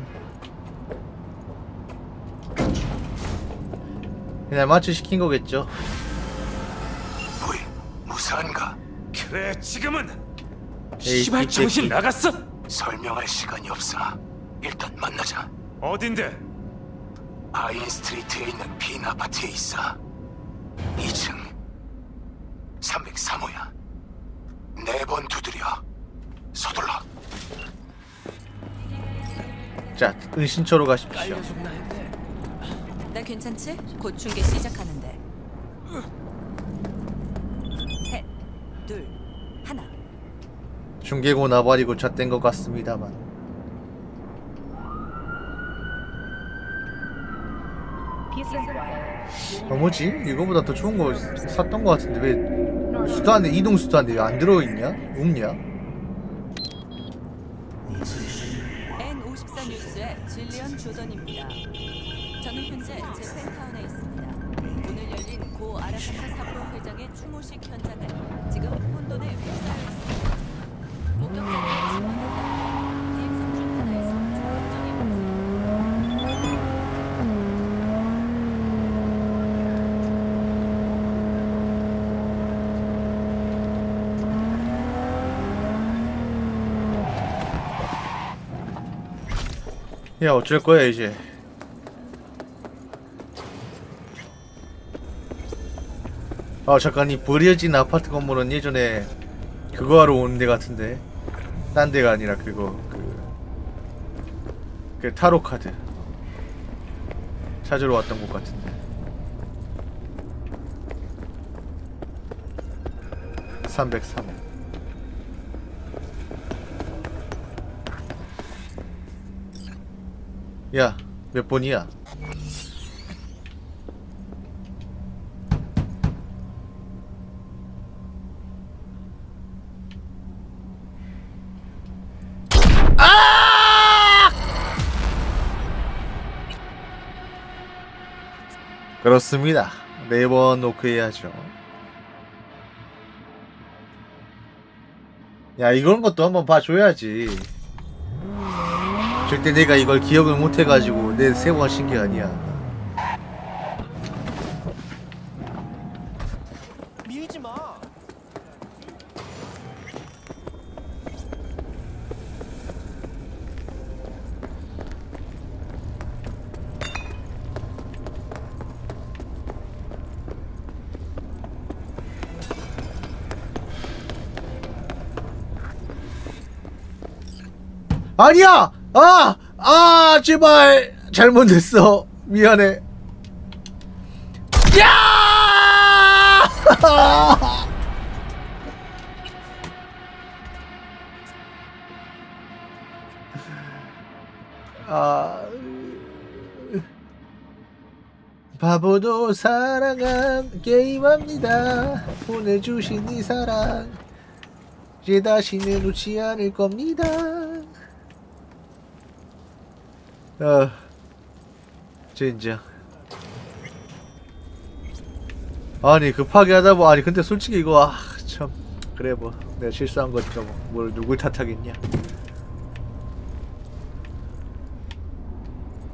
그냥 마취 시킨 거겠죠. 뭐이 무사한가? 그래 지금은. 에이, 씨발 정신 나갔어? 설명할 시간이 없어. 일단 만나자. 어딘데? 아인 스트리트에 있는 빈 아파트에 있어. 이 층 삼백삼 호야. 네 번 두드려. 서둘러. 자, 은신처로 가십시오. 나 괜찮지? 곧 중계 시작하는데. 셋, 둘, 하나. 중계고 나발이고 잣된 것 같습니다만. 어 뭐지? 이거보다 더 좋은 거 샀던 거 같은데 왜 수단에 이동 수단에 왜 안 들어있냐? 없냐? 엔 오십사 뉴스의 질리언 조던입니다. 저는 현재 제 펜타운에 있습니다. 오늘 열린 고 아라사카 사부로 회장의 추모식 현장은 지금 혼돈에 휩싸여 있습니다. 목격자의 증언은 비행선 중 하나에서 충격적인 야 어쩔 거야 이제. 아 잠깐 이 버려진 아파트 건물은 예전에 그거 하러 오는 데 같은데 딴 데가 아니라 그거 그, 그 타로 카드 찾으러 왔던 곳 같은데. 삼백삼 호. 야, 몇 번이야? 아! 그렇습니다. 네 번 노크해야죠. 야, 이런 것도 한번 봐줘야지. 절대 내가 이걸 기억을 못해가지고 내 세 번 신 게 아니야. 밀지 마. 아니야! 아! 아! 제발! 잘못했어. 미안해. 야! 아... 바보도 사랑한 게임합니다. 보내주신 이 사랑 이제 다시는 놓지 않을 겁니다. 아, 진짜. 아니 급하게 하다 보 아니 근데 솔직히 이거 아 참 그래 뭐 내가 실수한 거니까 뭐 뭘 누굴 탓하겠냐.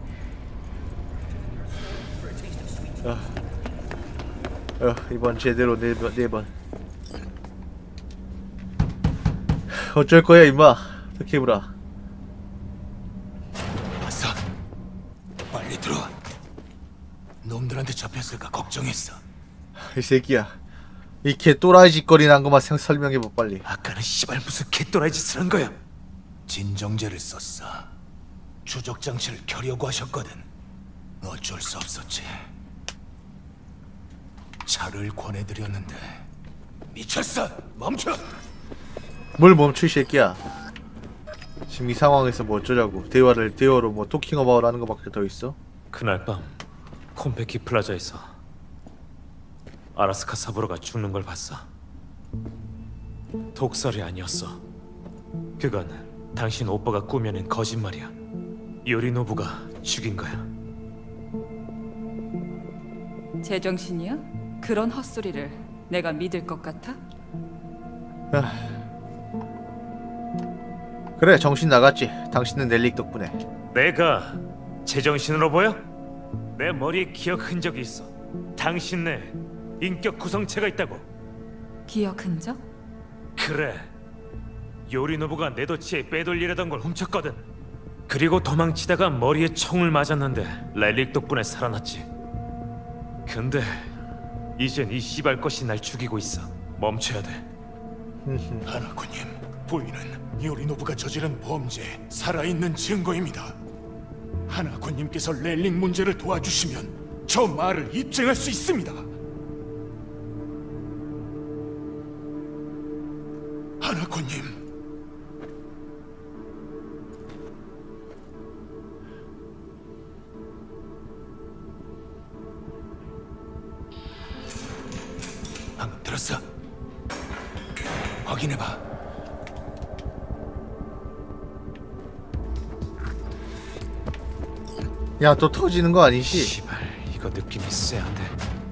어, 어 이번 제대로 네 번, 네 번. 어쩔 거야 임마. 타케무라. 왔어. 빨리 들어와. 놈들한테 잡혔을까 걱정했어. 이 새끼야. 이 개 또라이 짓거리 난 것만 생 설명해봐 빨리. 아까는 씨발 무슨 개또라이 짓을 한 거야? 진정제를 썼어. 추적 장치를 켜려고 하셨거든. 어쩔 수 없었지. 차를 권해드렸는데 미쳤어. 멈춰. 뭘 멈춰 이 새끼야. 지금 이 상황에서 뭐 어쩌자고. 대화를 대화로 뭐 토킹 어바웃 하는 거밖에 더 있어? 그날 밤 콤페키 플라자에서 아라스카 사부로가 죽는 걸 봤어. 독살이 아니었어. 그건 당신 오빠가 꾸며낸 거짓말이야. 요리노부가 죽인 거야. 제정신이야? 그런 헛소리를 내가 믿을 것 같아? 아. 그래 정신 나갔지. 당신은 넬릭 덕분에. 내가 제정신으로 보여? 내 머리에 기억 흔적이 있어. 당신 내 인격 구성체가 있다고. 기억 흔적? 그래. 요리노부가 내 도치에 빼돌리려던 걸 훔쳤거든. 그리고 도망치다가 머리에 총을 맞았는데 렐릭 덕분에 살아났지. 근데 이젠 이 씨발 것이 날 죽이고 있어. 멈춰야 돼. 하나코님, 부인은 요리노부가 저지른 범죄 살아있는 증거입니다. 하나코님께서 렐릭 문제를 도와주시면 저 말을 입증할 수 있습니다. 하나코님. 방금 들었어? 확인해봐. 야, 또 터지는 거 아니지? 씨발, 이거 느낌이 쎄한데.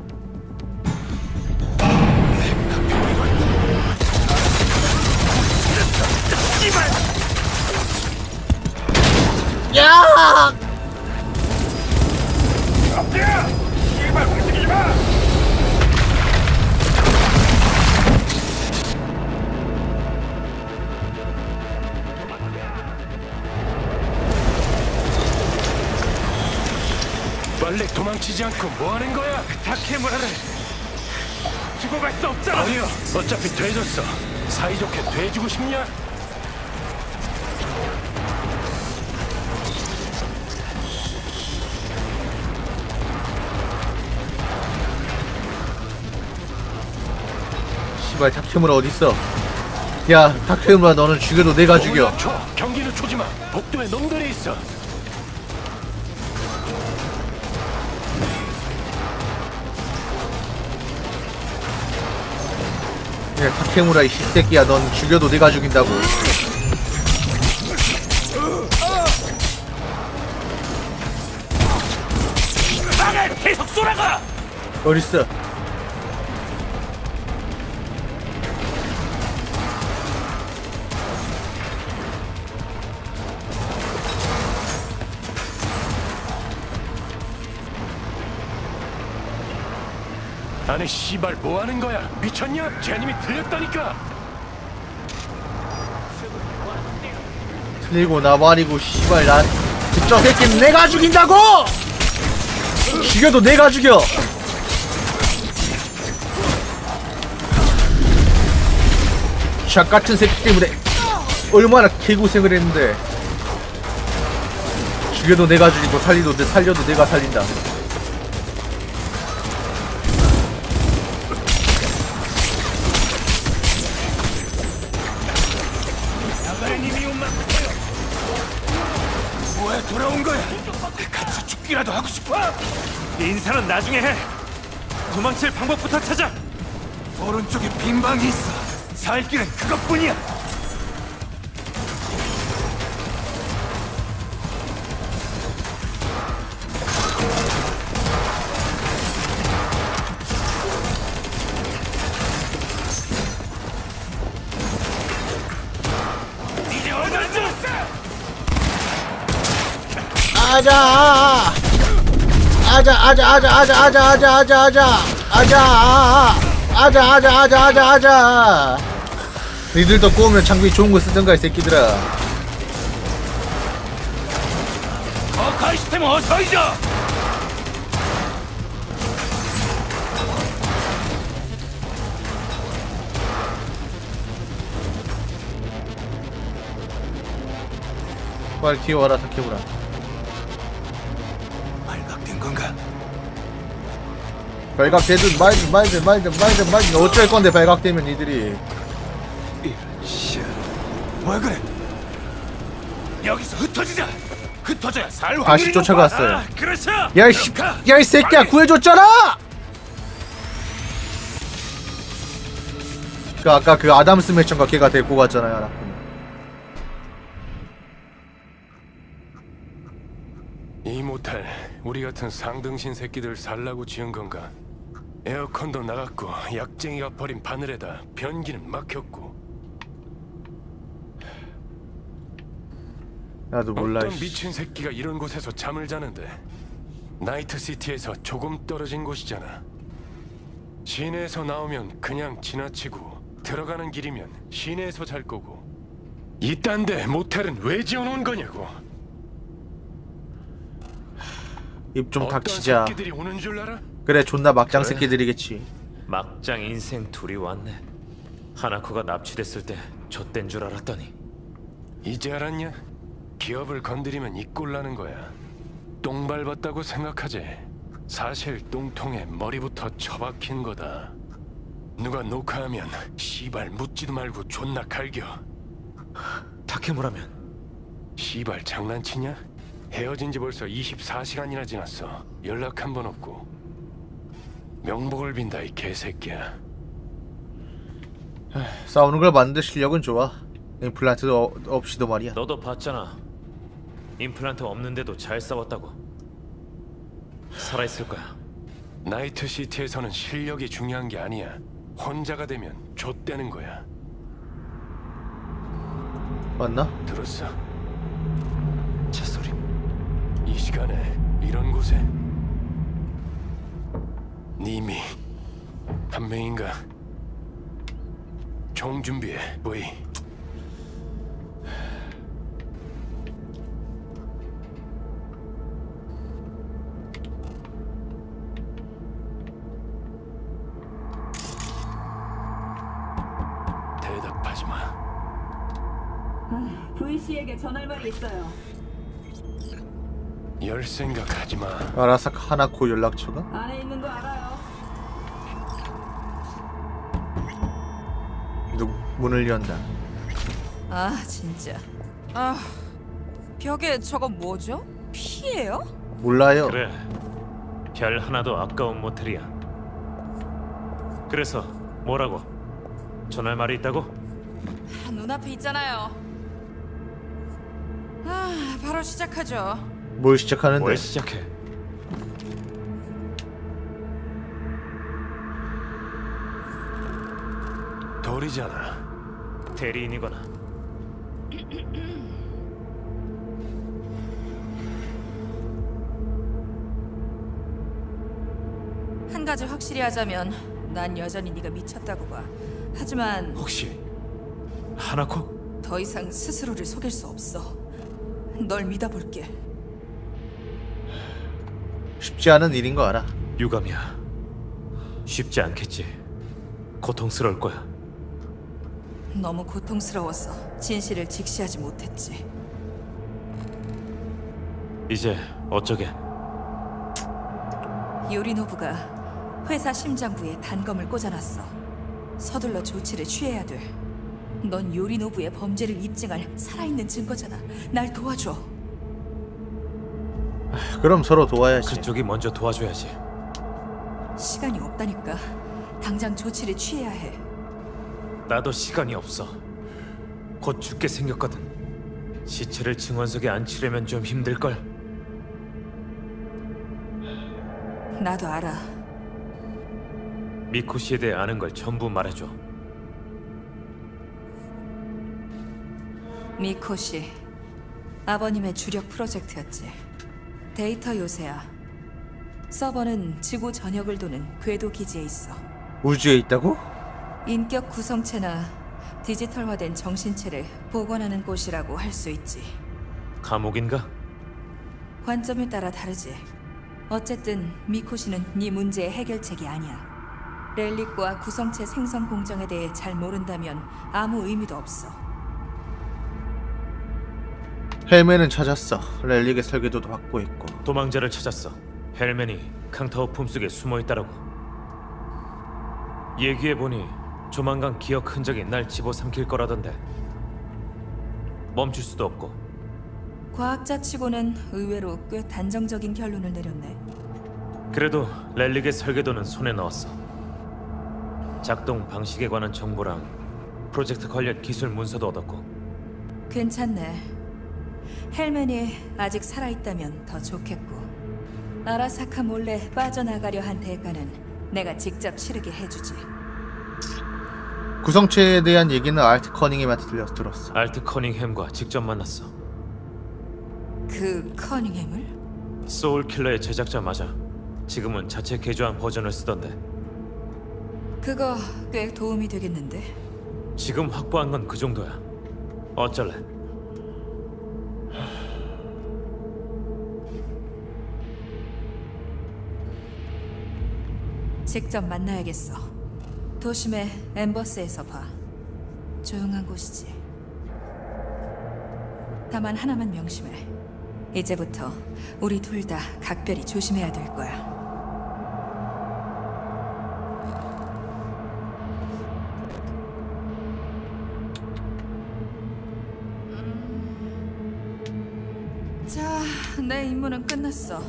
야! 앞이야! 씨발 움직이지 마! 빨리 도망치지 않고 뭐 하는 거야? 타케무라를 두고 갈 수 없잖아. 아니요, 어차피 돼졌어. 사이좋게 돼주고 싶냐? 씨발 타케무라 어딨어? 야 타케무라 너는 죽여도 내가 죽여. 초, 경기를 초지 마. 복도에 놈들이 있어. 야 타케무라 이 씹새끼야 넌 죽여도 내가 죽인다고. 나를 계속 쏘라가! 어딨어? 아니 씨발 뭐 하는 거야? 미쳤냐? 제님이 들렸다니까. 틀리고 나발이고 씨발 난 그쪽 새끼는 내가 죽인다고! 죽여도 내가 죽여! 샥 같은 새끼 때문에 얼마나 개고생을 했는데 죽여도 내가 죽이고 살리도 내 살려도 내가 살린다. 뭐야 돌아온 거야? 같이 죽기라도 하고 싶어? 인사는 나중에 해. 도망칠 방법부터 찾아. 오른쪽에 빈 방이 있어. 살 길은 그것뿐이야. 이제 어디를 죽었어? 아자! 아자 아자 아자 아자 아자 아자 아자 아자 아자 아자 아자 아자 아자 아자. 니들도 꼬우면 장비 좋은 거 쓰던가 이 새끼들아. 어, 가이시템 어서 잊어. 빨리 키워라 타케무라. 발각된 건가? 발각되든 말든 말든 말든 말든 말든 어쩔 건데 발각되면 니들이. 왜 그래? 여기서 흩어지자. 흩어져야 살 확률이 다시 높아. 쫓아갔어요. 아, 그렇죠. 야이 씨, 야이 새끼야 구해줬잖아. 그 아까 그 아담스 매천가 걔가 데리고 갔잖아요. 알았군요. 이 모텔 우리 같은 상등신 새끼들 살라고 지은 건가? 에어컨도 나갔고 약쟁이가 버린 바늘에다 변기는 막혔고. 나도 몰라. 어떤 미친 새끼가 이런 곳에서 잠을 자는데. 나이트시티에서 조금 떨어진 곳이잖아. 시내에서 나오면 그냥 지나치고 들어가는 길이면 시내에서 잘 거고. 이딴 데 모텔은 왜 지어놓은 거냐고. 입 좀 닥치자. 새끼들이 오는 줄 알아? 그래 존나 막장 그래. 새끼들이겠지. 막장 인생 둘이 왔네. 하나코가 납치됐을 때 좆된 줄 알았더니. 이제 알았냐? 기업을 건드리면 이 꼴 나는 거야. 똥 밟았다고 생각하지. 사실 똥통에 머리부터 처박힌 거다. 누가 녹화하면 씨발 묻지도 말고 존나 갈겨. 타케무라면 씨발 장난치냐? 헤어진 지 벌써 이십사 시간이나 지났어. 연락 한 번 없고. 명복을 빈다 이 개새끼야. 싸우는 걸 봤는데 실력은 좋아. 임플란트도 어, 없이도 말이야. 너도 봤잖아. 임플란트 없는데도 잘 싸웠다고. 살아있을 거야. 나이트시티에서는 실력이 중요한 게 아니야. 혼자가 되면 좆되는 거야. 맞나? 들었어? 차 소리. 이 시간에 이런 곳에 님이 한 명인가? 총 준비해, 보이. 대답하지 마. 아, 브이씨에게 전할 말이 있어요. 열 생각하지 마. 아라사카 하나코 연락처가? 안에 있는 거 알아요. 누 문을 연다. 아 진짜. 아 벽에 저거 뭐죠? 피예요? 몰라요. 그래. 별 하나도 아까운 모텔이야. 그래서 뭐라고? 전할 말이 있다고? 아, 눈앞에 있잖아요. 아 바로 시작하죠. 뭘 시작하는데? 뭘 시작해? 돌이잖아. 대리인이거나. 한 가지 확실히 하자면 난 여전히 네가 미쳤다고 봐. 하지만 혹시 하나코? 더 이상 스스로를 속일 수 없어. 널 믿어볼게. 쉽지 않은 일인 거 알아. 유감이야. 쉽지 않겠지. 고통스러울 거야. 너무 고통스러워서 진실을 직시하지 못했지. 이제 어쩌게? 요리노부가 회사 심장부에 단검을 꽂아놨어. 서둘러 조치를 취해야 돼. 넌 요리노부의 범죄를 입증할 살아있는 증거잖아. 날 도와줘. 그럼 서로 도와야지. 그쪽이 먼저 도와줘야지. 시간이 없다니까. 당장 조치를 취해야 해. 나도 시간이 없어. 곧 죽게 생겼거든. 시체를 증언석에 앉히려면 좀 힘들걸. 나도 알아. 미코 씨에 대해 아는 걸 전부 말해줘. 미코 씨, 아버님의 주력 프로젝트였지. 데이터 요새야. 서버는 지구 전역을 도는 궤도 기지에 있어. 우주에 있다고? 인격 구성체나 디지털화된 정신체를 복원하는 곳이라고 할 수 있지. 감옥인가? 관점에 따라 다르지. 어쨌든 미코시는 네 문제의 해결책이 아니야. 렐릭과 구성체 생성 공정에 대해 잘 모른다면 아무 의미도 없어. 헬멘은 찾았어. 렐릭의 설계도도 확보했고. 도망자를 찾았어. 헬멘이 캉타오 품속에 숨어있다라고. 얘기해보니 조만간 기억 흔적이 날 집어삼킬 거라던데. 멈출 수도 없고. 과학자치고는 의외로 꽤 단정적인 결론을 내렸네. 그래도 렐릭의 설계도는 손에 넣었어. 작동 방식에 관한 정보랑 프로젝트 관련 기술 문서도 얻었고. 괜찮네. 헬멘이 아직 살아있다면 더 좋겠고. 아라사카 몰래 빠져나가려 한 대가는 내가 직접 치르게 해주지. 구성체에 대한 얘기는 알트 커닝햄한테 들려 들었어. 알트 커닝햄과 직접 만났어. 그 커닝햄을? 소울킬러의 제작자 맞아. 지금은 자체 개조한 버전을 쓰던데. 그거 꽤 도움이 되겠는데? 지금 확보한 건 그 정도야. 어쩔래? 직접 만나야겠어. 도심의 엠버스에서 봐. 조용한 곳이지. 다만 하나만 명심해. 이제부터 우리 둘 다 각별히 조심해야 될 거야. 자, 내 임무는 끝났어.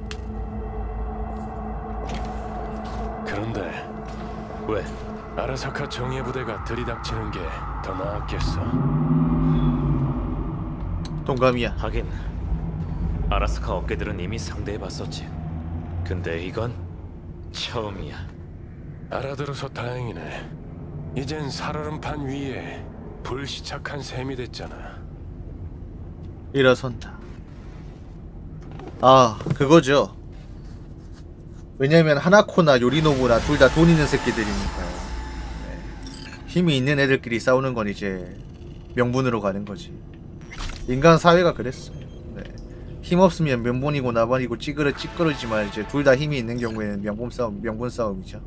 그런데 왜? 아라사카 정예부대가 들이닥치는 게 더 나았겠어. 동감이야. 하긴 아라사카 어깨들은 이미 상대해봤었지. 근데 이건 처음이야. 알아들어서 다행이네. 이젠 살얼음판 위에 불시착한 셈이 됐잖아. 일어선다. 아, 그거죠. 왜냐면 하나코나 요리노부나 둘 다 돈 있는 새끼들이니까요. 네. 힘이 있는 애들끼리 싸우는 건 이제 명분으로 가는 거지. 인간 사회가 그랬어. 네. 힘 없으면 면본이고 나발이고 찌그러 찌그러지만 이제 둘 다 힘이 있는 경우에는 명분 싸움, 명분 싸움이죠.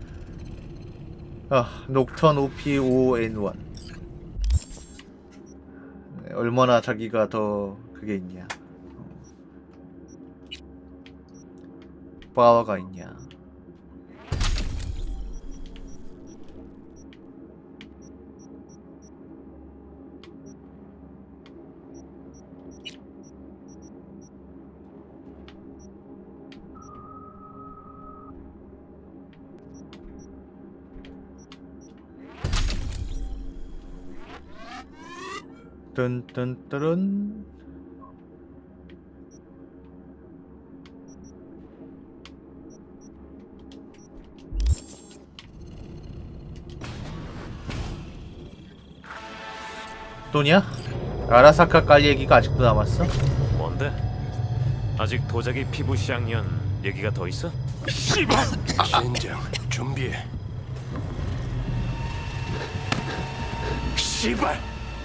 아, 녹턴 오피오엔1. 네, 얼마나 자기가 더 그게 있냐. 파워가 있냐. 뚠뚠뚠. 또냐? 아라사카 깔 얘기가 아직도 남았어? 뭔데? 아직 도자기 피부 시향년 얘기가 더 있어? 씨발! 신장 준비해. 씨발!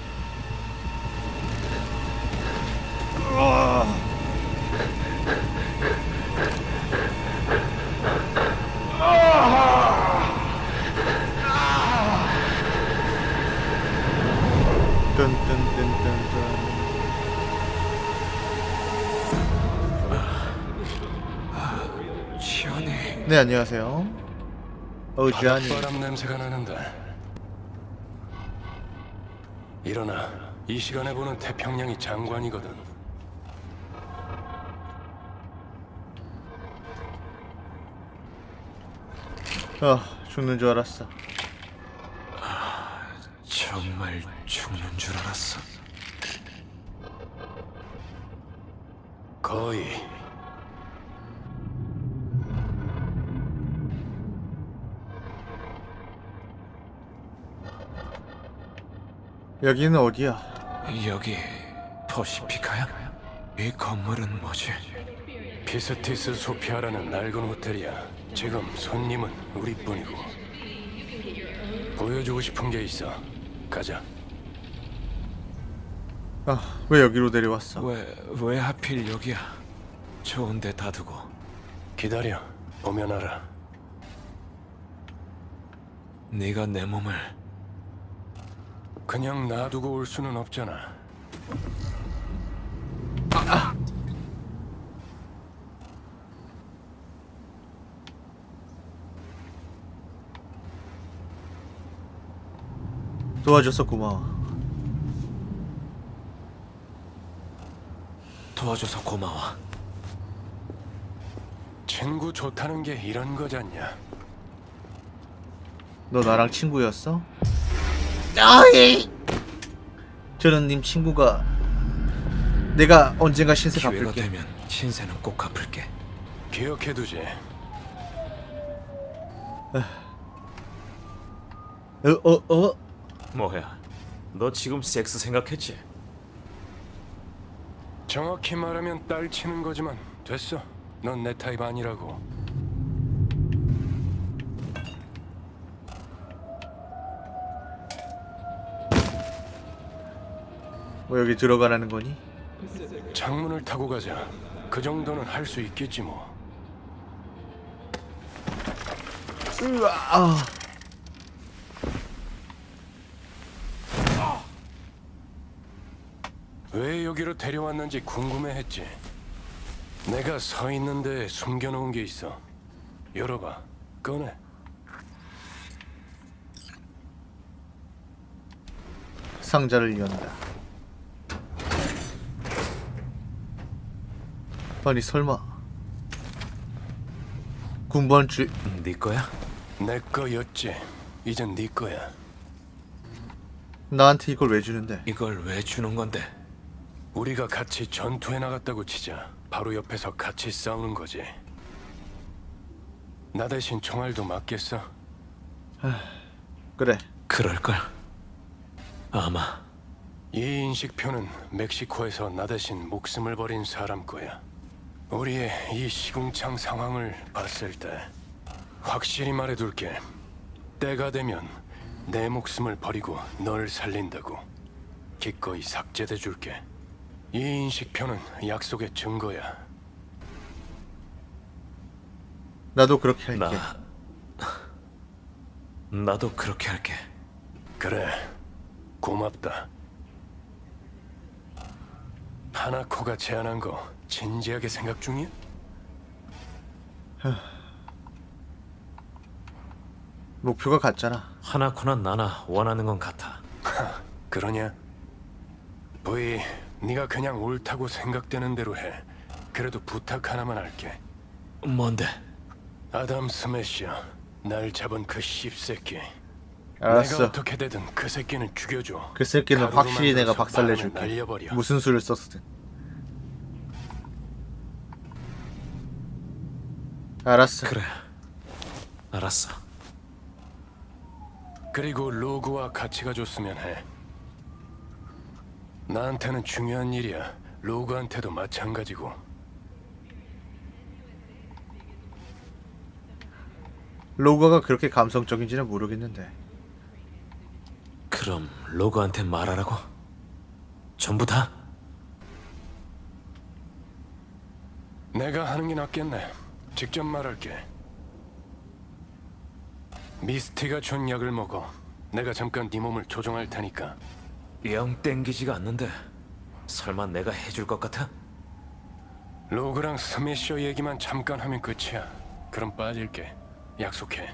네, 안녕하세요. 어, 지안이. 바람 냄새가 나는데. 일어나. 이 시간에 보는 태평양이 장관이거든. 아, 죽는 줄 알았어. 정말 죽는 줄 알았어. 거의. 여기는 어디야? 여기 퍼시피카야? 이 건물은 뭐지? 피스티스 소피아라는 낡은 호텔이야. 지금 손님은 우리뿐이고. 보여주고 싶은 게 있어. 가자. 아, 왜 여기로 데려왔어? 왜, 왜 하필 여기야? 좋은데 다 두고. 기다려. 보면 알아. 네가 내 몸을 그냥 놔두고 올 수는 없잖아. 아, 아. 도와줘서 고마워. 도와줘서 고마워. 친구 좋다는 게 이런 거잖냐. 너 나랑 친구였어? 아이! 저는 님 친구가 내가 언젠가 신세 기회가 갚을게. 되면 신세는 꼭 갚을게. 기억해두지. 어, 어, 어? 뭐야? 너 지금 섹스 생각했지? 정확히 말하면 딸 치는 거지만 됐어. 넌 내 타입 아니라고. 뭐 여기 들어가라는 거니? 창문을 타고 가자. 그 정도는 할 수 있겠지 뭐. 으아, 아. 왜 여기로 데려왔는지 궁금해했지. 내가 서 있는데 숨겨놓은 게 있어. 열어봐. 꺼내. 상자를 연다. 아니 설마 군번줄 네 거야? 내 거였지. 이젠 네 거야. 나한테 이걸 왜 주는데? 이걸 왜 주는 건데? 우리가 같이 전투에 나갔다고 치자. 바로 옆에서 같이 싸우는 거지. 나 대신 총알도 맞겠어? 하, 그래. 그럴걸. 아마. 이 인식표는 멕시코에서 나 대신 목숨을 버린 사람 거야. 우리의 이 시궁창 상황을 봤을 때 확실히 말해둘게. 때가 되면 내 목숨을 버리고 널 살린다고. 기꺼이 삭제돼 줄게. 이 인식표는 약속의 증거야. 나도 그렇게 할게. 나... 나도 그렇게 할게. 그래. 고맙다. 하나코가 제안한 거 진지하게 생각 중이야? 목표가 같잖아. 하나코나 나나 원하는 건 같아. 하, 그러냐? 부이, 네가 그냥 옳다고 생각되는 대로 해. 그래도 부탁 하나만 할게. 뭔데? 아담 스매시야. 날 잡은 그 씹새끼. 알았어. 내가 어떻게 되든 그 새끼는 죽여줘. 그 새끼는 확실히 내가 박살내줄게. 날려버려. 무슨 수를 썼든. 알았어. 그래. 알았어. 그리고 로그와 같이 가줬으면 해. 나한테는 중요한 일이야. 로그한테도 마찬가지고. 로그가 그렇게 감성적인지는 모르겠는데. 그럼 로그한테 말하라고? 전부 다? 내가 하는 게 낫겠네. 직접 말할게. 미스티가 준 약을 먹어. 내가 잠깐 네 몸을 조종할 테니까. 영 땡기지가 않는데 설마 내가 해줄 것 같아? 로그랑 스매셔 얘기만 잠깐 하면 끝이야. 그럼 빠질게. 약속해.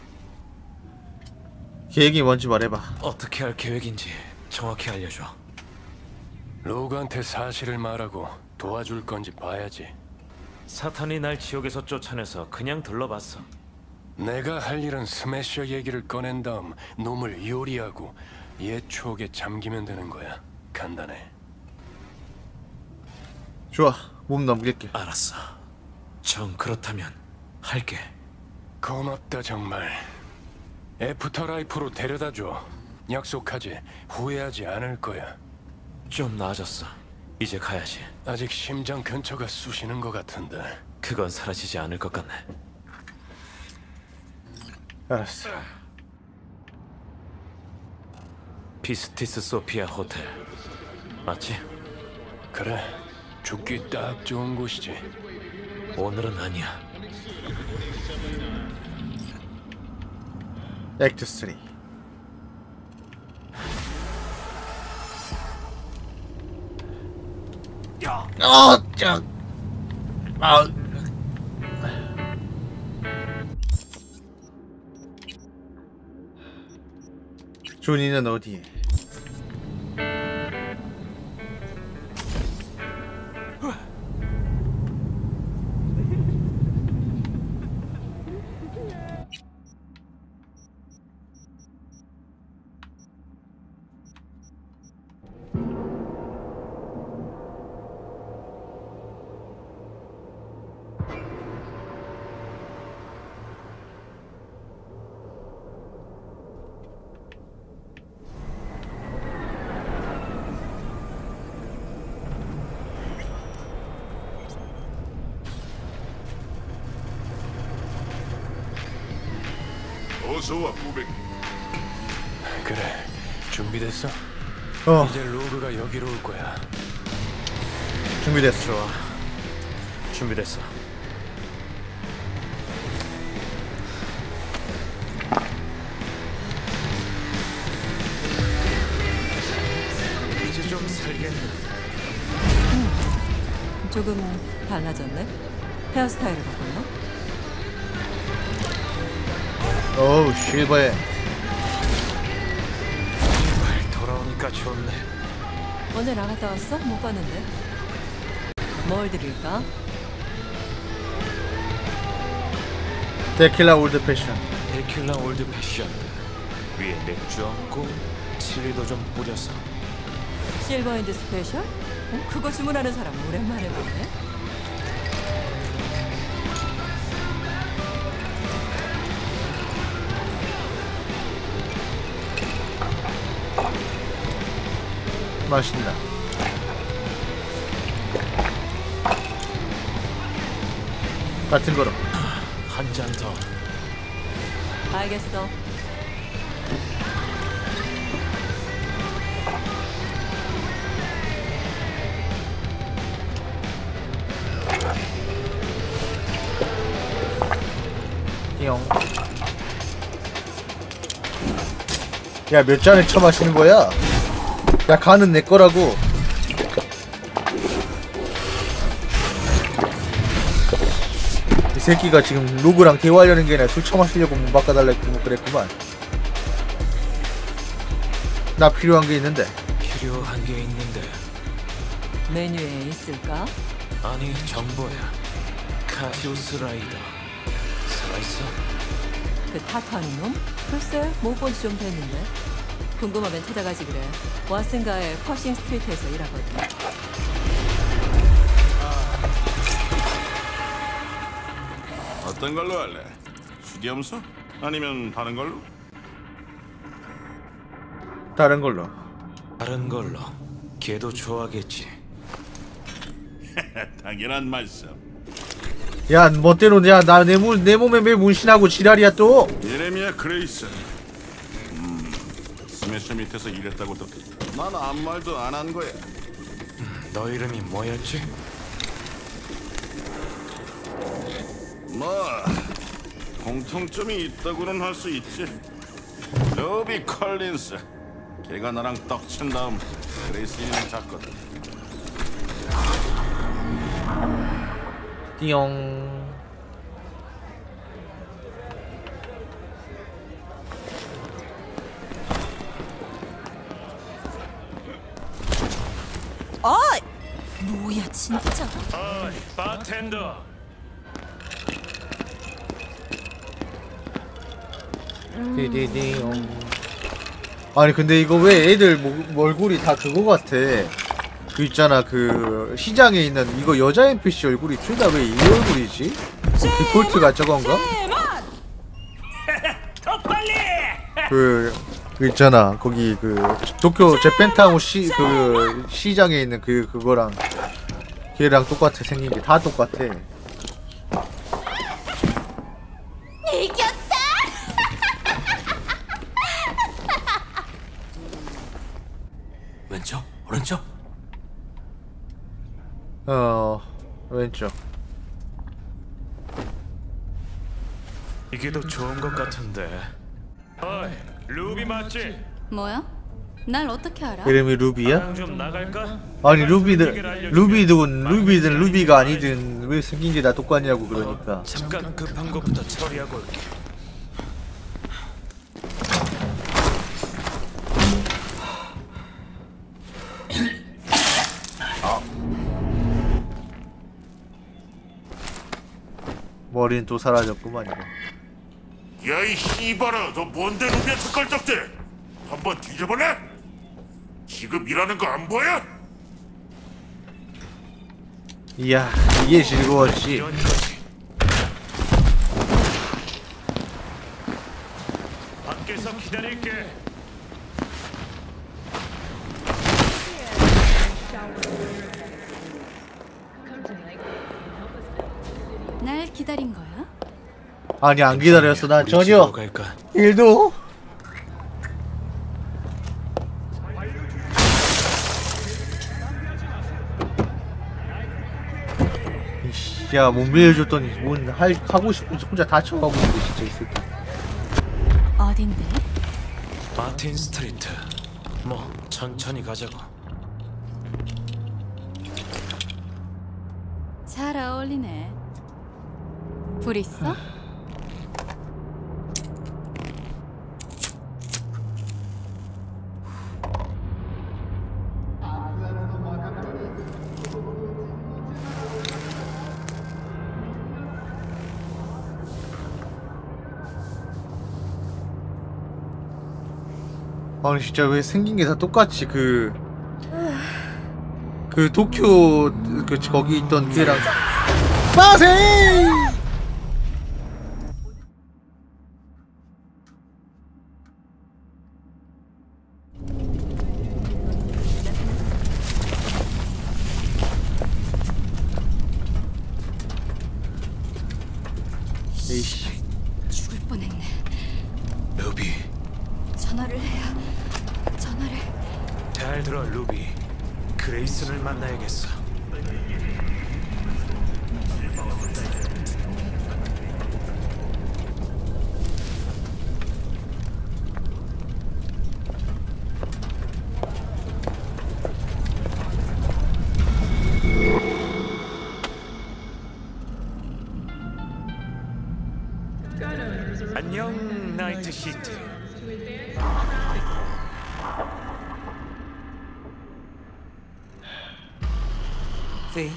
계획이 뭔지 말해봐. 어떻게 할 계획인지 정확히 알려줘. 로그한테 사실을 말하고 도와줄 건지 봐야지. 사탄이 날 지옥에서 쫓아내서 그냥 둘러봤어. 내가 할 일은 스매셔 얘기를 꺼낸 다음 놈을 요리하고 옛 추억에 잠기면 되는 거야. 간단해. 좋아. 몸 넘길게. 알았어. 정 그렇다면 할게. 고맙다 정말. 애프터라이프로 데려다줘. 약속하지. 후회하지 않을 거야. 좀 나아졌어. 이제 가야지. 아직 심장 근처가 쑤시는 것 같은데. 그건 사라지지 않을 것 같네. 알았어. 피스티스 소피아 호텔 맞지? 그래, 죽기 딱 좋은 곳이지. 오늘은 아니야. 액트 쓰리. 어, 자, 아, 조니는 어디에? 어서와 구백. 그래, 준비됐어? 어. 이제 로그가 여기로 올 거야. 준비됐어. 좋아. 준비됐어. 이제 좀 살겠네. 음, 조금 달라졌네. 헤어스타일을 바꿨나? 어우, 실버에. 정말 돌아오니까 좋네. 언제 나갔다 왔어? 못 봤는데. 뭘 드릴까? 데킬라 올드 패션. 데킬라 올드 패션. 위에 맥주 얹고 칠리도 좀 뿌려서. 실버핸드 스페셜? 어? 그거 주문하는 사람 오랜만에 보네. 맛있다. 같은 거로. 한 잔 더. 알겠어. 띠용. 야, 몇 잔을 처마시는 거야? 야, 간은 내 거라고. 이 새끼가 지금 로그랑 대화하려는 게 아니라 술 처마시려고 문 바꿔달라고 뭐 그랬구만. 나 필요한 게 있는데. 필요한 게 있는데. 메뉴에 있을까? 아니, 정보야. 카시오스 라이더. 살아있어? 그 타투하는 놈? 글쎄, 못 본 지 좀 됐는데. 궁금하면 찾아가지 그래. 왓슨가의 퍼싱 스트리트에서 일하거든. 어떤 걸로 할래? 수염소? 아니면 다른 걸로? 다른 걸로. 다른 걸로. 걔도 좋아하겠지. 당연한 말씀. 야, 멋대로, 야, 나 내 몸, 내 몸에 왜 문신하고 지랄이야 또? 예레미야 그레이스. 음, 스매셔 밑에서 일했다고 들었. 난 아무 말도 안 한 거야. 너 이름이 뭐였지? 뭐 공통점이 있다고는 할 수 있지. 로비 컬린스. 걔가 나랑 떡친 다음 그레이스 이름 잡거든. 띠용. 아! 뭐야 진짜. 어이, 바텐더. 디디디용. 아니 근데 이거 왜 애들 모, 얼굴이 다 그거 같아. 그 있잖아, 그 시장에 있는 이거 여자 엔피씨 얼굴이 둘 다 왜 이 얼굴이지? 디폴트가 저건가? 더 빨리! 그 그 있잖아 거기 그 도쿄 재팬타운 시 그 시장에 있는 그 그거랑 걔랑 똑같아. 생긴 게 다 똑같아. 이겼다. 왼쪽, 오른쪽. 어 왼쪽. 이게 더 좋은 것 같은데. 어이, 루비 맞지? 뭐야? 날 어떻게 알아? 이름이 루비야? 나랑 좀 나갈까? 아니 루비든 루비든 루비든 루비가 아니든 왜 생긴 게 다 똑같냐고. 그러니까 잠깐 급한 것부터 처리하고 올게. 머리는 또 사라졌구만 이거. 야이 씨발아, 너 뭔데 루비한테 깔짝대? 한번 뒤져볼래? 지금 일하는 거 안 보여? 이야 이게 즐거웠지. 밖에서 기다릴게. 날 기다린 거야? 아니 안 기다렸어. 난 전혀 일도. 야, 못 빌려줬더니 뭔 할, 하고 싶은지 혼자 다 쳐가고 있는데 진짜 이 새끼. 어딘데? 마틴 스트리트. 뭐 천천히 가자고. 잘 어울리네. 불 있어? 아니 진짜 왜 생긴 게 다 똑같이 그... 그 도쿄 그 거기 있던 걔랑 빠세! 에이씨 죽을 뻔했네. 루비. 전화를 해야. 전화를. 잘 들어 루비. 그레이슨을 만나야겠어. 안녕 나이트 시티. 네.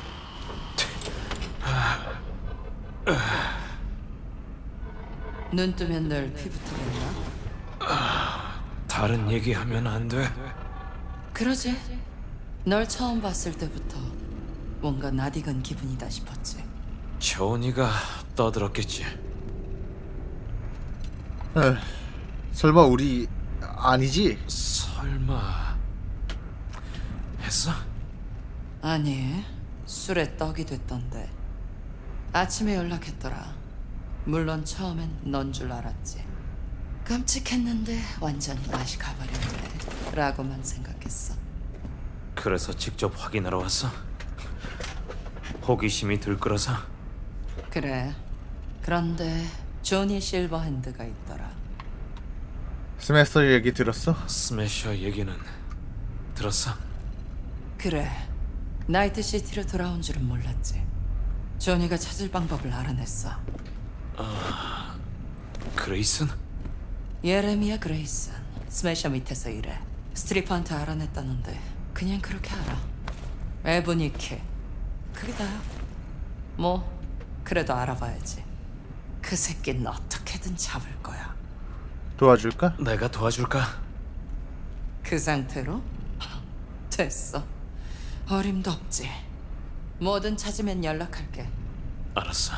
눈 뜨면 널 피부터 냈나? 다른 얘기하면 안 돼? 그러지. 널 처음 봤을 때부터 뭔가 낯익은 기분이다 싶었지. 조니가 떠들었겠지. 에휴, 설마 우리 아니지? 설마 했어? 아니, 술에 떡이 됐던데. 아침에 연락했더라. 물론 처음엔 넌 줄 알았지. 깜찍했는데 완전히 맛이 가버렸네 라고만 생각했어. 그래서 직접 확인하러 왔어? 호기심이 들끓어서? 그래. 그런데 조니 실버핸드가 있더라. 스매셔 얘기 들었어? 스매셔 얘기는 들었어? 그래. 나이트시티로 돌아온 줄은 몰랐지. 조니가 찾을 방법을 알아냈어. 아... 그레이슨? 예레미야 그레이슨. 스매셔 밑에서 일해. 스트리퍼한테 알아냈다는데 그냥 그렇게 알아. 에브니키. 그게 다야. 뭐 그래도 알아봐야지. 그 새끼는 어떻게든 잡을 거야. 도와줄까? 내가 도와줄까? 그 상태로? 됐어. 어림도 없지. 뭐든 찾으면 연락할게. 알았어.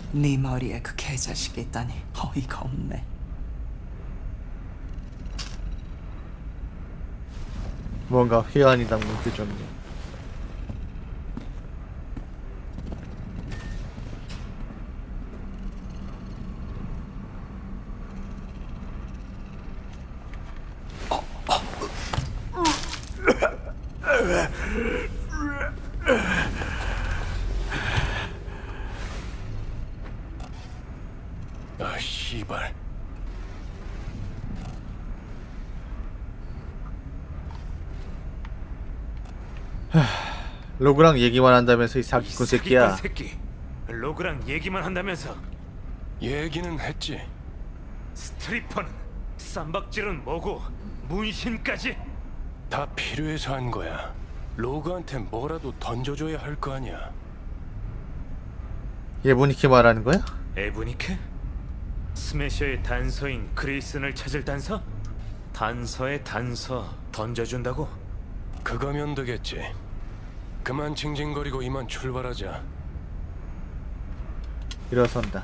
네 머리에 그 개자식이 있다니 어이가 없네. 뭔가 회한이 담긴 표정이네. 아, 씨발. 로그랑 얘기만 한다면서 이 사기꾼 새끼야. 새끼. 로그랑 얘기만 한다면서. 얘기는 했지. 스트리퍼는 쌈박질은 뭐고 문신까지. 다 필요해서 한 거야. 로그한테 뭐라도 던져줘야 할 거 아니야. 예보니케 말하는 거야? 에브니케? 스매셔의 단서인 그레이슨을 찾을 단서? 단서의 단서 던져준다고? 그거면 되겠지. 그만 징징거리고 이만 출발하자. 일어선다.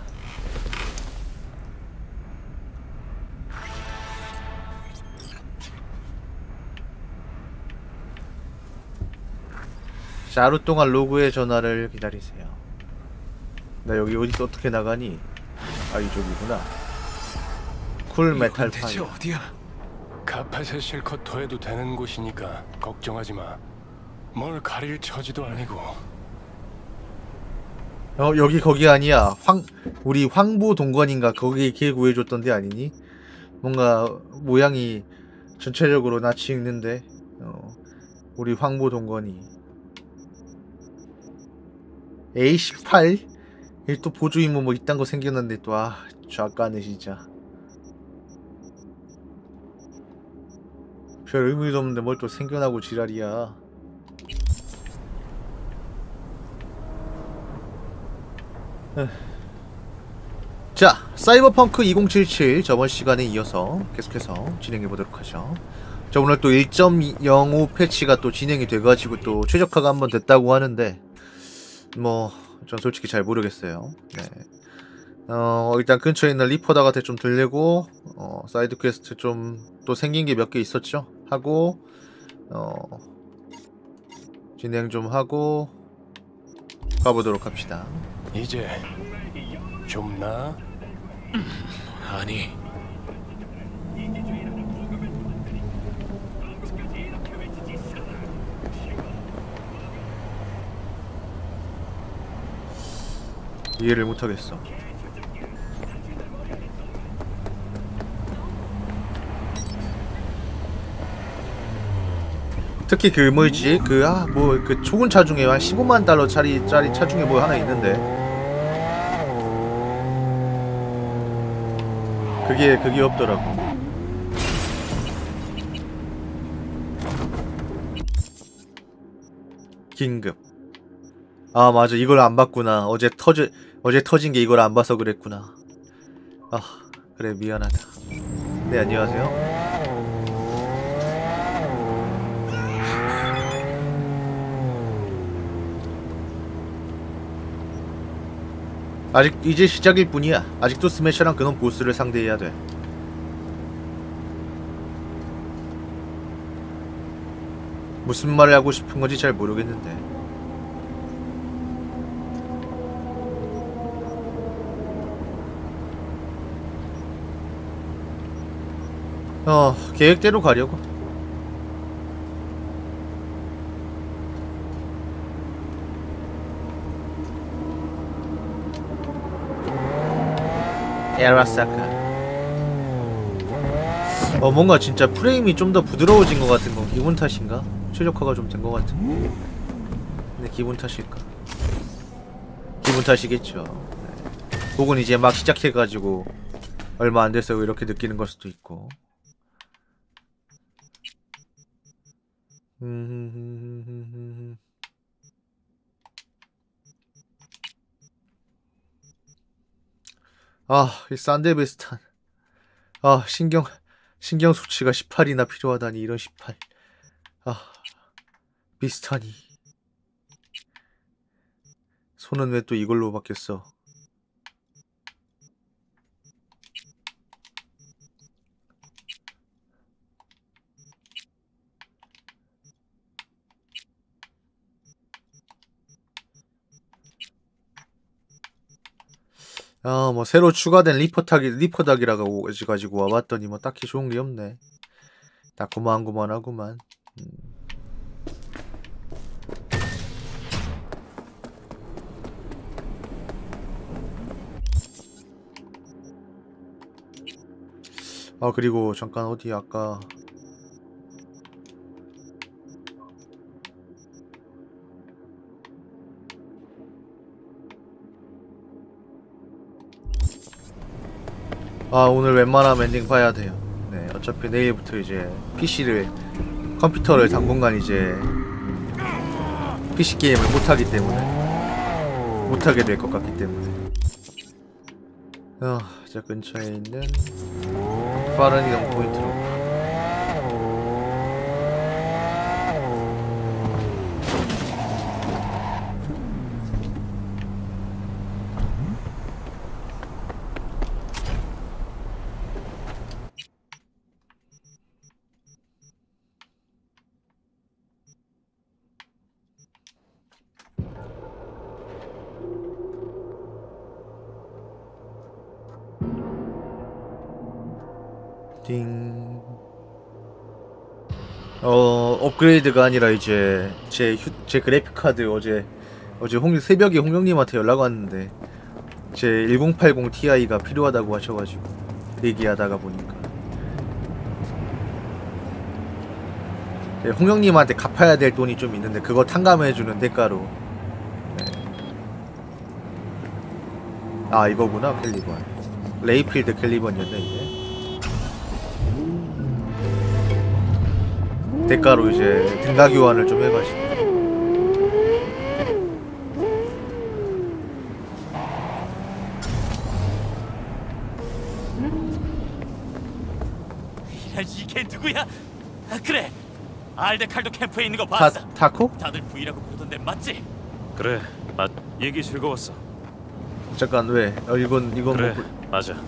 자, 하루 동안 로그의 전화를 기다리세요. 나 여기 어디서 어떻게 나가니? 아, 이쪽이구나. 쿨 메탈 파이어. 어디야? 카펫에 실컷 더해도 되는 곳이니까 걱정하지 마. 뭘 가릴 처지도 아니고. 어, 여기 거기 아니야. 황 우리 황보 동건인가 거기 길 구해줬던 데 아니니? 뭔가 모양이 전체적으로 낯이 익는데. 어, 우리 황보 동건이 에이 십팔? 이 또 보조 임무 뭐 이딴 거 생겼는데 또 아 쫙가네 진짜. 별 의미도 없는데 뭘 또 생겨나고 지랄이야. 자, 사이버펑크 이공칠칠 저번 시간에 이어서 계속해서 진행해보도록 하죠. 자, 오늘 또 일 점 영오 패치가 또 진행이 돼가지고 또 최적화가 한번 됐다고 하는데 뭐 전 솔직히 잘 모르겠어요. 네. 어, 일단 근처에 있는 리포다한테 좀 들리고 어, 사이드 퀘스트 좀 또 생긴 게 몇 개 있었죠. 하고 어, 진행 좀 하고 가보도록 합시다. 이제 좀 나? 아니. 이해를 못하겠어. 특히 그 뭐였지? 그 아 뭐 그 좋은 차 중에 한 십오만 달러 짜리 짜리 차 중에 뭐 하나 있는데 그게 그게 없더라고. 긴급. 아 맞아, 이걸 안 봤구나. 어제 터져 어제 터진 게 이걸 안 봐서 그랬구나. 아 그래 미안하다. 네 안녕하세요. 아직 이제 시작일 뿐이야. 아직도 스매셔랑 그놈 보스를 상대해야 돼. 무슨 말을 하고 싶은 건지 잘 모르겠는데. 어, 계획대로 가려고. 에라사카. 어 뭔가 진짜 프레임이 좀 더 부드러워진 것 같은 건 기분 탓인가? 최적화가 좀 된 것 같은. 근데 기분 탓일까? 기분 탓이겠죠. 네. 혹은 이제 막 시작해가지고 얼마 안 돼서 이렇게 느끼는 걸 수도 있고. 음. 아, 이 산데베스탄. 아, 신경 신경 수치가 십팔이나 필요하다니 이런 십팔. 아, 비스타니. 손은 왜 또 이걸로 바뀌었어? 아, 뭐 새로 추가된 리포탁이 리포닥이라고 가지고 와봤더니 뭐 딱히 좋은 게 없네. 다 고만고만하구만. 음. 아, 그리고 잠깐 어디 아까 아, 오늘 웬만하면 엔딩 봐야 돼요. 네, 어차피 내일부터 이제 피씨를 컴퓨터를 당분간 이제 피씨 게임을 못하기 때문에 못하게 될 것 같기 때문에 아, 저 근처에 있는 빠른 이동 포인트로 띵. 어, 업그레이드가 아니라 이제 제, 휴, 제 그래픽 카드 어제 어제 홍 새벽에 홍영님한테 연락 왔는데 제 천팔십 티아이가 필요하다고 하셔가지고 얘기하다가 보니까 네, 홍영님한테 갚아야 될 돈이 좀 있는데 그거 탕감해주는 대가로. 네. 아, 이거구나. 캘리번 레이필드 캘리번이었네 이게. 대가로 이제 등가 교환을 좀 해가지고. 야, 이게 누구야? 아, 그래. 알데칼도 캠프에 있는 거 봤어. 타, 타코? 다들 V라고 부르던데 맞지? 그래, 맞. 얘기 즐거웠어. 잠깐 왜? 어, 이건 이건 그래, 뭐... 맞아.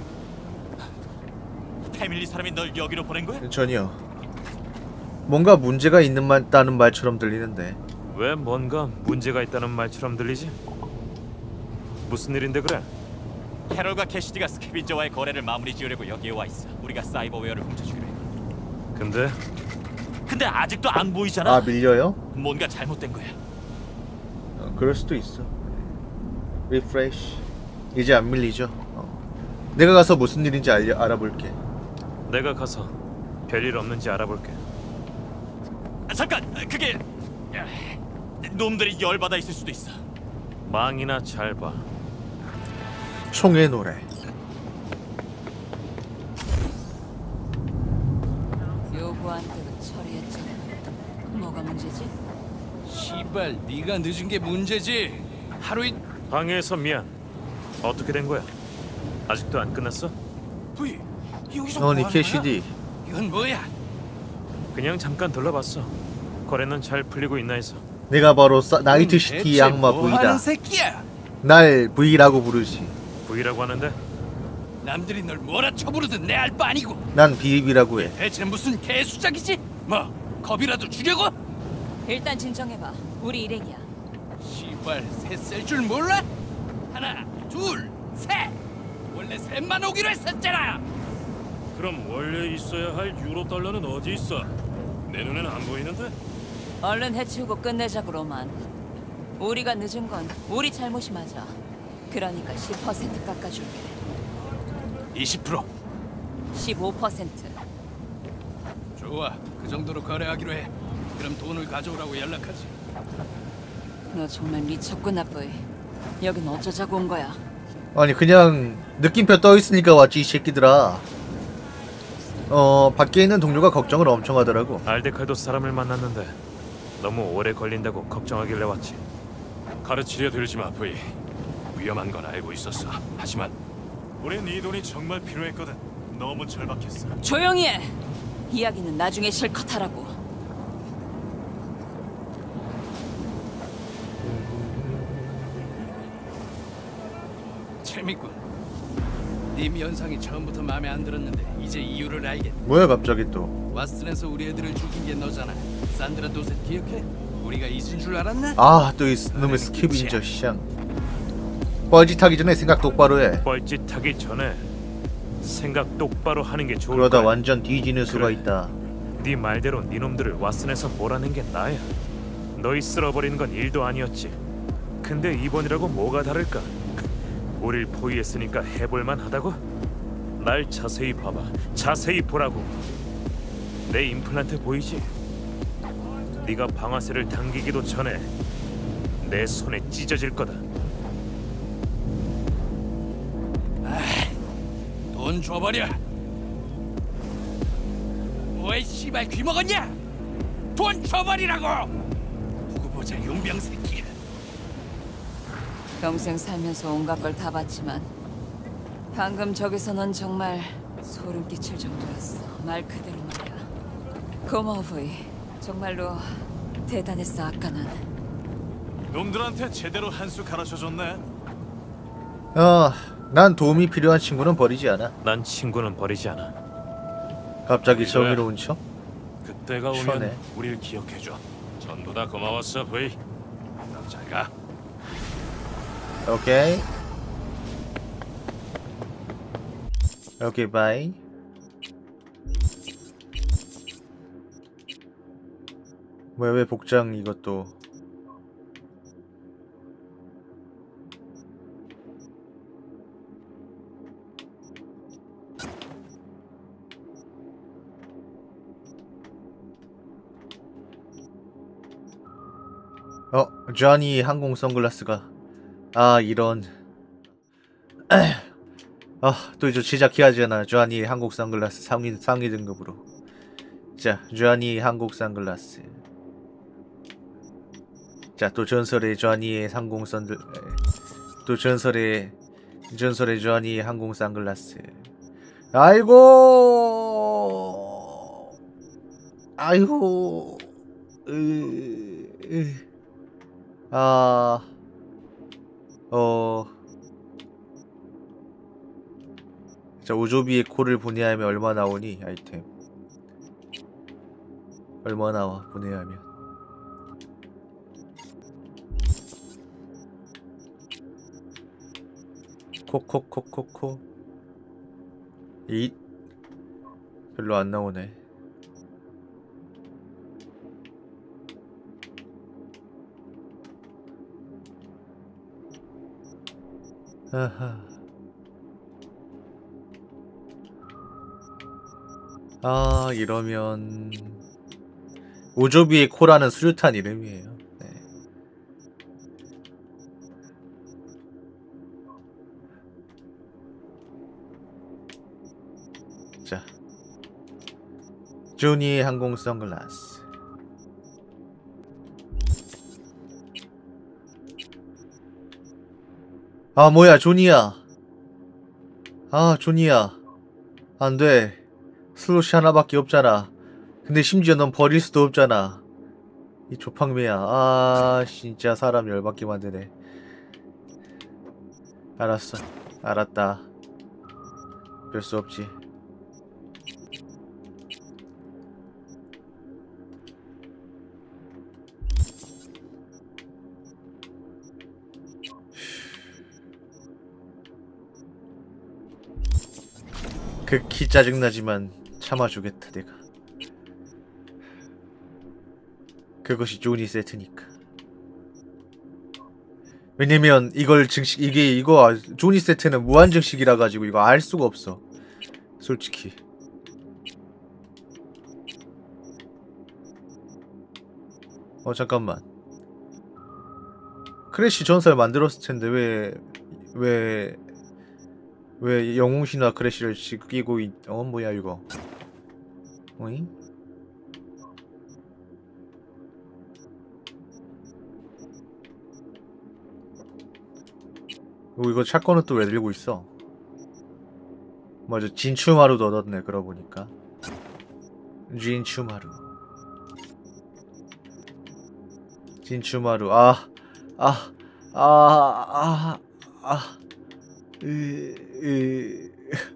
패밀리 사람이 널 여기로 보낸 거야? 전혀. 뭔가 문제가 있는 말다는 말처럼 들리는데. 왜 뭔가 문제가 있다는 말처럼 들리지? 무슨 일인데 그래? 캐럴과 캐시디가 스캐빈저와의 거래를 마무리 지으려고 여기에 와 있어. 우리가 사이버웨어를 훔쳐주기로 해. 근데? 근데 아직도 안 보이잖아. 아, 밀려요? 뭔가 잘못된 거야. 어, 그럴 수도 있어. 리프레시. 이제 안 밀리죠. 어. 내가 가서 무슨 일인지 알려, 알아볼게. 내가 가서 별일 없는지 알아볼게. 아, 잠깐! 그게... 놈들이 열받아 있을 수도 있어. 망이나 잘 봐. 총의 노래. 요구한 대로 처리했잖아. 뭐가 문제지? 시발, 네가 늦은 게 문제지. 하루 이... 방해해서 미안. 어떻게 된 거야? 아직도 안 끝났어? 부이, 여기서 아니, 뭐 캐시디. 이건 뭐야? 그냥 잠깐 둘러봤어. 거래는 잘 풀리고 있나 해서. 내가 바로 사, 나이트 시티의 악마 뭐 V다. 하는 새끼야? 날 V라고 부르지. V라고 하는데? 남들이 널 뭐라 쳐부르든 내 알 바 아니고. 난 비비라고 해. 대체 무슨 개수작이지? 뭐 겁이라도 주려고? 일단 진정해봐. 우리 일행이야. 시발, 셋 셀 줄 몰라? 하나, 둘, 셋. 원래 셋만 오기로 했었잖아. 그럼 원래 있어야 할 유로 달러는 어디 있어? 내 눈엔 안 보이는데? 얼른 해치우고 끝내자고, 로만. 우리가 늦은 건 우리 잘못이 맞아. 그러니까 십 퍼센트 깎아줄게. 이십 퍼센트. 십오 퍼센트. 좋아, 그 정도로 거래하기로 해. 그럼 돈을 가져오라고 연락하지. 너 정말 미쳤구나, 브이. 여긴 어쩌자고 온 거야? 아니, 그냥 느낌표 떠있으니까 왔지 이 새끼들아. 어, 밖에 있는 동료가 걱정을 엄청 하더라고. 알데칼도 사람을 만났는데 너무 오래 걸린다고 걱정하길래 왔지. 가르치려 들지 마, 브이. 위험한 건 알고 있었어. 하지만 우린 네 돈이 정말 필요했거든. 너무 절박했어. 조용히 해! 이야기는 나중에 실컷 하라고. 재밌군. 네 면상이 처음부터 마음에 안 들었는데 이제 이유를 알겠네. 뭐야 갑자기 또. 왓슨에서 우리 애들을 죽인 게 너잖아. 산드라 도셋 기억해? 우리가 잊은 줄 알았나? 아, 또 이 놈의 스캐빈저 샹. 뻘짓하기 전에 생각 똑바로 해. 뻘짓하기 전에 생각 똑바로 하는 게 좋을 그러다 거야. 완전 뒤지는 수가 그래. 있다. 네 말대로 네 놈들을 왓슨에서 몰아낸 게 나야. 너희 쓸어버리는 건 일도 아니었지. 근데 이번이라고 뭐가 다를까? 우릴 포위했으니까 해볼만 하다고? 날 자세히 봐봐. 자세히 보라고. 내 임플란트 보이지? 네가 방아쇠를 당기기도 전에 내 손에 찢어질 거다. 돈 줘버려. 뭐에 씨발 귀 먹었냐? 돈 줘버리라고. 보고 보자 용병 새끼야. 평생 살면서 온갖 걸 다 봤지만 방금 저기서 넌 정말 소름 끼칠 정도였어. 말 그대로 말이야. 고마워 부이. 정말로 대단했어 아까는. 놈들한테 제대로 한 수 가르쳐줬네. 어, 난 도움이 필요한 친구는 버리지 않아. 난 친구는 버리지 않아. 갑자기 정의로운 척? 그때가 오면 시원해. 우릴 기억해줘. 전부 다 고마웠어 부이. 잘 가. 오케이. 오케이 바이. 뭐야 왜 복장 이것도. 어, 쟈니 항공 선글라스가. 아, 이런. 아, 또 이제 제작해야지 하나. 쟈니 한국 선글라스 상위, 상위 등급으로. 자, 쟈니 한국 선글라스. 자, 또 전설의 쟈니의 항공 선글, 또 전설의, 전설의 쟈니 항공 선글라스. 아이고! 아이고! 으, 으. 아, 어, 자, 오조비의 코를 분해하면 얼마 나오니? 아이템 얼마 나와 분해하면? 코코코코코 이 별로 안 나오네. 아하. 아, 이러면 오조비의 코라는 수류탄 이름이에요. 네. 자, 조니의 항공 선글라스. 아, 뭐야, 조니야. 아, 조니야. 안 돼. 슬롯이 하나밖에 없잖아. 근데 심지어 넌 버릴 수도 없잖아. 이 조팡매야. 아, 진짜 사람 열받게 만드네. 알았어. 알았다. 별 수 없지. 극히 짜증나지만 참아주겠다 내가. 그것이 조니 세트니까. 왜냐면 이걸 증식 이게 이거 조니 세트는 무한 증식이라 가지고 이거 알 수가 없어 솔직히. 어 잠깐만, 크래시 전설 만들었을 텐데 왜 왜 왜 영웅신화 크래시를 지키고 있... 어 뭐야 이거. 어잉? 어, 이거 샷건은 또 왜 들고 있어? 맞아, 진추마루도 얻었네 그러고 보니까. 진추마루. 진추마루. 아, 아, 아, 아, 아, 으, 으,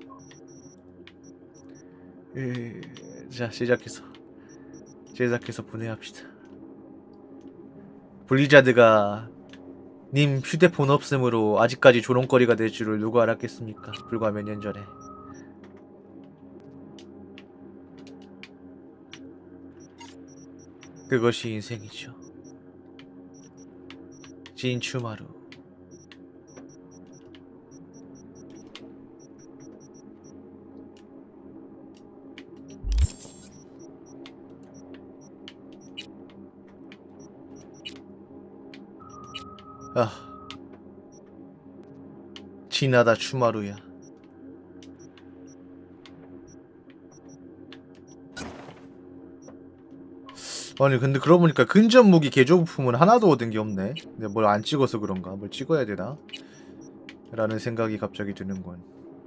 으, 자 시작해서 시작해서 분해합시다. 블리자드가 님 휴대폰 없음으로 아직까지 조롱거리가 될 줄을 누가 알았겠습니까? 불과 몇 년 전에. 그것이 인생이죠. 진추마루. 아, 진하다 추마루야. 아니 근데 그러고 보니까 근접 무기 개조 부품은 하나도 얻은 게 없네. 근데 뭘 안 찍어서 그런가? 뭘 찍어야 되나? 라는 생각이 갑자기 드는군.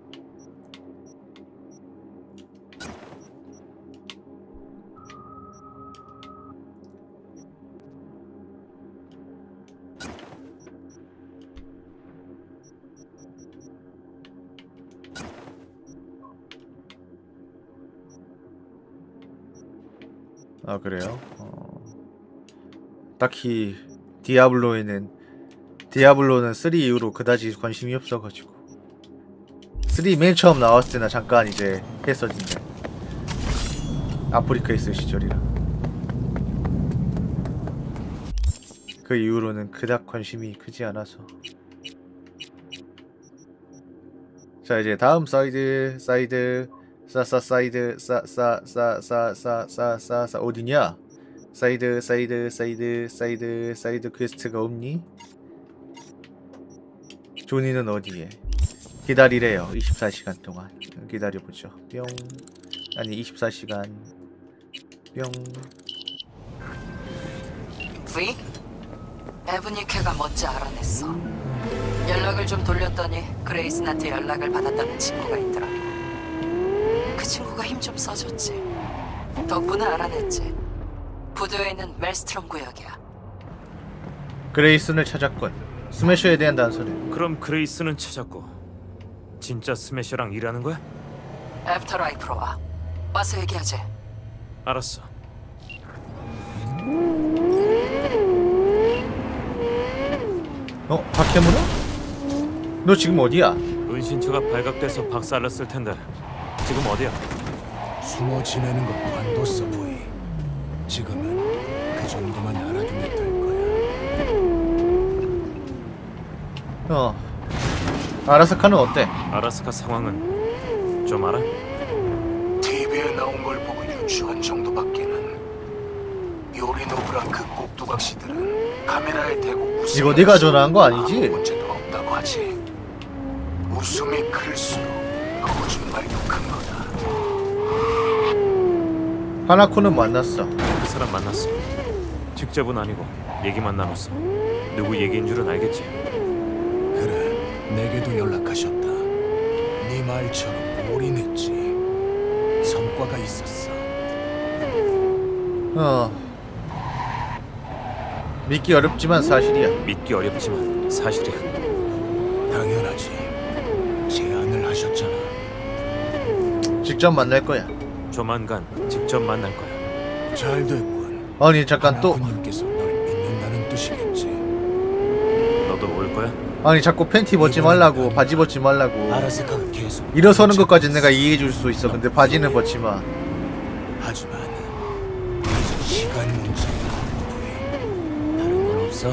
아 그래요? 어... 딱히 디아블로에는 디아블로는 쓰리 이후로 그다지 관심이 없어가지고 쓰리 맨 처음 나왔을 때나 잠깐 이제 했었는데 아프리카 있을 시절이라 그 이후로는 그닥 관심이 크지 않아서. 자 이제 다음 사이드 사이드 싸싸 사이드 싸싸싸싸싸싸싸싸 어디냐? 사이드 사이드 사이드 사이드 사이드 퀘스트가 없니? 조니는 어디에? 기다리래요. 이십사 시간 동안 기다려보죠. 뿅. 아니 이십사 시간 뿅. V? 에브니케가 뭔지 알아냈어. 연락을 좀 돌렸더니 그레이슨한테 연락을 받았다는 친구가 있더라. 그 친구가 힘 좀 써줬지. 덕분에 알아냈지. 부두에 있는 멜스트롬 구역이야. 그레이슨을 찾았군. 스매셔에 대한 단서는. 그럼 그레이슨은 찾았고 진짜 스매셔랑 일하는 거야? 애프터라이프로 와. 와서 얘기하지. 알았어. 어? 박해문호? 너 지금 어디야? 은신처가 발각돼서 박살났을 텐데 지금 어디야? 숨어 지내는 건 관뒀어 보이. 지금은 그 정도만 알아두면 될 거야. 어. 아라스카는 어때? 아라스카 상황은 좀 알아? 티비에 나온 걸 보고 유추한 정도밖에는 요리노브랑 그 꼭두각시들은 카메라에 대고 웃음이 이거 네가 전화한 거 아니지? 아무 문제도 없다고 하지. 웃음이 클수록 거짓말도 큰 거다. 하나코는 만났어. 그 사람 만났어. 직접은 아니고 얘기만 나눴어. 누구 얘기인 줄은 알겠지? 그래, 내게도 연락하셨다. 네 말처럼 올인했지. 성과가 있었어. 어. 믿기 어렵지만 사실이야. 믿기 어렵지만 사실이야. 당연하지. 제안을 하셨잖아. 직접 만날 거야. 조만간 직접 만날 거야. 잘 됐군. 아니 잠깐 또. 하나님께서 널 믿는다는 뜻이겠지. 너도 올 거야? 아니 자꾸 팬티 벗지 말라고, 바지 벗지 말라고. 아라스카가 계속 일어서는 것까지 내가 이해해 줄 수 있어. 근데 바지는 벗지 마. 하지만 이제 시간 문제야. 다른 건 없어?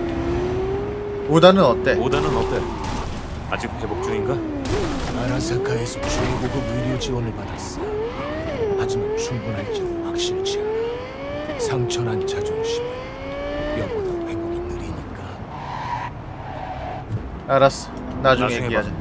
오다는 어때? 오다는 어때? 아직 회복 중인가? 아라사카에서 최고급 의료 지원을 받았어. 하지만 충분할지는 확실치 않아. 상처난 자존심은 뼈보다 회복이 느리니까. 알았어. 나중에 나중에 얘기하자. 봐.